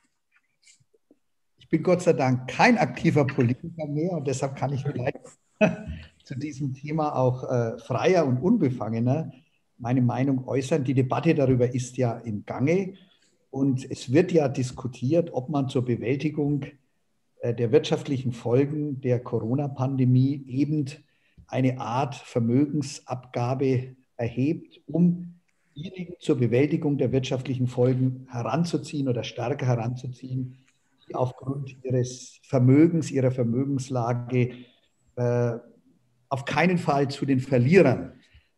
Ich bin Gott sei Dank kein aktiver Politiker mehr und deshalb kann ich vielleicht zu diesem Thema auch äh, freier und unbefangener meine Meinung äußern. Die Debatte darüber ist ja im Gange und es wird ja diskutiert, ob man zur Bewältigung äh, der wirtschaftlichen Folgen der Corona-Pandemie eben eine Art Vermögensabgabe erhebt, um diejenigen zur Bewältigung der wirtschaftlichen Folgen heranzuziehen oder stärker heranzuziehen, die aufgrund ihres Vermögens, ihrer Vermögenslage äh, auf keinen Fall zu den Verlierern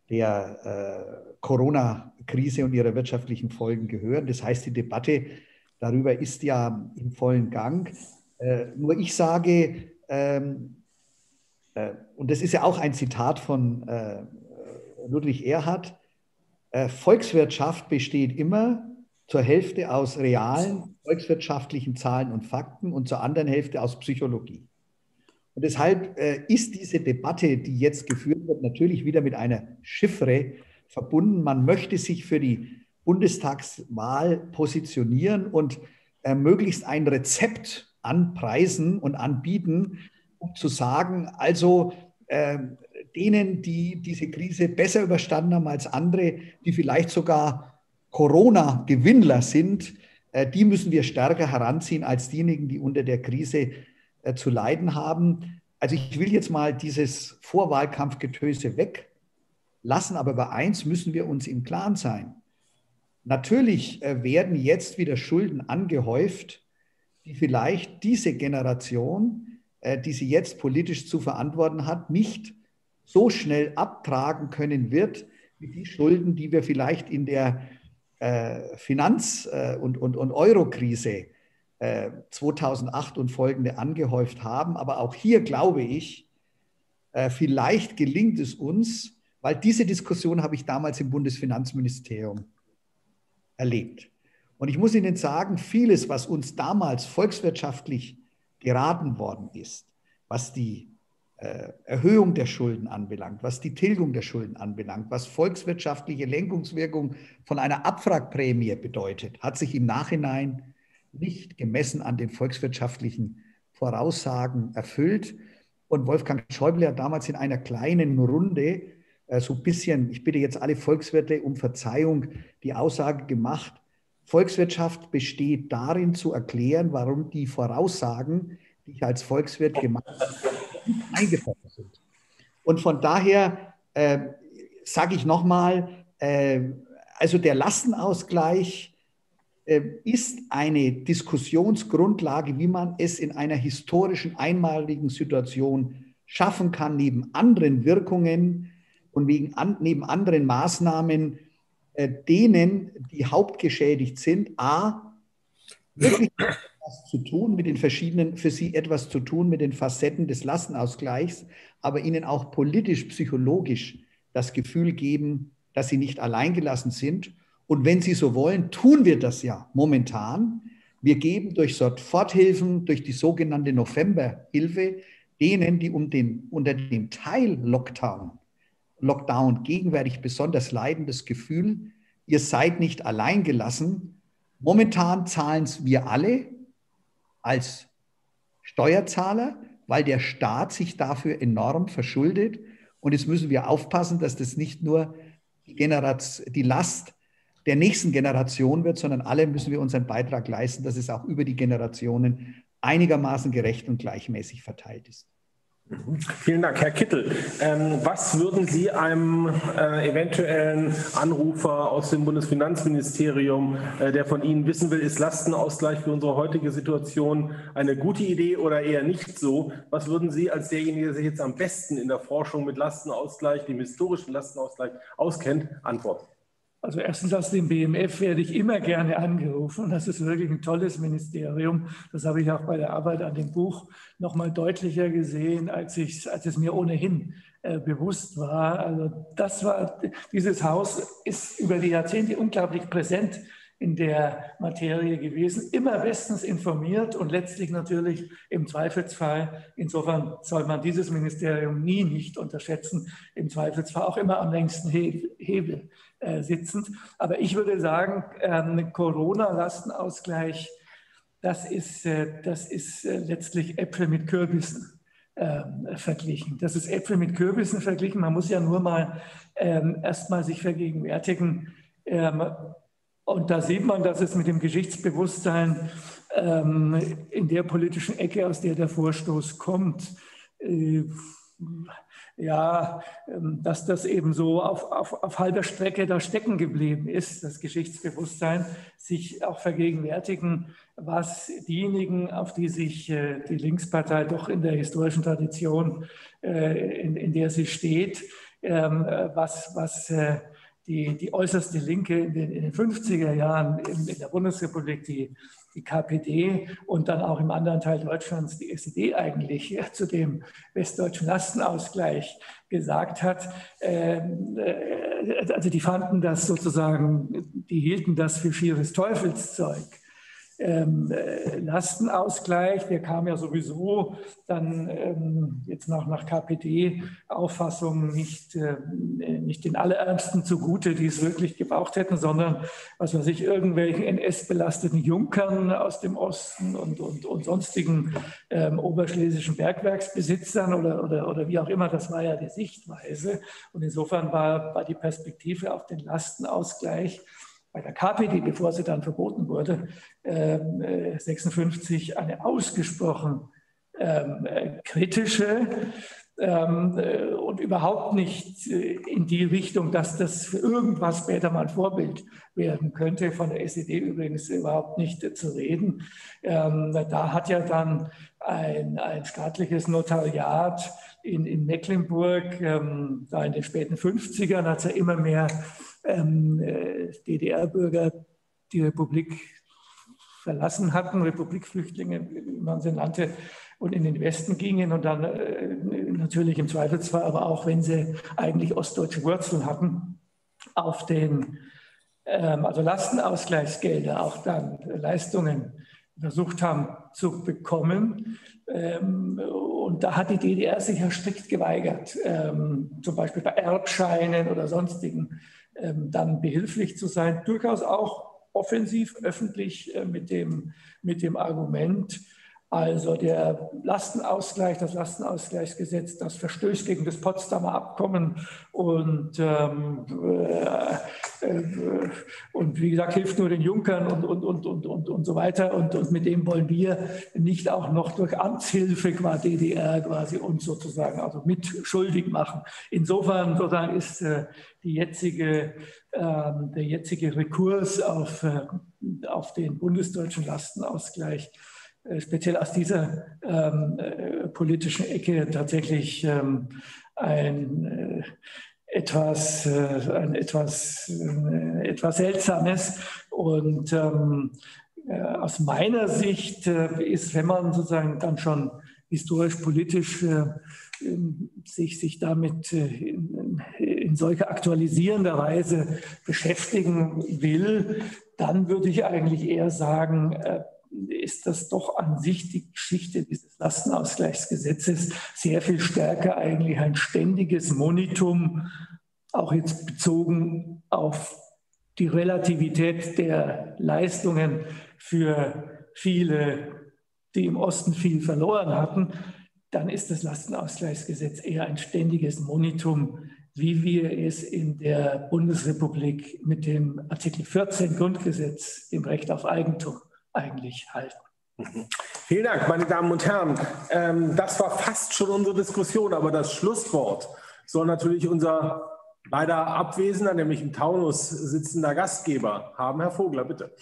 der äh, Corona-Krise und ihrer wirtschaftlichen Folgen gehören. Das heißt, die Debatte darüber ist ja im vollen Gang. Äh, nur ich sage, ähm, äh, und das ist ja auch ein Zitat von äh, Ludwig Erhard, äh, Volkswirtschaft besteht immer zur Hälfte aus realen volkswirtschaftlichen Zahlen und Fakten und zur anderen Hälfte aus Psychologie. Und deshalb äh, ist diese Debatte, die jetzt geführt wird, natürlich wieder mit einer Chiffre verbunden. Man möchte sich für die Bundestagswahl positionieren und äh, möglichst ein Rezept anpreisen und anbieten, um zu sagen, also äh, denen, die diese Krise besser überstanden haben als andere, die vielleicht sogar Corona-Gewinnler sind, äh, die müssen wir stärker heranziehen als diejenigen, die unter der Krise zu leiden haben. Also ich will jetzt mal dieses Vorwahlkampfgetöse weglassen, aber bei eins müssen wir uns im Klaren sein. Natürlich werden jetzt wieder Schulden angehäuft, die vielleicht diese Generation, die sie jetzt politisch zu verantworten hat, nicht so schnell abtragen können wird, wie die Schulden, die wir vielleicht in der Finanz- und, und, und Euro-Krise zweitausendacht und folgende angehäuft haben. Aber auch hier glaube ich, vielleicht gelingt es uns, weil diese Diskussion habe ich damals im Bundesfinanzministerium erlebt. Und ich muss Ihnen sagen, vieles, was uns damals volkswirtschaftlich geraten worden ist, was die Erhöhung der Schulden anbelangt, was die Tilgung der Schulden anbelangt, was volkswirtschaftliche Lenkungswirkung von einer Abwrackprämie bedeutet, hat sich im Nachhinein nicht gemessen an den volkswirtschaftlichen Voraussagen erfüllt. Und Wolfgang Schäuble hat damals in einer kleinen Runde so ein bisschen, ich bitte jetzt alle Volkswirte um Verzeihung, die Aussage gemacht, Volkswirtschaft besteht darin zu erklären, warum die Voraussagen, die ich als Volkswirt gemacht habe, eingetroffen sind. Und von daher äh, sage ich nochmal, äh, also der Lastenausgleich äh, ist eine Diskussionsgrundlage, wie man es in einer historischen, einmaligen Situation schaffen kann, neben anderen Wirkungen und wegen an, neben anderen Maßnahmen, äh, denen, die hauptgeschädigt sind, a, wirklich etwas zu tun mit den verschiedenen, für sie etwas zu tun mit den Facetten des Lastenausgleichs, aber ihnen auch politisch, psychologisch das Gefühl geben, dass sie nicht alleingelassen sind. Und wenn sie so wollen, tun wir das ja momentan. Wir geben durch Soforthilfen, durch die sogenannte Novemberhilfe, denen, die um den, unter dem Teil-Lockdown Lockdown gegenwärtig besonders leiden, das Gefühl, ihr seid nicht alleingelassen. Momentan zahlen es wir alle als Steuerzahler, weil der Staat sich dafür enorm verschuldet. Und jetzt müssen wir aufpassen, dass das nicht nur die, Generation, die Last der nächsten Generation wird, sondern alle müssen wir unseren Beitrag leisten, dass es auch über die Generationen einigermaßen gerecht und gleichmäßig verteilt ist. Vielen Dank, Herr Kittel. Ähm, was würden Sie einem äh, eventuellen Anrufer aus dem Bundesfinanzministerium, äh, der von Ihnen wissen will, ist Lastenausgleich für unsere heutige Situation eine gute Idee oder eher nicht so? Was würden Sie als derjenige, der sich jetzt am besten in der Forschung mit Lastenausgleich, dem historischen Lastenausgleich auskennt, antworten? Also erstens aus dem B M F werde ich immer gerne angerufen. Das ist wirklich ein tolles Ministerium. Das habe ich auch bei der Arbeit an dem Buch noch mal deutlicher gesehen, als, ich, als es mir ohnehin äh, bewusst war. Also das war, dieses Haus ist über die Jahrzehnte unglaublich präsent in der Materie gewesen, immer bestens informiert und letztlich natürlich im Zweifelsfall, insofern soll man dieses Ministerium nie nicht unterschätzen, im Zweifelsfall auch immer am längsten Hebel äh, sitzend. Aber ich würde sagen, ähm, Corona-Lastenausgleich, das ist, äh, das ist äh, letztlich Äpfel mit Kürbissen ähm, verglichen. Das ist Äpfel mit Kürbissen verglichen. Man muss ja nur mal ähm, erst mal sich vergegenwärtigen, ähm, und da sieht man, dass es mit dem Geschichtsbewusstsein ähm, in der politischen Ecke, aus der der Vorstoß kommt, äh, ja, ähm, dass das eben so auf, auf, auf halber Strecke da stecken geblieben ist, das Geschichtsbewusstsein, sich auch vergegenwärtigen, was diejenigen, auf die sich äh, die Linkspartei doch in der historischen Tradition, äh, in, in der sie steht, ähm, was, was äh, Die, die äußerste Linke in den, in den fünfziger Jahren in, in der Bundesrepublik, die, die K P D und dann auch im anderen Teil Deutschlands die S E D eigentlich ja, zu dem westdeutschen Lastenausgleich gesagt hat. Ähm, äh, also die fanden das sozusagen, die hielten das für schieres Teufelszeug. Ähm, äh, Lastenausgleich, der kam ja sowieso dann ähm, jetzt nach, nach K P D-Auffassung nicht, äh, nicht den Allerärmsten zugute, die es wirklich gebraucht hätten, sondern was weiß ich, irgendwelchen N S-belasteten Junkern aus dem Osten und, und, und sonstigen ähm, oberschlesischen Bergwerksbesitzern oder, oder, oder wie auch immer, das war ja die Sichtweise. Und insofern war, war die Perspektive auf den Lastenausgleich bei der K P D, bevor sie dann verboten wurde, äh, sechsundfünfzig eine ausgesprochen ähm, äh, kritische ähm, äh, und überhaupt nicht äh, in die Richtung, dass das für irgendwas später mal ein Vorbild werden könnte. Von der S E D übrigens überhaupt nicht äh, zu reden. Ähm, da hat ja dann ein, ein staatliches Notariat in, in Mecklenburg, ähm, da in den späten fünfzigern, hat es ja immer mehr Ähm, äh, D D R-Bürger die Republik verlassen hatten, Republikflüchtlinge, wie man sie nannte, und in den Westen gingen und dann äh, natürlich im Zweifelsfall, aber auch wenn sie eigentlich ostdeutsche Wurzeln hatten, auf den, ähm, also Lastenausgleichsgelder, auch dann Leistungen versucht haben zu bekommen. Und da hat die D D R sich ja strikt geweigert, zum Beispiel bei Erbscheinen oder sonstigen dann behilflich zu sein. Durchaus auch offensiv, öffentlich mit dem, mit dem Argument, also der Lastenausgleich, das Lastenausgleichsgesetz, das verstößt gegen das Potsdamer Abkommen und, ähm, äh, und wie gesagt, hilft nur den Junkern und, und, und, und, und, und so weiter. Und, und mit dem wollen wir nicht auch noch durch Amtshilfe quasi D D R quasi uns sozusagen also mitschuldig machen. Insofern sozusagen ist äh, die jetzige, äh, der jetzige Rekurs auf, äh, auf den bundesdeutschen Lastenausgleich speziell aus dieser ähm, äh, politischen Ecke tatsächlich ähm, ein, äh, etwas, äh, ein etwas, äh, etwas Seltsames. Und ähm, äh, aus meiner Sicht äh, ist, wenn man sozusagen dann schon historisch-politisch äh, sich, sich damit äh, in, in solcher aktualisierender Weise beschäftigen will, dann würde ich eigentlich eher sagen, äh, ist das doch an sich die Geschichte dieses Lastenausgleichsgesetzes sehr viel stärker eigentlich ein ständiges Monitum, auch jetzt bezogen auf die Relativität der Leistungen für viele, die im Osten viel verloren hatten. Dann ist das Lastenausgleichsgesetz eher ein ständiges Monitum, wie wir es in der Bundesrepublik mit dem Artikel vierzehn Grundgesetz, dem Recht auf Eigentum, eigentlich halten. Vielen Dank, meine Damen und Herren. Ähm, das war fast schon unsere Diskussion, aber das Schlusswort soll natürlich unser leider abwesender, nämlich im Taunus sitzender Gastgeber haben. Herr Vogler, bitte.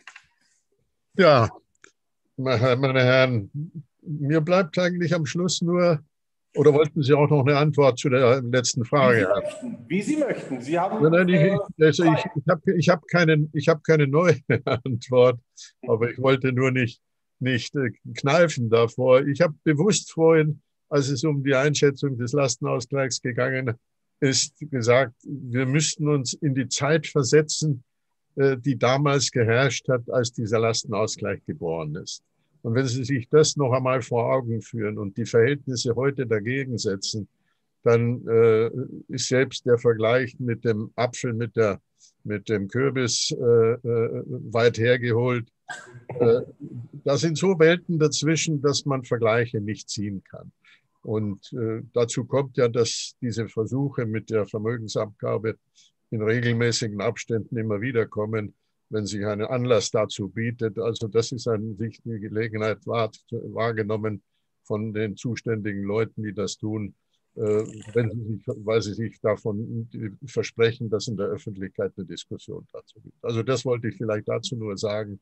Ja, meine Herren, mir bleibt eigentlich am Schluss nur, oder wollten Sie auch noch eine Antwort zu der letzten Frage haben? Wie Sie möchten. Sie haben. Ja, nein, ich also ich, ich habe ich hab keine, ich hab keine neue Antwort, aber ich wollte nur nicht, nicht äh, kneifen davor. Ich habe bewusst vorhin, als es um die Einschätzung des Lastenausgleichs gegangen ist, gesagt, wir müssten uns in die Zeit versetzen, äh, die damals geherrscht hat, als dieser Lastenausgleich geboren ist. Und wenn Sie sich das noch einmal vor Augen führen und die Verhältnisse heute dagegen setzen, dann äh, ist selbst der Vergleich mit dem Apfel, mit, der, mit dem Kürbis äh, äh, weit hergeholt. Äh, da sind so Welten dazwischen, dass man Vergleiche nicht ziehen kann. Und äh, dazu kommt ja, dass diese Versuche mit der Vermögensabgabe in regelmäßigen Abständen immer wieder kommen, wenn sich ein Anlass dazu bietet. Also das ist eine wichtige Gelegenheit wahr, wahrgenommen von den zuständigen Leuten, die das tun, wenn sie sich, weil sie sich davon versprechen, dass in der Öffentlichkeit eine Diskussion dazu gibt. Also das wollte ich vielleicht dazu nur sagen,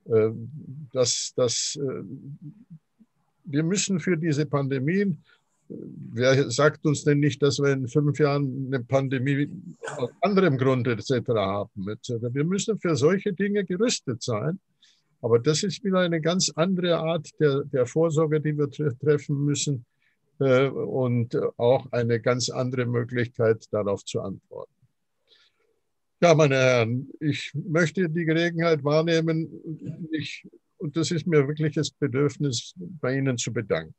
dass, dass wir müssen für diese Pandemien, wer sagt uns denn nicht, dass wir in fünf Jahren eine Pandemie aus anderem Grund et cetera haben? Wir müssen für solche Dinge gerüstet sein. Aber das ist wieder eine ganz andere Art der, der Vorsorge, die wir treffen müssen. Und auch eine ganz andere Möglichkeit, darauf zu antworten. Ja, meine Herren, ich möchte die Gelegenheit wahrnehmen, ich, und das ist mir wirklich das Bedürfnis, bei Ihnen zu bedanken.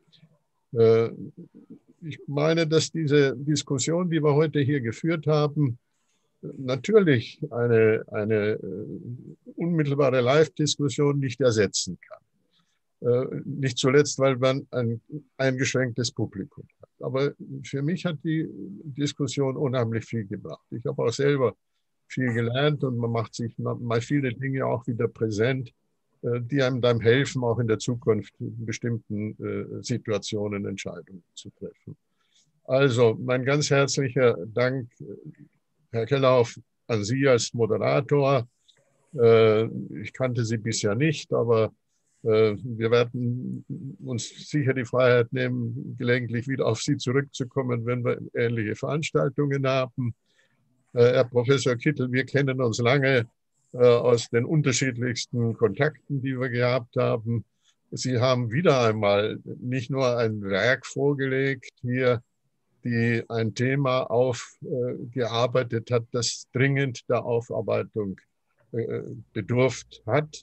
Ich meine, dass diese Diskussion, die wir heute hier geführt haben, natürlich eine, eine unmittelbare Live-Diskussion nicht ersetzen kann. Nicht zuletzt, weil man ein eingeschränktes Publikum hat. Aber für mich hat die Diskussion unheimlich viel gebracht. Ich habe auch selber viel gelernt und man macht sich mal viele Dinge auch wieder präsent, die einem dann helfen, auch in der Zukunft in bestimmten Situationen Entscheidungen zu treffen. Also mein ganz herzlicher Dank, Herr Kellerhoff, an Sie als Moderator. Ich kannte Sie bisher nicht, aber wir werden uns sicher die Freiheit nehmen, gelegentlich wieder auf Sie zurückzukommen, wenn wir ähnliche Veranstaltungen haben. Herr Professor Kittel, wir kennen uns lange aus den unterschiedlichsten Kontakten, die wir gehabt haben. Sie haben wieder einmal nicht nur ein Werk vorgelegt hier, die ein Thema aufgearbeitet hat, das dringend der Aufarbeitung bedurft hat.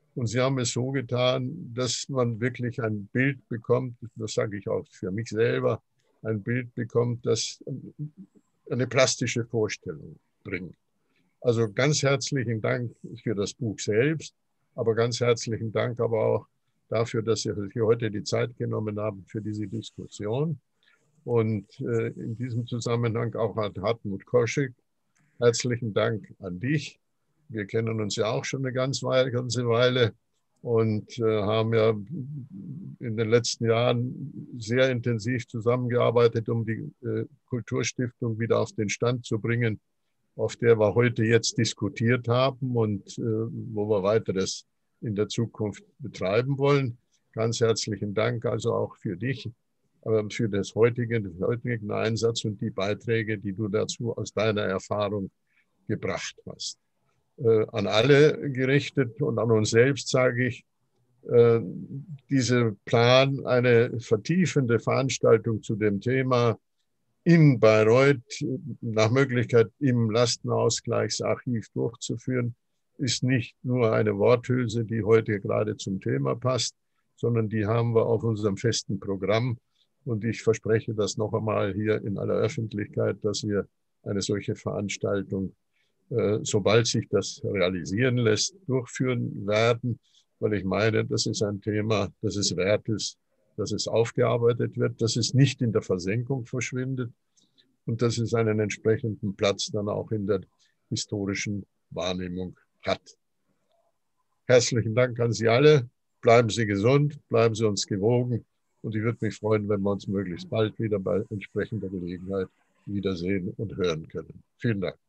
Und Sie haben es so getan, dass man wirklich ein Bild bekommt, das sage ich auch für mich selber, ein Bild bekommt, das eine plastische Vorstellung bringt. Also ganz herzlichen Dank für das Buch selbst, aber ganz herzlichen Dank aber auch dafür, dass Sie sich heute die Zeit genommen haben für diese Diskussion. Und äh, in diesem Zusammenhang auch an Hartmut Koschek, herzlichen Dank an dich. Wir kennen uns ja auch schon eine ganz Weile, ganze Weile und äh, haben ja in den letzten Jahren sehr intensiv zusammengearbeitet, um die äh, Kulturstiftung wieder auf den Stand zu bringen, auf der wir heute jetzt diskutiert haben und äh, wo wir weiteres in der Zukunft betreiben wollen. Ganz herzlichen Dank also auch für dich, äh, für das heutige, den heutigen Einsatz und die Beiträge, die du dazu aus deiner Erfahrung gebracht hast. Äh, an alle gerichtet und an uns selbst sage ich, äh, dieser Plan, eine vertiefende Veranstaltung zu dem Thema in Bayreuth, nach Möglichkeit im Lastenausgleichsarchiv durchzuführen, ist nicht nur eine Worthülse, die heute gerade zum Thema passt, sondern die haben wir auf unserem festen Programm. Und ich verspreche das noch einmal hier in aller Öffentlichkeit, dass wir eine solche Veranstaltung, sobald sich das realisieren lässt, durchführen werden, weil ich meine, das ist ein Thema, das es wert ist, dass es aufgearbeitet wird, dass es nicht in der Versenkung verschwindet und dass es einen entsprechenden Platz dann auch in der historischen Wahrnehmung hat. Herzlichen Dank an Sie alle. Bleiben Sie gesund, bleiben Sie uns gewogen und ich würde mich freuen, wenn wir uns möglichst bald wieder bei entsprechender Gelegenheit wiedersehen und hören können. Vielen Dank.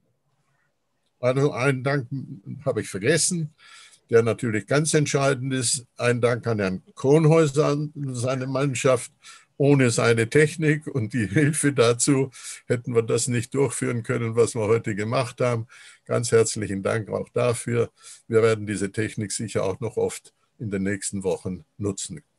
Also einen Dank habe ich vergessen, der natürlich ganz entscheidend ist. Ein Dank an Herrn Kronhäuser und seine Mannschaft. Ohne seine Technik und die Hilfe dazu hätten wir das nicht durchführen können, was wir heute gemacht haben. Ganz herzlichen Dank auch dafür. Wir werden diese Technik sicher auch noch oft in den nächsten Wochen nutzen.